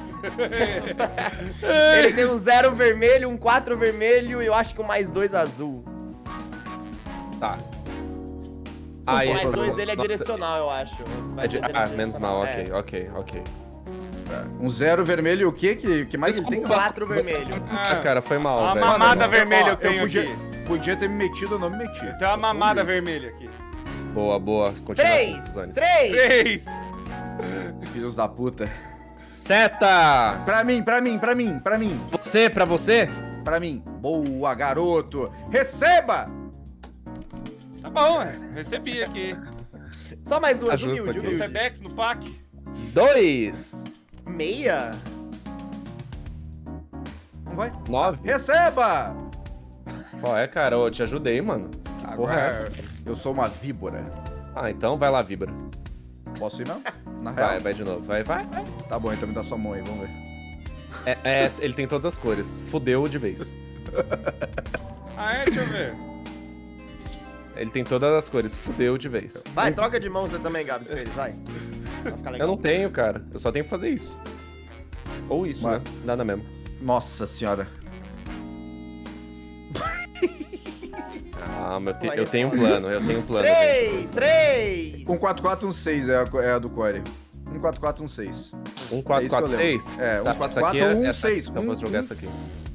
Speaker 3: Ele tem um zero vermelho, um quatro vermelho e eu acho que um mais dois azul.
Speaker 4: Tá.
Speaker 3: O
Speaker 4: Aí,
Speaker 3: mais
Speaker 4: nossa.
Speaker 3: dois dele é direcional, eu acho. O mais
Speaker 4: É de...
Speaker 3: dois dele é
Speaker 4: Ah, menos mal,
Speaker 3: direcional,
Speaker 4: ok, ok, ok.
Speaker 2: Um zero vermelho e o quê? Que, que mais ele tem?
Speaker 3: é. Quatro vermelho.
Speaker 4: Ah, cara, foi mal,
Speaker 5: Uma
Speaker 4: velho.
Speaker 5: mamada
Speaker 2: Ó,
Speaker 5: vermelha eu
Speaker 2: eu
Speaker 5: tenho
Speaker 2: podia,
Speaker 5: aqui.
Speaker 2: Podia ter me metido, eu não me meti.
Speaker 5: Tem uma mamada vermelha aqui.
Speaker 4: Boa, boa. Continua assim,
Speaker 3: Três!
Speaker 4: Souzones.
Speaker 3: Três!
Speaker 5: Três!
Speaker 2: Filhos da puta.
Speaker 4: Seta!
Speaker 2: Pra mim, pra mim, pra mim, pra mim,
Speaker 4: Você, pra você?
Speaker 2: pra mim. Boa, garoto. Receba!
Speaker 5: Tá bom, é. Recebi aqui.
Speaker 3: Só mais duas,
Speaker 4: Ajusta
Speaker 3: humilde,
Speaker 4: aqui.
Speaker 5: No
Speaker 3: humilde.
Speaker 5: Sedex, no pack.
Speaker 4: Dois.
Speaker 3: Meia?
Speaker 2: Não vai?
Speaker 4: Nove.
Speaker 2: Receba!
Speaker 4: Qual é, cara? Eu te ajudei, mano. Que porra é essa?
Speaker 2: eu sou uma víbora.
Speaker 4: Ah, então vai lá, Vibra.
Speaker 2: Posso ir não? Na real?
Speaker 4: Vai, vai de novo. Vai, vai, vai.
Speaker 2: Tá bom, então me dá sua mão aí, vamos ver.
Speaker 4: É, é, ele tem todas as cores. Fudeu de vez.
Speaker 5: Ah, é? Deixa eu ver.
Speaker 4: Ele tem todas as cores. Fudeu de vez.
Speaker 3: Vai, troca de mão você também, Gabs, com ele, vai. Vai ficar legal.
Speaker 4: Eu não tenho, cara. Eu só tenho que fazer isso. Ou isso,
Speaker 2: Vai.
Speaker 4: né? Nada mesmo.
Speaker 2: Nossa senhora.
Speaker 4: Ah, mas eu, te- eu tenho um plano. Eu tenho um plano.
Speaker 3: Três!
Speaker 4: gente.
Speaker 3: Três!
Speaker 2: Um quatro quatro um seis é a, co- é a do Core. Um quatro quatro um seis.
Speaker 4: Um quatro quatro
Speaker 2: É
Speaker 4: seis?
Speaker 2: isso que eu lembro. É, um
Speaker 4: Tá,
Speaker 2: quatro
Speaker 4: essa aqui
Speaker 2: quatro
Speaker 4: é-
Speaker 2: ou um
Speaker 4: essa-
Speaker 2: seis.
Speaker 4: Então eu vou
Speaker 2: Um-
Speaker 4: jogar
Speaker 2: um-
Speaker 4: essa aqui.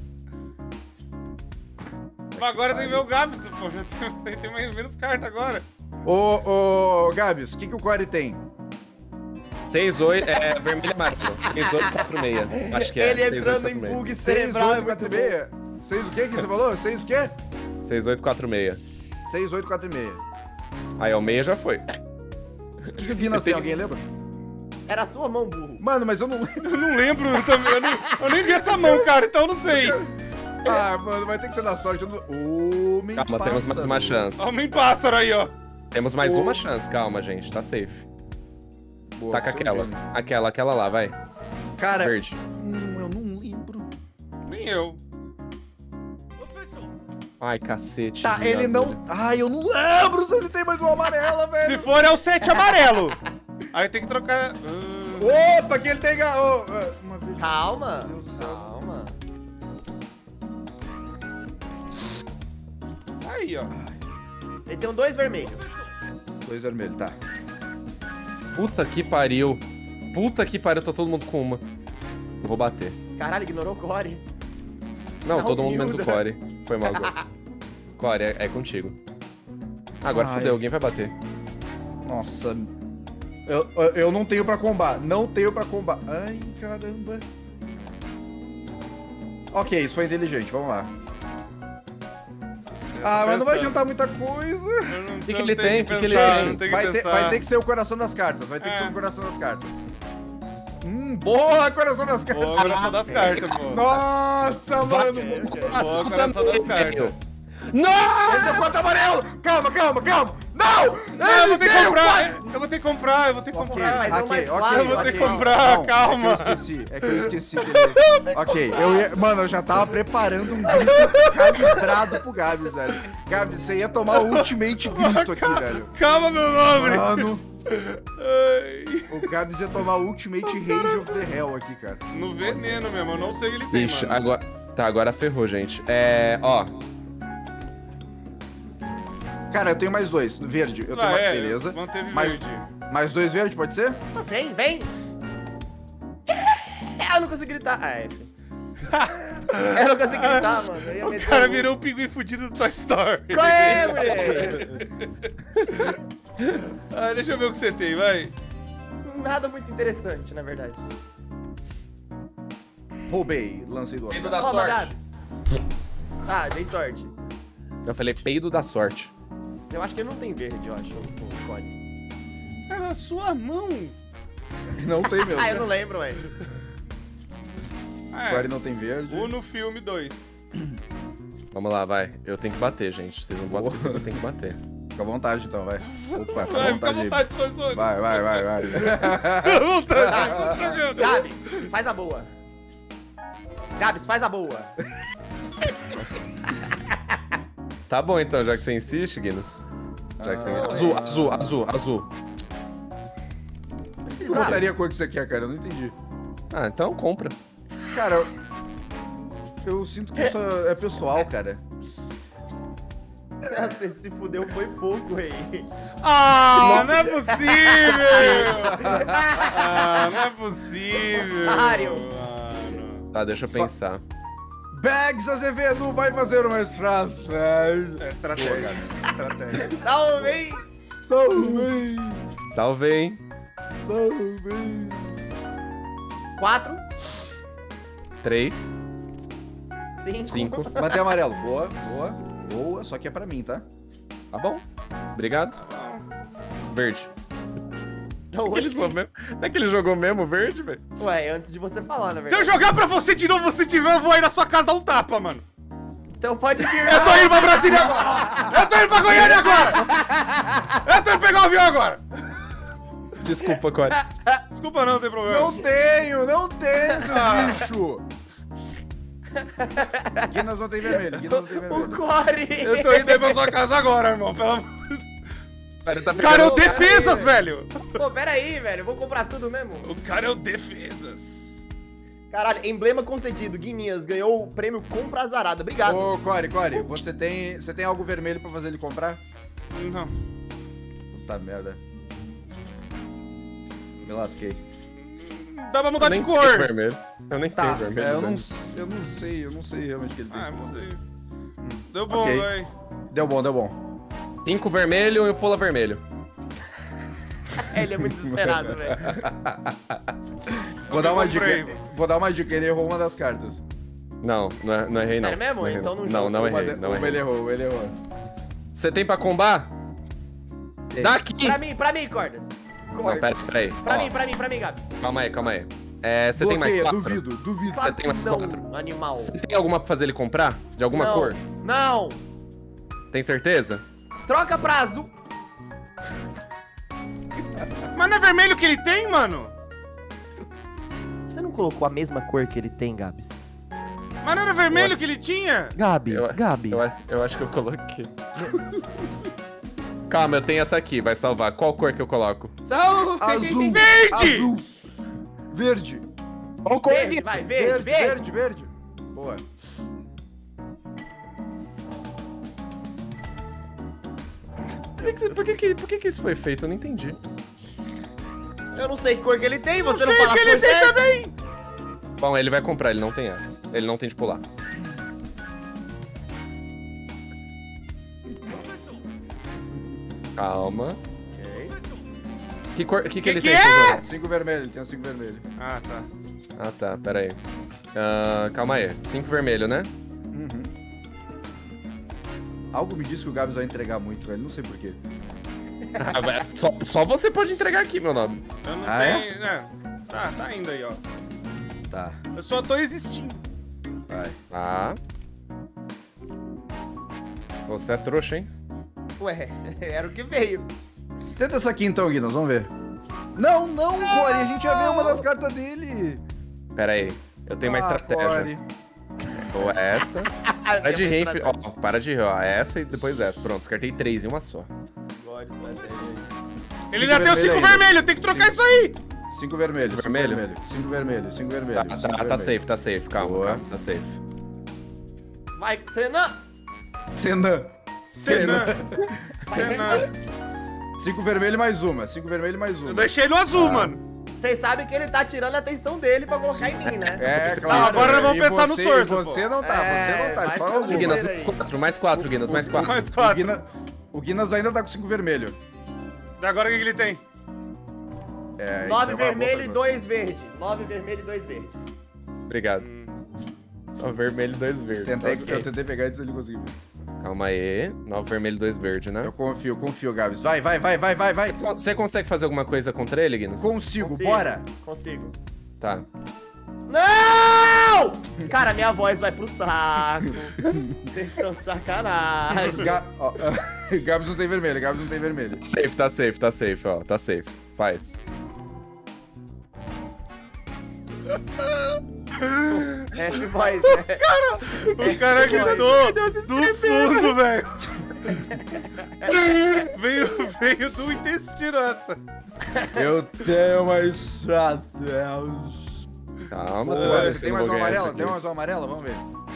Speaker 5: Mas agora tem que ver o Gabs, pô. Já tem, tem mais- menos carta agora.
Speaker 2: Ô, ô, Gabius, o que, que o Core tem?
Speaker 4: seis, oito, é vermelho e amarelo. seis, oito, quatro, seis. Acho que é.
Speaker 3: Ele
Speaker 4: seis, oito,
Speaker 3: entrando em
Speaker 4: quatro, seis.
Speaker 3: bug
Speaker 2: seis,
Speaker 3: cerebral é
Speaker 2: oito,
Speaker 3: muito
Speaker 2: quatro,
Speaker 3: bom.
Speaker 2: meia. seis o quê que você falou? seis o quê?
Speaker 4: seis, oito, quatro, seis.
Speaker 2: seis, oito, quatro, meia.
Speaker 4: Aí, ó, o meia já foi.
Speaker 2: O que, que o Guinness
Speaker 4: Eu
Speaker 2: tem?
Speaker 4: tenho-
Speaker 2: Alguém lembra?
Speaker 3: Era a sua mão, burro.
Speaker 2: Mano, mas eu não lembro.
Speaker 5: Eu não lembro eu também. Eu, não- eu nem vi essa mão, cara, então eu não sei.
Speaker 2: Ah, mano, vai ter que ser na sorte. Eu não... Homem
Speaker 4: Calma, temos mais uma chance.
Speaker 5: Homem pássaro aí, ó.
Speaker 4: Temos mais
Speaker 2: Ô.
Speaker 4: uma chance, calma, gente. Tá safe.
Speaker 2: Boa,
Speaker 4: Taca
Speaker 2: você é um
Speaker 4: aquela.
Speaker 2: gênio.
Speaker 4: Aquela, aquela lá, vai.
Speaker 2: Cara,
Speaker 4: Verde.
Speaker 2: hum, eu não lembro.
Speaker 5: Nem eu.
Speaker 4: Ai, cacete.
Speaker 2: Tá,
Speaker 4: de
Speaker 2: ele
Speaker 4: agulha.
Speaker 2: não... Ai, eu não lembro se ele tem mais uma amarela, velho.
Speaker 5: Se for, é o sete amarelo. Aí tem que trocar. Ah,
Speaker 2: Opa, que ele tem... ga- oh, ah, uma vez.
Speaker 3: Calma.
Speaker 2: Meu Deus do céu.
Speaker 3: Calma.
Speaker 5: aí, ó.
Speaker 3: Ele tem um dois vermelho.
Speaker 2: Dois vermelhos, tá.
Speaker 4: Puta que pariu. Puta que pariu, tá todo mundo com uma. Eu vou bater.
Speaker 3: Caralho, ignorou o Core.
Speaker 4: Não,
Speaker 3: Não,
Speaker 4: todo mundo menos o
Speaker 3: miúda.
Speaker 4: Core. Foi mal agora. Core, é, é contigo. Agora
Speaker 2: Ai.
Speaker 4: fodeu, alguém vai bater.
Speaker 2: Nossa. Eu, eu, eu não tenho pra combar. Não tenho pra combar. Ai, caramba. Ok, isso foi inteligente. Vamos lá. Ah, mas não vai adiantar muita coisa.
Speaker 5: O
Speaker 4: que que ele tem? Que que ele tem?
Speaker 2: Vai ter, vai ter que ser o coração das cartas. Vai ter que
Speaker 5: É.
Speaker 2: ser o coração das cartas. Hum, boa, coração das cartas.
Speaker 5: Boa, coração das cartas, pô.
Speaker 2: Nossa,
Speaker 4: Vai
Speaker 2: mano.
Speaker 3: É,
Speaker 5: Boa, coração das cartas.
Speaker 4: Não!
Speaker 2: Ele tem quatro amarelo. Calma, calma, calma. Não!
Speaker 5: Não, eu vou ter que
Speaker 2: tem o
Speaker 5: comprar.
Speaker 2: quatro.
Speaker 5: Eu vou ter que comprar, eu vou ter que
Speaker 2: Ok,
Speaker 5: comprar.
Speaker 3: mas é o
Speaker 2: ok,
Speaker 3: mais
Speaker 2: ok.
Speaker 3: fácil,
Speaker 5: Eu vou ter que
Speaker 3: ok.
Speaker 5: comprar,
Speaker 2: Não,
Speaker 5: calma.
Speaker 2: É que eu esqueci, é que eu esqueci que ele... Ok, eu ia... Mano, eu já tava preparando um grito calibrado pro Gabs, velho. Gabs, você ia tomar o ultimate grito aqui, velho.
Speaker 5: Calma, meu nobre.
Speaker 2: Mano,
Speaker 5: Ai.
Speaker 2: o Gabs ia tomar o ultimate rage of the hell aqui, cara.
Speaker 5: No veneno mesmo, eu não sei o que ele tem,
Speaker 4: Ixi,
Speaker 5: mano.
Speaker 4: agora... Tá, agora ferrou, gente. É... Ó.
Speaker 2: Cara, eu tenho mais dois. Verde, eu tenho
Speaker 5: Ah,
Speaker 2: uma...
Speaker 5: é,
Speaker 2: Beleza.
Speaker 5: manteve
Speaker 2: Mais,
Speaker 5: verde.
Speaker 2: mais dois verde, pode ser?
Speaker 3: Vem, vem. Eu não consigo gritar. Ah, é. Eu não consigo gritar, mano. Eu ia
Speaker 5: O
Speaker 3: meter
Speaker 5: cara
Speaker 3: um-
Speaker 5: virou o pinguim fudido do Toy Story.
Speaker 3: Qual é, moleque?
Speaker 5: Ah, deixa eu ver o que você tem, vai.
Speaker 3: Nada muito interessante, na verdade.
Speaker 2: Roubei, lancei do
Speaker 4: Peido
Speaker 2: outro.
Speaker 4: da
Speaker 3: Toma,
Speaker 4: sorte.
Speaker 3: Gabs. Ah, dei sorte.
Speaker 4: Eu falei peido da sorte.
Speaker 3: Eu acho que ele não tem verde, eu acho, o Core.
Speaker 5: É na sua mão.
Speaker 2: Não tem mesmo.
Speaker 3: Ah, eu não lembro, velho.
Speaker 5: É,
Speaker 2: Agora não tem verde.
Speaker 5: Uno Filme dois.
Speaker 4: Vamos lá, vai. Eu tenho que bater, gente. Vocês não podem
Speaker 2: Boa.
Speaker 4: esquecer que eu tenho que bater.
Speaker 2: Fica à vontade, então, vai. Opa, fica à
Speaker 5: Vai, fica à
Speaker 2: vontade aí.
Speaker 5: vontade, Sorsone.
Speaker 2: Vai, vai, vai, vai.
Speaker 5: Fica à vontade, eu tô jogando.
Speaker 3: Gabs, faz a boa. Gabs, faz a boa.
Speaker 4: Tá bom então, já que você insiste, Guinness. Já que você...
Speaker 2: Ah,
Speaker 4: Azul,
Speaker 2: é.
Speaker 4: azul, azul, azul.
Speaker 2: Eu botaria a cor que você quer, cara. Eu não entendi.
Speaker 4: Ah, então compra.
Speaker 2: Cara, eu, eu sinto que isso é pessoal, cara.
Speaker 3: Você se fudeu foi pouco, rei.
Speaker 5: Ah, não é possível! Ah, não é possível!
Speaker 3: Mario.
Speaker 5: Mano.
Speaker 4: Tá, deixa eu pensar.
Speaker 2: Bags Azevedo vai fazer uma estratégia.
Speaker 5: É estratégia, estratégia.
Speaker 3: Salvei!
Speaker 2: Salve!
Speaker 4: Salvei.
Speaker 2: Salve!
Speaker 3: Quatro.
Speaker 4: Três.
Speaker 3: Cinco.
Speaker 4: Cinco.
Speaker 2: Bater amarelo. Boa, boa, boa. Só que é pra mim, tá?
Speaker 4: Tá bom. Obrigado. Verde.
Speaker 3: Não,
Speaker 4: Ele
Speaker 3: hoje...
Speaker 4: jogou mesmo? Não é que ele jogou mesmo verde, velho?
Speaker 3: Ué, antes de você falar, na
Speaker 5: Se
Speaker 3: verdade.
Speaker 5: eu jogar pra você de novo, você tiver, eu vou aí na sua casa dar um tapa, mano.
Speaker 3: Então pode vir.
Speaker 5: Eu tô indo pra Brasília agora! Eu tô indo pra Goiânia agora! Eu tô indo pegar o avião agora!
Speaker 4: Desculpa, Core.
Speaker 5: Desculpa não, não tem problema.
Speaker 2: Não tenho, não tenho, seu bicho! Guinness não tem vermelho, Guinness não tem
Speaker 3: O
Speaker 2: vermelho.
Speaker 3: Core!
Speaker 5: Eu tô indo aí pra sua casa agora, irmão. Pelo amor...
Speaker 4: Cara, tá
Speaker 5: Cara, é o
Speaker 4: pegando-
Speaker 5: defesas, velho!
Speaker 3: Pô, pera aí, velho. Eu vou comprar tudo mesmo.
Speaker 5: O cara é o defesas.
Speaker 3: Caralho, emblema concedido. Guininhas ganhou o prêmio Compra Azarada. Obrigado.
Speaker 2: Ô, Core, Core, você tem, você tem algo vermelho pra fazer ele comprar?
Speaker 5: Não.
Speaker 2: Puta merda. Me lasquei.
Speaker 5: Dá pra mudar
Speaker 4: Eu
Speaker 5: de
Speaker 4: nem
Speaker 5: cor.
Speaker 4: tenho vermelho. Eu nem
Speaker 2: Tá,
Speaker 4: tenho vermelho.
Speaker 2: é, eu, não,
Speaker 4: velho.
Speaker 2: eu não sei, eu não sei realmente o que ele tem.
Speaker 5: Ah, mudei. Deu bom,
Speaker 2: ok.
Speaker 5: velho.
Speaker 2: Deu bom, deu bom.
Speaker 4: Cinco vermelho e o pula vermelho.
Speaker 3: Ele é muito desesperado, velho.
Speaker 2: Vou dar uma
Speaker 5: comprei.
Speaker 2: dica. Vou dar uma dica, ele errou uma das cartas.
Speaker 4: Não, não, é- não errei não.
Speaker 3: Sério mesmo?
Speaker 4: Não errei,
Speaker 3: Então não
Speaker 4: não,
Speaker 3: jogo.
Speaker 4: não
Speaker 2: Uma
Speaker 4: errei,
Speaker 2: de-
Speaker 4: não
Speaker 2: uma ele
Speaker 4: errei.
Speaker 2: errou, ele errou.
Speaker 4: Você tem pra combar?
Speaker 2: Tem.
Speaker 4: Daqui!
Speaker 3: Pra mim, pra mim, Cordas.
Speaker 4: Não, pera, pera aí.
Speaker 3: Pra
Speaker 4: Ó,
Speaker 3: mim, pra mim, pra mim, Gabs.
Speaker 4: Calma aí, calma aí. É, você tem mais
Speaker 2: Bloqueia,
Speaker 4: quatro?
Speaker 2: duvido, duvido.
Speaker 3: Claro
Speaker 4: tem
Speaker 3: que
Speaker 4: mais
Speaker 3: não,
Speaker 4: quatro?
Speaker 3: animal.
Speaker 4: Você tem alguma pra fazer ele comprar? De alguma
Speaker 3: não.
Speaker 4: cor?
Speaker 3: Não.
Speaker 4: Tem certeza?
Speaker 3: Troca pra azul.
Speaker 5: Mas não é vermelho que ele tem, mano?
Speaker 3: Você não colocou a mesma cor que ele tem, Gabs?
Speaker 5: Mas não era vermelho que ele tinha?
Speaker 3: Gabs,
Speaker 4: Eu-
Speaker 3: Gabs.
Speaker 4: Eu, acho- eu acho que eu coloquei. Calma, eu tenho essa aqui, vai salvar. Qual cor que eu coloco?
Speaker 3: Salve!
Speaker 2: Azul.
Speaker 5: Verde!
Speaker 2: Azul. Verde.
Speaker 4: Qual cor?
Speaker 3: Verde, vai, verde,
Speaker 2: Verde,
Speaker 3: verde.
Speaker 2: verde, verde. Boa.
Speaker 4: Por que, que, você- por, que, que, por que que isso foi feito? Eu não entendi.
Speaker 3: Eu não sei que cor que ele tem,
Speaker 5: Eu
Speaker 3: você não
Speaker 5: sei
Speaker 3: fala
Speaker 5: que
Speaker 3: a
Speaker 5: ele
Speaker 3: cor
Speaker 5: tem
Speaker 3: certa.
Speaker 5: também!
Speaker 4: Bom, ele vai comprar, ele não tem essa. Ele não tem de pular. Calma.
Speaker 3: Ok.
Speaker 4: Que cor que, que,
Speaker 5: Que
Speaker 4: ele
Speaker 5: que
Speaker 4: tem,
Speaker 5: é?
Speaker 4: Suzana?
Speaker 2: Cinco vermelho, ele tem um cinco vermelho.
Speaker 5: Ah, tá.
Speaker 4: Ah, tá, pera aí. Ah, calma aí. Cinco vermelho, né?
Speaker 2: Uhum. Algo me diz que o Gabs vai entregar muito, velho. Não sei porquê.
Speaker 4: Ah, vai- só, só você pode entregar aqui, meu nome.
Speaker 5: Eu não
Speaker 2: Ah, é?
Speaker 5: tenho... É? Tá, tá indo aí, ó.
Speaker 2: Tá,
Speaker 5: Eu só tô existindo.
Speaker 2: vai.
Speaker 4: Ah. Você é trouxa, hein?
Speaker 3: Ué, era o que veio.
Speaker 2: Tenta essa aqui então, Guinness, vamos ver. Não, não, Core, a gente já viu uma das cartas dele.
Speaker 4: Pera aí. Eu tenho uma
Speaker 2: Ah,
Speaker 4: estratégia.
Speaker 2: Core.
Speaker 4: Ou essa.
Speaker 3: Ah,
Speaker 4: Para de rir, fi- ó, para de rir, ó. Essa e depois essa. Pronto, descartei três em uma só.
Speaker 3: God, estratégia.
Speaker 5: Ele ainda tem o cinco
Speaker 2: ainda.
Speaker 5: vermelho, tem que trocar isso aí!
Speaker 2: Cinco vermelho,
Speaker 4: Cinco
Speaker 2: cinco
Speaker 4: vermelho?
Speaker 2: vermelho. Cinco vermelho, cinco vermelho.
Speaker 4: Tá,
Speaker 2: cinco
Speaker 4: tá, tá
Speaker 2: vermelho.
Speaker 4: safe, tá safe. Calma,
Speaker 2: Boa.
Speaker 4: calma, tá safe.
Speaker 3: Vai, Senna.
Speaker 2: Senã.
Speaker 5: Senã. Senã.
Speaker 2: Cinco vermelho mais uma. Cinco vermelho mais uma.
Speaker 5: Eu deixei no azul, mano.
Speaker 3: Vocês sabem que ele tá tirando a atenção dele pra colocar em mim, né?
Speaker 2: É, claro.
Speaker 5: Agora nós vamos
Speaker 2: E
Speaker 5: pensar no
Speaker 2: você-
Speaker 5: Sorsa,
Speaker 2: e Você
Speaker 5: pô.
Speaker 2: não tá, você
Speaker 3: É,
Speaker 2: não tá.
Speaker 3: vai
Speaker 2: de
Speaker 3: se
Speaker 2: forma alguma.
Speaker 3: fuder.
Speaker 4: Guinness, mais quatro, mais quatro, Guinness, mais quatro.
Speaker 5: Mais
Speaker 2: O
Speaker 5: quatro.
Speaker 2: Guinness, o Guinness ainda tá com cinco vermelho.
Speaker 5: Agora o que que ele tem?
Speaker 2: É, isso
Speaker 3: Nove
Speaker 2: é uma boa
Speaker 3: vermelho e
Speaker 2: pergunta.
Speaker 3: dois verde. Nove vermelho e dois verde.
Speaker 4: Obrigado. Ó, vermelho e dois verdes.
Speaker 2: Tentei,
Speaker 4: Ok.
Speaker 2: Eu tentei pegar antes ele conseguiu.
Speaker 4: Calma aí. Nove vermelho e dois verde, né?
Speaker 2: Eu confio, confio, Gabs. Vai, vai, vai, vai, vai, vai.
Speaker 4: Você con- Você consegue fazer alguma coisa contra ele, Guinness?
Speaker 2: Consigo,
Speaker 3: Consigo.
Speaker 2: bora.
Speaker 3: Consigo.
Speaker 4: Tá.
Speaker 3: Não! Cara, minha voz vai pro saco. Vocês estão de sacanagem.
Speaker 2: Ga ó, Gabs não tem vermelho, Gabs não tem vermelho.
Speaker 4: Safe, tá safe, tá safe, ó. Tá safe. Faz.
Speaker 3: F voz, né?
Speaker 5: O cara gritou do fundo, velho. veio, veio do intestino essa.
Speaker 2: Eu tenho uma estratégia.
Speaker 4: Calma,
Speaker 2: Pô,
Speaker 4: você vai ver
Speaker 2: você
Speaker 4: se
Speaker 2: tem
Speaker 4: eu
Speaker 2: mais
Speaker 4: não
Speaker 2: uma
Speaker 4: vou ganhar
Speaker 2: amarela?
Speaker 4: essa
Speaker 2: Tem
Speaker 4: aqui.
Speaker 2: mais uma amarela? Vamos ver.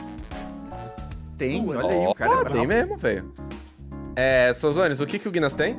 Speaker 2: Tem,
Speaker 3: Duas.
Speaker 2: olha aí, o cara é
Speaker 4: Ó,
Speaker 2: bravo.
Speaker 4: tem mesmo, velho. É, Sozones, o que que o Guinness tem?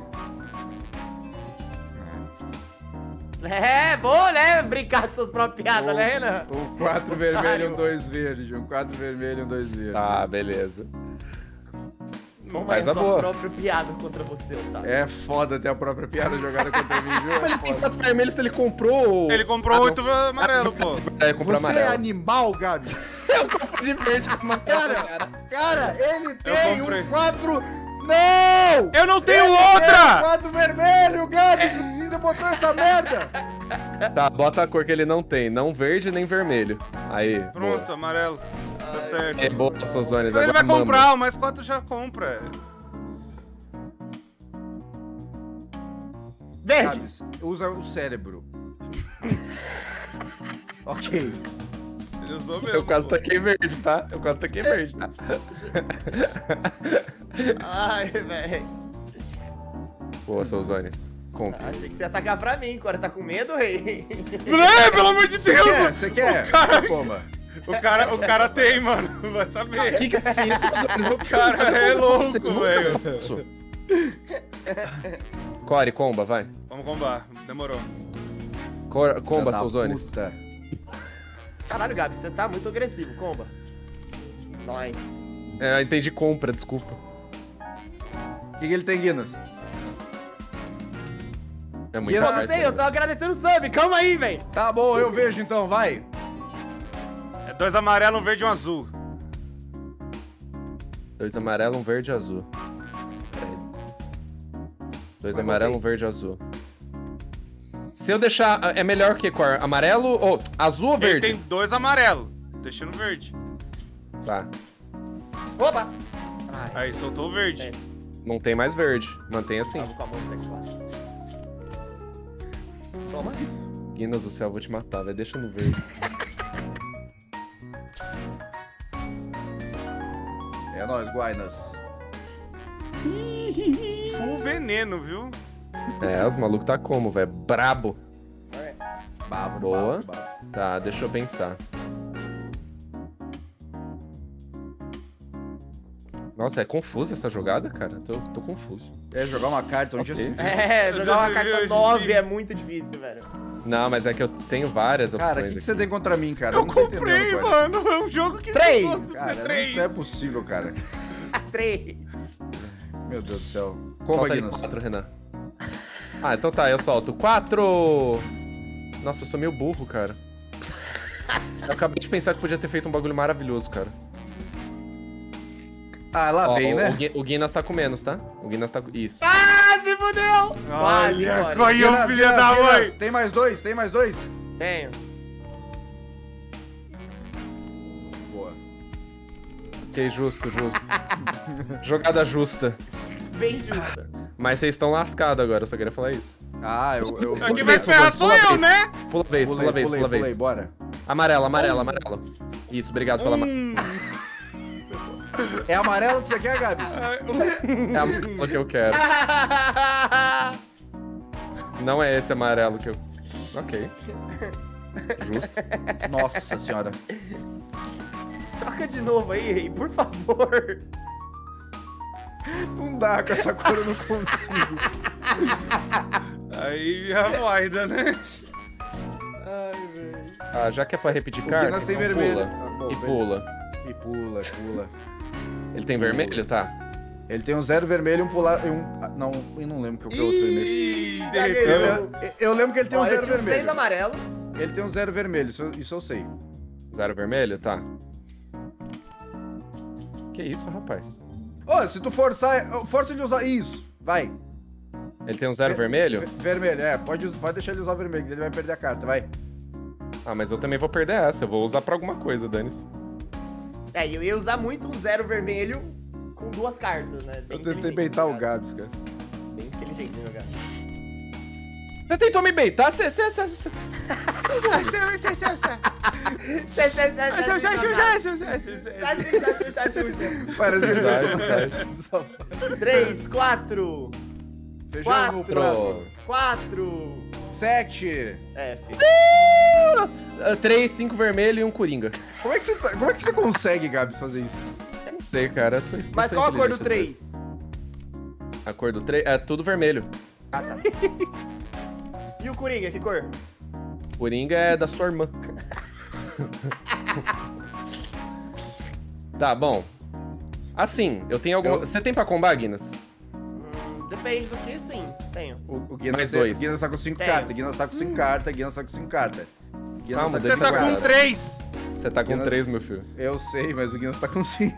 Speaker 3: É, bom, né? Brincar com suas próprias piadas, né, Renan?
Speaker 2: Um quatro vermelho e um dois verde. Um quatro vermelho e um dois verde.
Speaker 4: Tá, beleza.
Speaker 3: Como
Speaker 4: Faz
Speaker 3: é
Speaker 4: a
Speaker 3: sua
Speaker 4: boa.
Speaker 3: própria piada contra você, Otávio?
Speaker 2: É foda ter a própria piada jogada contra mim, viu?
Speaker 4: Mas
Speaker 2: É
Speaker 4: ele tem
Speaker 2: foda.
Speaker 4: quatro vermelhos se ele comprou...
Speaker 5: Ele comprou
Speaker 4: Ah, não.
Speaker 5: oito amarelo, pô.
Speaker 4: É, comprou
Speaker 2: Você é
Speaker 4: amarelo.
Speaker 2: animal, Gabi.
Speaker 4: Eu compro de verde com uma
Speaker 2: Cara, cara, ele tem
Speaker 5: comprei.
Speaker 2: um quatro... Não!
Speaker 5: Eu não tenho
Speaker 2: Ele tem um
Speaker 5: outra!
Speaker 2: quatro vermelho, Gabi! Ainda botou essa merda!
Speaker 4: Tá, bota a cor que ele não tem. Não verde nem vermelho. Aí,
Speaker 5: Pronto, amarelo. Tá certo.
Speaker 4: boa. É boa, Sozones.
Speaker 5: Então ele
Speaker 4: Agora
Speaker 5: vai
Speaker 4: mama.
Speaker 5: comprar, o mais quatro já compra.
Speaker 3: Verde!
Speaker 2: Gabi, usa o cérebro. Ok.
Speaker 5: Ele usou mesmo.
Speaker 4: Eu quase
Speaker 5: pô.
Speaker 4: taquei verde, tá? Eu quase taquei verde, tá?
Speaker 3: Ai, velho.
Speaker 4: Boa, Sozones. Compre.
Speaker 3: Achei que você ia atacar pra mim, agora tá com medo, rei?
Speaker 5: Não, é, pelo amor de
Speaker 2: Você
Speaker 5: Deus!
Speaker 2: quer? Você quer?
Speaker 5: cara-
Speaker 2: Toma.
Speaker 5: O cara, o cara tem, mano. Vai saber.
Speaker 4: O que que eu fiz, Sozones? O
Speaker 5: cara é louco,
Speaker 4: Você nunca
Speaker 5: velho.
Speaker 4: faço. Core, comba, vai.
Speaker 5: Vamos combar. Demorou.
Speaker 4: Cor, comba,
Speaker 2: Filha da
Speaker 4: Sozones.
Speaker 2: puta.
Speaker 3: Caralho, Gabi, você tá muito agressivo, comba. Nice.
Speaker 4: É, eu entendi compra, desculpa.
Speaker 2: O que, que ele tem, Guinness?
Speaker 4: É muito
Speaker 2: E
Speaker 3: Só
Speaker 2: eu
Speaker 3: não
Speaker 4: carta,
Speaker 3: sei, eu
Speaker 4: né?
Speaker 3: tô agradecendo o sub, calma aí, velho.
Speaker 2: Tá bom, eu vejo então, vai.
Speaker 5: É dois amarelos, um verde e um azul.
Speaker 4: Dois amarelo, um verde e azul. Peraí. Dois
Speaker 3: Vai,
Speaker 4: amarelo, um
Speaker 3: botei.
Speaker 4: verde e azul. Se eu deixar... É melhor que cor? Amarelo ou... Azul ou
Speaker 5: Ele
Speaker 4: verde?
Speaker 5: tem dois amarelos. Deixa no verde.
Speaker 4: Tá.
Speaker 3: Opa! Ai,
Speaker 5: Aí, soltou o verde.
Speaker 3: É.
Speaker 4: Não tem mais verde. Mantém assim.
Speaker 3: tava com a mão no teclado. Toma.
Speaker 4: Guinness do céu, eu vou te matar, vai. Deixa no verde.
Speaker 2: É nóis, Guainas.
Speaker 5: Full veneno, viu?
Speaker 4: É, os malucos tá como, velho? Brabo.
Speaker 2: Babo,
Speaker 4: Boa.
Speaker 2: babo, babo.
Speaker 4: Tá, deixa eu pensar. Nossa, é confusa essa jogada, cara? Tô, tô confuso.
Speaker 2: É, jogar uma carta onde
Speaker 4: Ok.
Speaker 2: assim.
Speaker 3: É,
Speaker 5: Eu
Speaker 3: jogar
Speaker 5: já
Speaker 3: uma
Speaker 5: vi,
Speaker 3: carta
Speaker 5: eu já
Speaker 3: nove
Speaker 5: vi
Speaker 3: é
Speaker 5: isso.
Speaker 3: muito difícil, velho.
Speaker 4: Não, mas é que eu tenho várias opções
Speaker 2: Cara, o que, que
Speaker 4: aqui.
Speaker 2: você tem contra mim, cara?
Speaker 5: Eu
Speaker 2: não tô
Speaker 5: comprei,
Speaker 2: entendendo, Guainas.
Speaker 5: mano. É um jogo que
Speaker 3: Três.
Speaker 5: tem gosto de
Speaker 2: Cara,
Speaker 5: ser três.
Speaker 2: não é possível, cara.
Speaker 3: Três.
Speaker 2: Meu Deus do céu. Comba,
Speaker 4: Solta aí
Speaker 2: Guinness.
Speaker 4: quatro, Renan. Ah, então tá, eu solto. Quatro! Nossa, eu sou meio burro, cara. Eu acabei de pensar que podia ter feito um bagulho maravilhoso, cara.
Speaker 2: Ah, lá
Speaker 4: Ó,
Speaker 2: vem,
Speaker 4: o,
Speaker 2: né?
Speaker 4: o, Gui- o Guinness tá com menos, tá? O Guinness tá com... Isso.
Speaker 3: Ah, se fudeu!
Speaker 5: Olha,
Speaker 3: Quase,
Speaker 5: olha,
Speaker 2: Guinness,
Speaker 5: filha
Speaker 2: Guinness,
Speaker 5: da
Speaker 2: Guinness.
Speaker 5: mãe.
Speaker 2: Tem mais dois, tem mais dois.
Speaker 3: Tenho.
Speaker 2: Boa.
Speaker 4: Ok, justo, justo. Jogada justa.
Speaker 3: Bem justa.
Speaker 4: Mas vocês estão lascados agora, eu só queria falar isso.
Speaker 2: Ah, eu... eu...
Speaker 5: Só que
Speaker 4: Pula
Speaker 5: vai
Speaker 4: vez,
Speaker 5: ferrar
Speaker 4: pula
Speaker 5: sou
Speaker 4: vez.
Speaker 5: eu, né?
Speaker 4: Pula vez,
Speaker 2: Pulei,
Speaker 4: pula vez,
Speaker 2: pulei,
Speaker 4: pula
Speaker 2: pulei,
Speaker 4: vez.
Speaker 2: bora.
Speaker 4: Amarelo, amarelo, amarelo. Isso, obrigado pela... ma-
Speaker 5: Hum.
Speaker 2: É amarelo que você quer, Gabs?
Speaker 4: É amarelo que eu quero. Não é esse amarelo que eu... Ok. Justo.
Speaker 2: Nossa senhora.
Speaker 3: Troca de novo aí, rei, por favor.
Speaker 2: Não dá, com essa cor eu não consigo.
Speaker 5: Aí a voida, né?
Speaker 3: Ai, velho.
Speaker 4: Ah, já que é pra repetir
Speaker 2: O
Speaker 4: carta,
Speaker 2: Guinness tem
Speaker 4: então
Speaker 2: vermelho.
Speaker 4: pula.
Speaker 2: Ah, bom,
Speaker 4: E
Speaker 2: beleza.
Speaker 4: pula.
Speaker 2: E pula, pula.
Speaker 4: Ele tem vermelho? Tá.
Speaker 2: Ele tem um zero vermelho e um pular... e um... ah, não, eu não lembro que é o outro vermelho.
Speaker 5: Ih,
Speaker 3: Já
Speaker 5: derreteu.
Speaker 2: Eu,
Speaker 3: ganhou.
Speaker 2: eu, eu lembro que ele tem
Speaker 3: Ó,
Speaker 2: um
Speaker 3: eu
Speaker 2: zero
Speaker 3: tinha seis
Speaker 2: vermelho.
Speaker 3: amarelo.
Speaker 2: Ele tem um zero vermelho, isso, isso eu sei.
Speaker 4: Zero vermelho? Tá. Que isso, rapaz?
Speaker 2: Ó, se tu forçar... Força ele a usar isso. Vai.
Speaker 4: Ele tem um zero
Speaker 2: Ver-
Speaker 4: vermelho?
Speaker 2: ver- Vermelho, é. Pode, pode deixar ele usar o vermelho, que ele vai perder a carta, vai.
Speaker 4: Ah, mas eu também vou perder essa. Eu vou usar pra alguma coisa, dane-se.
Speaker 3: É, eu ia usar muito um zero vermelho com duas cartas, né? Bem
Speaker 2: Eu tentei
Speaker 3: inteligente
Speaker 2: beitar o
Speaker 3: jogado.
Speaker 2: Gabs, cara.
Speaker 3: Bem inteligente jogado.
Speaker 4: Você tentou me beitar? Você... você- você- você-
Speaker 5: Vai ser, vai ser, vai ser, vai ser.
Speaker 2: Parece
Speaker 3: três, quatro.
Speaker 2: Feijão no prato.
Speaker 3: quatro.
Speaker 2: sete.
Speaker 3: F.
Speaker 4: três, cinco vermelho e um coringa.
Speaker 2: Como é que você, tá- como é que você consegue, Gabs, fazer isso?
Speaker 4: Não sei, cara. Eu sou
Speaker 3: Mas
Speaker 4: sou
Speaker 3: qual a cor do
Speaker 4: inteligente.
Speaker 3: três?
Speaker 4: A cor do três? É tudo vermelho.
Speaker 3: Ah, tá. E o Coringa, que cor?
Speaker 4: Coringa é da sua irmã. Tá, bom. Assim, eu tenho alguma...
Speaker 2: Eu-
Speaker 4: Você tem pra combar, Guinness?
Speaker 3: Hum, depende do que, sim. Tenho.
Speaker 2: O, o Guinness
Speaker 4: Mais
Speaker 2: tem-
Speaker 4: dois.
Speaker 2: O Guinness tá com cinco
Speaker 3: Tenho.
Speaker 2: cartas, Guinness tá com cinco cartas, Guinness tá com cinco cartas. Guinness
Speaker 4: Calma,
Speaker 2: tá
Speaker 5: Você
Speaker 4: deixa
Speaker 5: tá
Speaker 4: eu
Speaker 5: com
Speaker 4: guardar.
Speaker 5: três.
Speaker 4: Você tá com
Speaker 2: Guinness-
Speaker 4: três, meu filho.
Speaker 2: Eu sei, mas o Guinness tá com cinco.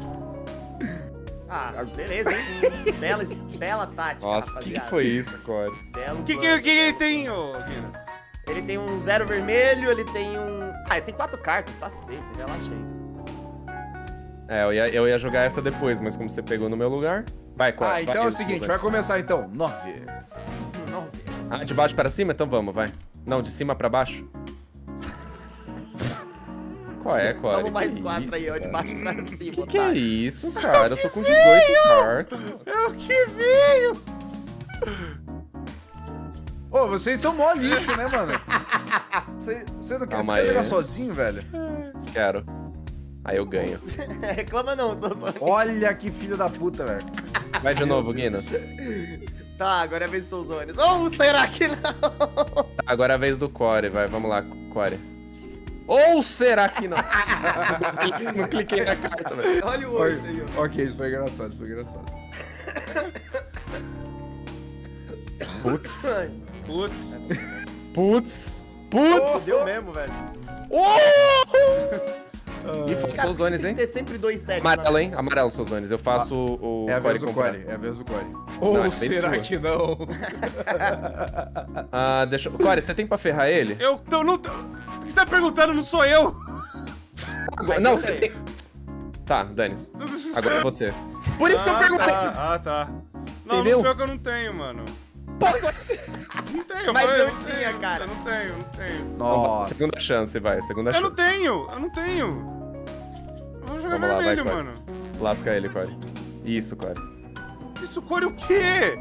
Speaker 3: Ah, beleza, hein? bela, bela tática,
Speaker 4: Nossa, o que,
Speaker 3: rapaziada.
Speaker 4: que foi isso, Core?
Speaker 3: Belo
Speaker 5: O que, que,
Speaker 3: plano.
Speaker 5: que ele tem, ô Guinness?
Speaker 3: Ele tem um zero vermelho, ele tem um... Ah, ele tem quatro cartas, tá safe, relaxa aí.
Speaker 4: É, eu ia, eu ia jogar essa depois, mas como você pegou no meu lugar... Vai, Core.
Speaker 2: Ah,
Speaker 4: vai,
Speaker 2: então é o
Speaker 4: Guinness,
Speaker 2: seguinte,
Speaker 4: vai.
Speaker 2: vai começar então. Nove.
Speaker 3: Hum, Não,
Speaker 4: Ah, de baixo para cima? Então vamos, vai. Não, de cima pra baixo. Qual é, Core?
Speaker 3: Toma mais
Speaker 4: Que
Speaker 3: quatro
Speaker 4: isso,
Speaker 3: aí, ó, de
Speaker 4: cara?
Speaker 3: baixo pra cima,
Speaker 4: Que que
Speaker 3: tá?
Speaker 4: é isso, cara? Eu tô com dezoito cartas.
Speaker 5: É o que veio.
Speaker 2: Ô, vocês são mó lixo, né, mano? Você você não quer,
Speaker 4: Calma
Speaker 2: você quer
Speaker 4: aí.
Speaker 2: jogar sozinho, velho?
Speaker 4: Quero. Aí eu ganho.
Speaker 3: Reclama não, sou só...
Speaker 2: Olha que filho da puta, velho.
Speaker 4: Vai de novo, Guinness.
Speaker 3: Tá, agora é a vez dos seus olhos. Ou será que não?
Speaker 4: Tá, agora é a vez do Core, vai. Vamos lá, Core. Ou será que não? Não cliquei na carta, velho.
Speaker 3: Olha o oito aí, ó.
Speaker 2: Ok, isso foi engraçado, isso foi engraçado.
Speaker 4: Putz.
Speaker 5: Putz.
Speaker 4: Putz.
Speaker 3: Oh,
Speaker 4: Putz.
Speaker 3: deu mesmo, velho.
Speaker 4: E faltou
Speaker 3: Cara,
Speaker 4: os zones,
Speaker 3: tem
Speaker 4: hein?
Speaker 3: que ter sempre dois sets.
Speaker 4: Amarelo, hein? Amarelo, seus zones. Eu faço o, o
Speaker 2: É a
Speaker 4: Core
Speaker 2: vez do
Speaker 4: comprar.
Speaker 2: Core, é a vez do Core.
Speaker 4: Não,
Speaker 2: Ou
Speaker 4: é bem
Speaker 2: será
Speaker 4: sua.
Speaker 2: que não?
Speaker 4: Ah, deixa eu... Core, você tem pra ferrar ele?
Speaker 5: Eu tô no... O que você tá perguntando? Não sou eu.
Speaker 4: Agora-
Speaker 3: Mas
Speaker 4: não,
Speaker 3: eu
Speaker 4: você
Speaker 3: tenho.
Speaker 4: tem... Tá, Danis. Agora é você. Por isso que eu
Speaker 5: Ah,
Speaker 4: perguntei.
Speaker 5: Tá, ah, tá. Não,
Speaker 4: Entendeu?
Speaker 5: não, pior que eu não tenho, mano. Não tenho,
Speaker 3: Mas
Speaker 5: mano,
Speaker 3: eu
Speaker 5: não
Speaker 3: tinha,
Speaker 5: tenho,
Speaker 3: cara.
Speaker 5: Eu não tenho, não tenho.
Speaker 2: Nossa.
Speaker 4: Segunda chance, vai. Segunda
Speaker 5: Eu
Speaker 4: chance.
Speaker 5: não tenho, eu não tenho. Eu vou jogar
Speaker 4: Vamos lá, vai,
Speaker 5: vermelho,
Speaker 4: Core.
Speaker 5: mano.
Speaker 4: Lasca ele, Core. Isso, Core.
Speaker 5: Isso, Core, o quê?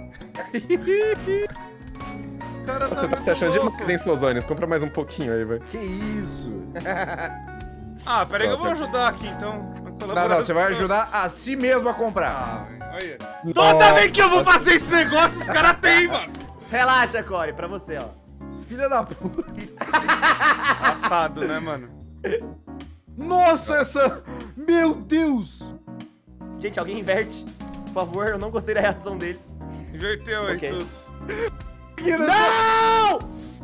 Speaker 5: Cara,
Speaker 4: Você tá
Speaker 5: muito
Speaker 4: se achando
Speaker 5: louco.
Speaker 4: demais em seus zones. Compra mais um pouquinho aí, vai.
Speaker 2: Que isso?
Speaker 5: Ah, peraí que eu vou
Speaker 4: Top.
Speaker 5: ajudar aqui, então.
Speaker 2: Não, não, você vai ajudar a si mesmo a comprar.
Speaker 5: Ah, olha. Toda vez que eu vou fazer esse negócio, os caras têm, mano.
Speaker 3: Relaxa, Core, pra você, ó.
Speaker 2: Filha da puta.
Speaker 5: Safado, né, mano?
Speaker 2: Nossa, essa... Meu Deus.
Speaker 3: Gente, alguém inverte. Por favor, eu não gostei da reação dele.
Speaker 5: Inverteu aí
Speaker 3: Ok.
Speaker 5: tudo.
Speaker 3: Não!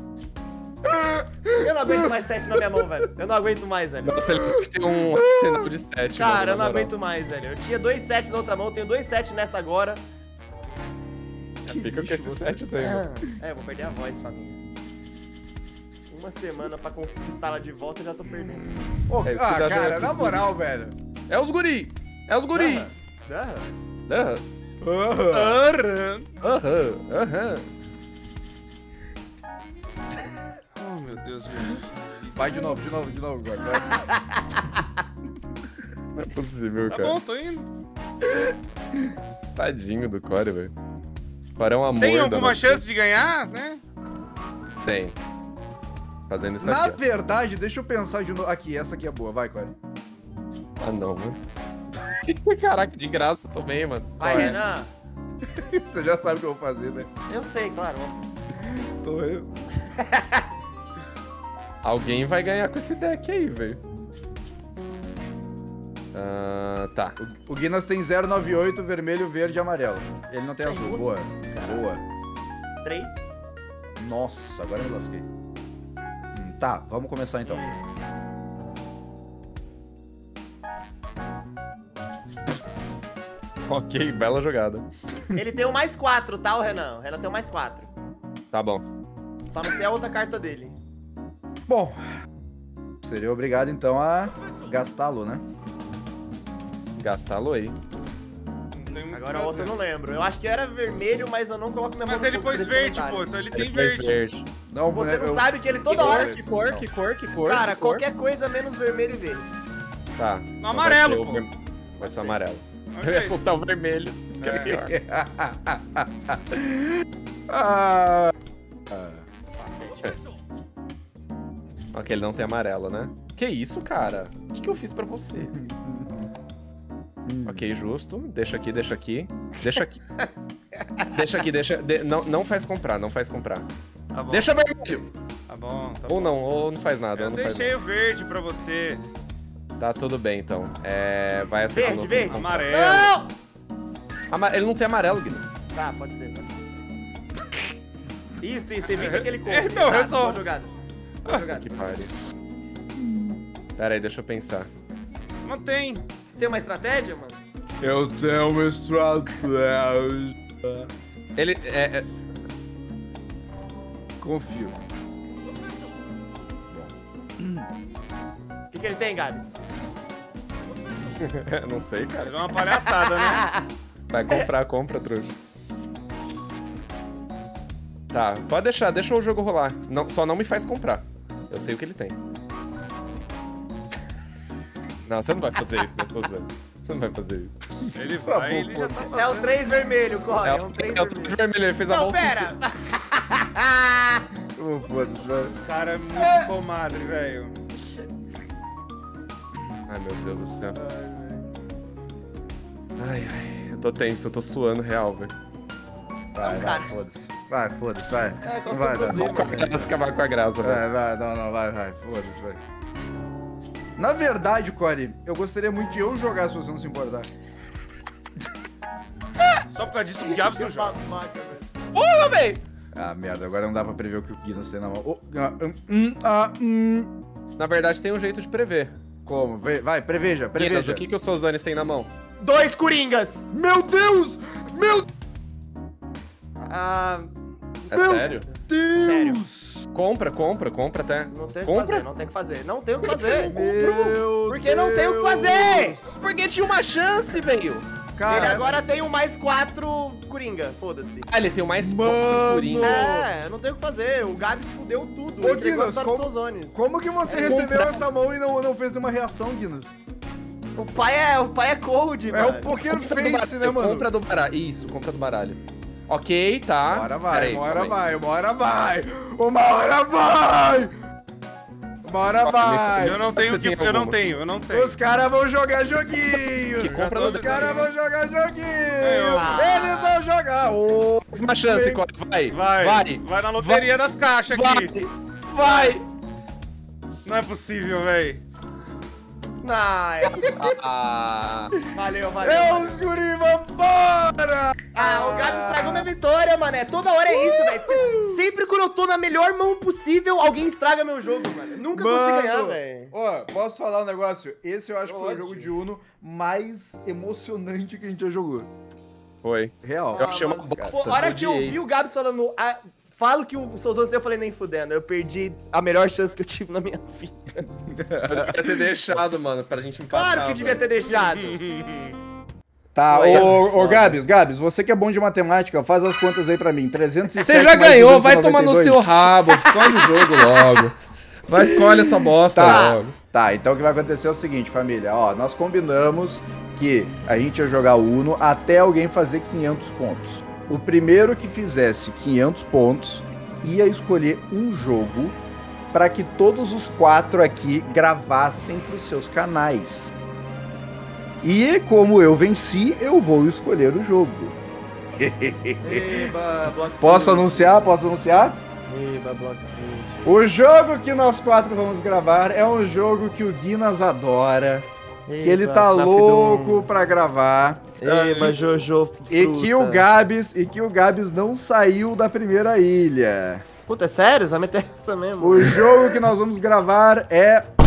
Speaker 3: Eu não aguento mais sete na minha mão, velho. Eu não aguento mais, velho.
Speaker 4: Nossa, ele tem um arsenal de sete.
Speaker 3: Cara,
Speaker 4: mano,
Speaker 3: eu não
Speaker 4: na moral.
Speaker 3: aguento mais, velho. Eu tinha dois sets na outra mão, tenho dois sets nessa agora.
Speaker 4: Fica com esses sets aí, mano.
Speaker 3: É, eu vou perder a voz, família. Uma semana pra conseguir instalar de volta, eu já tô perdendo.
Speaker 2: Ô,
Speaker 4: É isso que
Speaker 2: ah,
Speaker 4: dá
Speaker 2: cara,
Speaker 4: jogar
Speaker 2: na
Speaker 4: pros
Speaker 2: moral, velho.
Speaker 4: É os guri! É os guri!
Speaker 3: Aham.
Speaker 4: Aham,
Speaker 5: Arran.
Speaker 4: aham, aham.
Speaker 5: Oh, meu Deus, velho.
Speaker 2: Vai de novo, de novo, de novo, agora.
Speaker 4: Não é possível,
Speaker 5: Tá
Speaker 4: cara.
Speaker 5: bom, tô indo.
Speaker 4: Tadinho do Core, velho. Core é um amor.
Speaker 5: Tem
Speaker 4: da
Speaker 5: alguma
Speaker 4: nossa-
Speaker 5: chance de ganhar, né?
Speaker 4: Tem. Fazendo isso
Speaker 2: Na
Speaker 4: aqui,
Speaker 2: verdade, deixa eu pensar de novo. Aqui, essa aqui é boa, vai, Core.
Speaker 4: ó. Ah, não, mano. Caraca, de graça também, mano.
Speaker 3: Vai,
Speaker 4: Core.
Speaker 3: Renan.
Speaker 2: Você já sabe o que eu vou fazer, né?
Speaker 3: Eu sei, claro.
Speaker 2: Tô eu.
Speaker 4: Alguém vai ganhar com esse deck aí, velho. Ah, tá.
Speaker 2: O Guinness tem zero nove oito, vermelho, verde e amarelo. Ele não tem
Speaker 3: Sem
Speaker 2: azul.
Speaker 3: dúvida.
Speaker 2: Boa. Boa.
Speaker 3: Três.
Speaker 2: Nossa, agora eu me lasquei. Hum, tá, vamos começar então.
Speaker 4: Ok, bela jogada.
Speaker 3: Ele tem o mais quatro, tá, o Renan? O Renan tem o mais quatro.
Speaker 4: Tá bom.
Speaker 3: Só não sei a outra carta dele.
Speaker 2: Bom, seria obrigado então a gastá-lo, né?
Speaker 4: Gastá-lo aí.
Speaker 5: Não tem muito
Speaker 3: Agora
Speaker 5: o
Speaker 3: a
Speaker 5: que
Speaker 3: outra eu
Speaker 5: fazer.
Speaker 3: não lembro. Eu acho que era vermelho, mas eu não coloco minha mão
Speaker 5: Mas
Speaker 3: no
Speaker 5: ele
Speaker 3: fogo
Speaker 5: pôs
Speaker 3: desse
Speaker 5: verde,
Speaker 3: comentário.
Speaker 5: pô. Então ele tem
Speaker 4: Ele fez
Speaker 5: verde.
Speaker 4: verde.
Speaker 2: Não,
Speaker 3: Você não
Speaker 2: eu...
Speaker 3: sabe que ele
Speaker 4: Que
Speaker 3: toda
Speaker 4: cor,
Speaker 3: hora...
Speaker 4: que cor, que cor, que cor?
Speaker 3: Cara,
Speaker 4: que cor?
Speaker 3: qualquer coisa menos vermelho e verde.
Speaker 4: Tá.
Speaker 5: No
Speaker 4: então
Speaker 5: amarelo,
Speaker 4: vai ser o
Speaker 5: pô.
Speaker 4: ver- Vai ser o amarelo.
Speaker 5: Ok.
Speaker 4: Eu ia soltar o vermelho. Isso que é,
Speaker 5: É.
Speaker 4: pior.
Speaker 2: ah,
Speaker 4: Ok, ele não tem amarelo, né? Que isso, cara? O que, que eu fiz pra você? Ok, justo. Deixa aqui, deixa aqui. Deixa aqui. Deixa aqui, deixa... de- Não, não faz comprar, não faz comprar.
Speaker 5: Tá bom.
Speaker 4: Deixa vermelho!
Speaker 5: Tá bom, tá
Speaker 4: Ou
Speaker 5: bom.
Speaker 4: não, ou não faz nada, ou
Speaker 5: Eu
Speaker 4: não faz
Speaker 5: deixei
Speaker 4: nada.
Speaker 5: o verde pra você.
Speaker 4: Tá, tudo bem, então. É... Vai essa
Speaker 3: Verde, verde.
Speaker 5: Amarelo.
Speaker 3: Não!
Speaker 4: Ama- Ele não tem amarelo, Guinness.
Speaker 3: Tá, pode ser, pode ser. Isso, isso, evita aquele corpo.
Speaker 5: Então,
Speaker 3: Exato,
Speaker 5: resolve.
Speaker 3: boa jogada. Boa jogada.
Speaker 4: Que pariu. Pera aí, deixa eu pensar.
Speaker 5: Não tem.
Speaker 3: Você tem uma estratégia, mano?
Speaker 2: eu tenho uma estratégia.
Speaker 4: Ele... É... é-
Speaker 2: Confio.
Speaker 3: O que, que ele tem, Gabs?
Speaker 4: não sei, cara.
Speaker 5: É uma palhaçada, né?
Speaker 4: Vai comprar, compra, trouxa. Tá, pode deixar, deixa o jogo rolar. Não, só não me faz comprar. Eu sei o que ele tem. Não, você não vai fazer isso, né? Tô usando. Você não vai fazer isso.
Speaker 5: Ele vai, ele já tá fazendo.
Speaker 3: É o três vermelho, corre. É,
Speaker 4: É
Speaker 3: um
Speaker 4: o
Speaker 3: três
Speaker 4: é o
Speaker 3: vermelho.
Speaker 4: três vermelho, ele fez a
Speaker 3: Não,
Speaker 4: volta.
Speaker 3: pera!
Speaker 2: Oh, foda-se, velho.
Speaker 5: Esse cara é muito comadre, velho.
Speaker 4: Ai, meu Deus do céu. Ai, ai, eu tô tenso, eu tô suando real, velho.
Speaker 2: Vai,
Speaker 3: Não,
Speaker 2: vai,
Speaker 3: cara.
Speaker 2: foda-se. Vai, foda-se, vai.
Speaker 3: É, qual
Speaker 2: Não
Speaker 3: o seu
Speaker 2: vai dar.
Speaker 3: problema,
Speaker 4: Com a
Speaker 3: velho?
Speaker 4: graça, acabar com a graça, velho.
Speaker 2: Vai, vai, não, não, vai, vai. Foda-se, vai. Na verdade, Corey, eu gostaria muito de eu jogar se você não se importar.
Speaker 5: Só por causa disso, o Gabs não joga.
Speaker 3: Babaca, velho.
Speaker 4: Porra, velho!
Speaker 2: Ah, merda, agora não dá pra prever o que o Guinness tem na mão. Oh, ah, hum, hum, ah, hum.
Speaker 4: Na verdade, tem um jeito de prever.
Speaker 2: Como? Vai, vai, preveja,
Speaker 4: Guinness,
Speaker 2: preveja.
Speaker 4: o que, que os Souzanes têm na mão?
Speaker 3: Dois Coringas!
Speaker 2: Meu Deus! Meu
Speaker 3: Ah,
Speaker 4: É
Speaker 2: Meu
Speaker 4: sério?
Speaker 2: Deus!
Speaker 4: Compra, compra, compra até.
Speaker 3: não tem o que
Speaker 4: Compra?
Speaker 3: fazer, não tem o que fazer. Não tem o que
Speaker 4: Por que você
Speaker 3: fazer.
Speaker 4: não comprou?
Speaker 2: Meu
Speaker 3: Porque não tem o que
Speaker 2: Deus!
Speaker 3: fazer!
Speaker 4: Porque tinha uma chance, velho.
Speaker 2: Cara,
Speaker 3: Ele agora tem um mais quatro Coringa, foda-se.
Speaker 4: Ah, ele tem o mais
Speaker 2: Mano!
Speaker 4: quatro Coringa.
Speaker 3: É, não tem o que fazer. O Gabs fudeu tudo.
Speaker 2: Ô,
Speaker 3: entregou a
Speaker 2: Guinness,
Speaker 3: vitória
Speaker 2: como-
Speaker 3: pros Souzones.
Speaker 2: como que você
Speaker 3: É,
Speaker 2: recebeu
Speaker 3: compra.
Speaker 2: essa mão e não, não fez nenhuma reação, Guinness?
Speaker 3: O pai é, o pai é cold,
Speaker 2: É
Speaker 3: mano.
Speaker 2: o Poker
Speaker 4: Compra do
Speaker 2: Face,
Speaker 4: baralho,
Speaker 2: né, mano?
Speaker 4: Compra do baralho. Isso, compra do baralho. Ok, tá.
Speaker 2: Uma hora vai,
Speaker 4: Pera aí,
Speaker 2: uma hora
Speaker 4: calma aí.
Speaker 2: vai, uma hora vai! Uma hora vai! Uma hora vai!
Speaker 5: Eu não tenho,
Speaker 4: Você tem
Speaker 5: que- eu não
Speaker 4: alguma?
Speaker 5: tenho, eu não tenho.
Speaker 2: Os caras vão jogar joguinho!
Speaker 4: Que compra
Speaker 5: tô
Speaker 2: Os
Speaker 4: do
Speaker 2: caras vão jogar joguinho!
Speaker 5: Eu.
Speaker 2: Eles vão jogar! Ô,
Speaker 4: Uma chance, Corey. Vai.
Speaker 5: Vai,
Speaker 4: Vai.
Speaker 5: vai na loteria das caixas aqui.
Speaker 4: Vai. Vai.
Speaker 5: Não é possível, velho.
Speaker 3: Ai,
Speaker 4: Ah.
Speaker 3: valeu, valeu.
Speaker 2: é
Speaker 3: valeu.
Speaker 2: os guri, vambora!
Speaker 3: Ah, o Gabs estragou minha vitória, mano. É toda hora é isso, velho. Sempre quando eu tô na melhor mão possível, alguém estraga meu jogo, mano. Nunca consigo ganhar, velho.
Speaker 2: Ó, posso falar um negócio? Esse eu acho que foi o
Speaker 3: Pode.
Speaker 2: jogo de Uno mais emocionante que a gente já jogou.
Speaker 4: Foi.
Speaker 2: Real.
Speaker 4: Eu achei uma
Speaker 3: mano.
Speaker 4: bosta.
Speaker 3: Pô, a hora que eu
Speaker 4: odiei.
Speaker 3: vi o Gabs falando, ah, falo que o Souzones deu, eu falei, nem fudendo. Eu perdi a melhor chance que eu tive na minha vida.
Speaker 4: Eu devia ter deixado, mano, pra gente empatar.
Speaker 3: Claro que devia
Speaker 4: velho.
Speaker 3: ter deixado.
Speaker 2: Tá,
Speaker 3: Oi,
Speaker 2: ô, ô
Speaker 4: foda.
Speaker 2: Gabs, Gabs, você que é bom de matemática, faz as contas aí pra mim. trezentos e sete
Speaker 4: Você já
Speaker 2: mais
Speaker 4: ganhou, vai tomar no
Speaker 2: duzentos e noventa e
Speaker 4: seu
Speaker 2: dois.
Speaker 4: rabo. Escolhe o jogo logo. Vai, escolhe essa bosta
Speaker 2: Tá,
Speaker 4: logo.
Speaker 2: tá, então o que vai acontecer é o seguinte, família. Ó, nós combinamos que a gente ia jogar Uno até alguém fazer quinhentos pontos. O primeiro que fizesse quinhentos pontos ia escolher um jogo para que todos os quatro aqui gravassem pros seus canais. E como eu venci, eu vou escolher o jogo.
Speaker 3: Eba, Blox
Speaker 2: Posso anunciar? Posso anunciar?
Speaker 3: Eba, Blox
Speaker 2: O jogo que nós quatro vamos gravar é um jogo que o Guinness adora, que ele tá louco pra gravar,
Speaker 3: Eba, Jojo.
Speaker 2: e que o Gabs, e que o Gabs não saiu da primeira ilha.
Speaker 3: Puta, é sério? Você vai meter essa mesmo?
Speaker 2: O jogo que nós vamos gravar é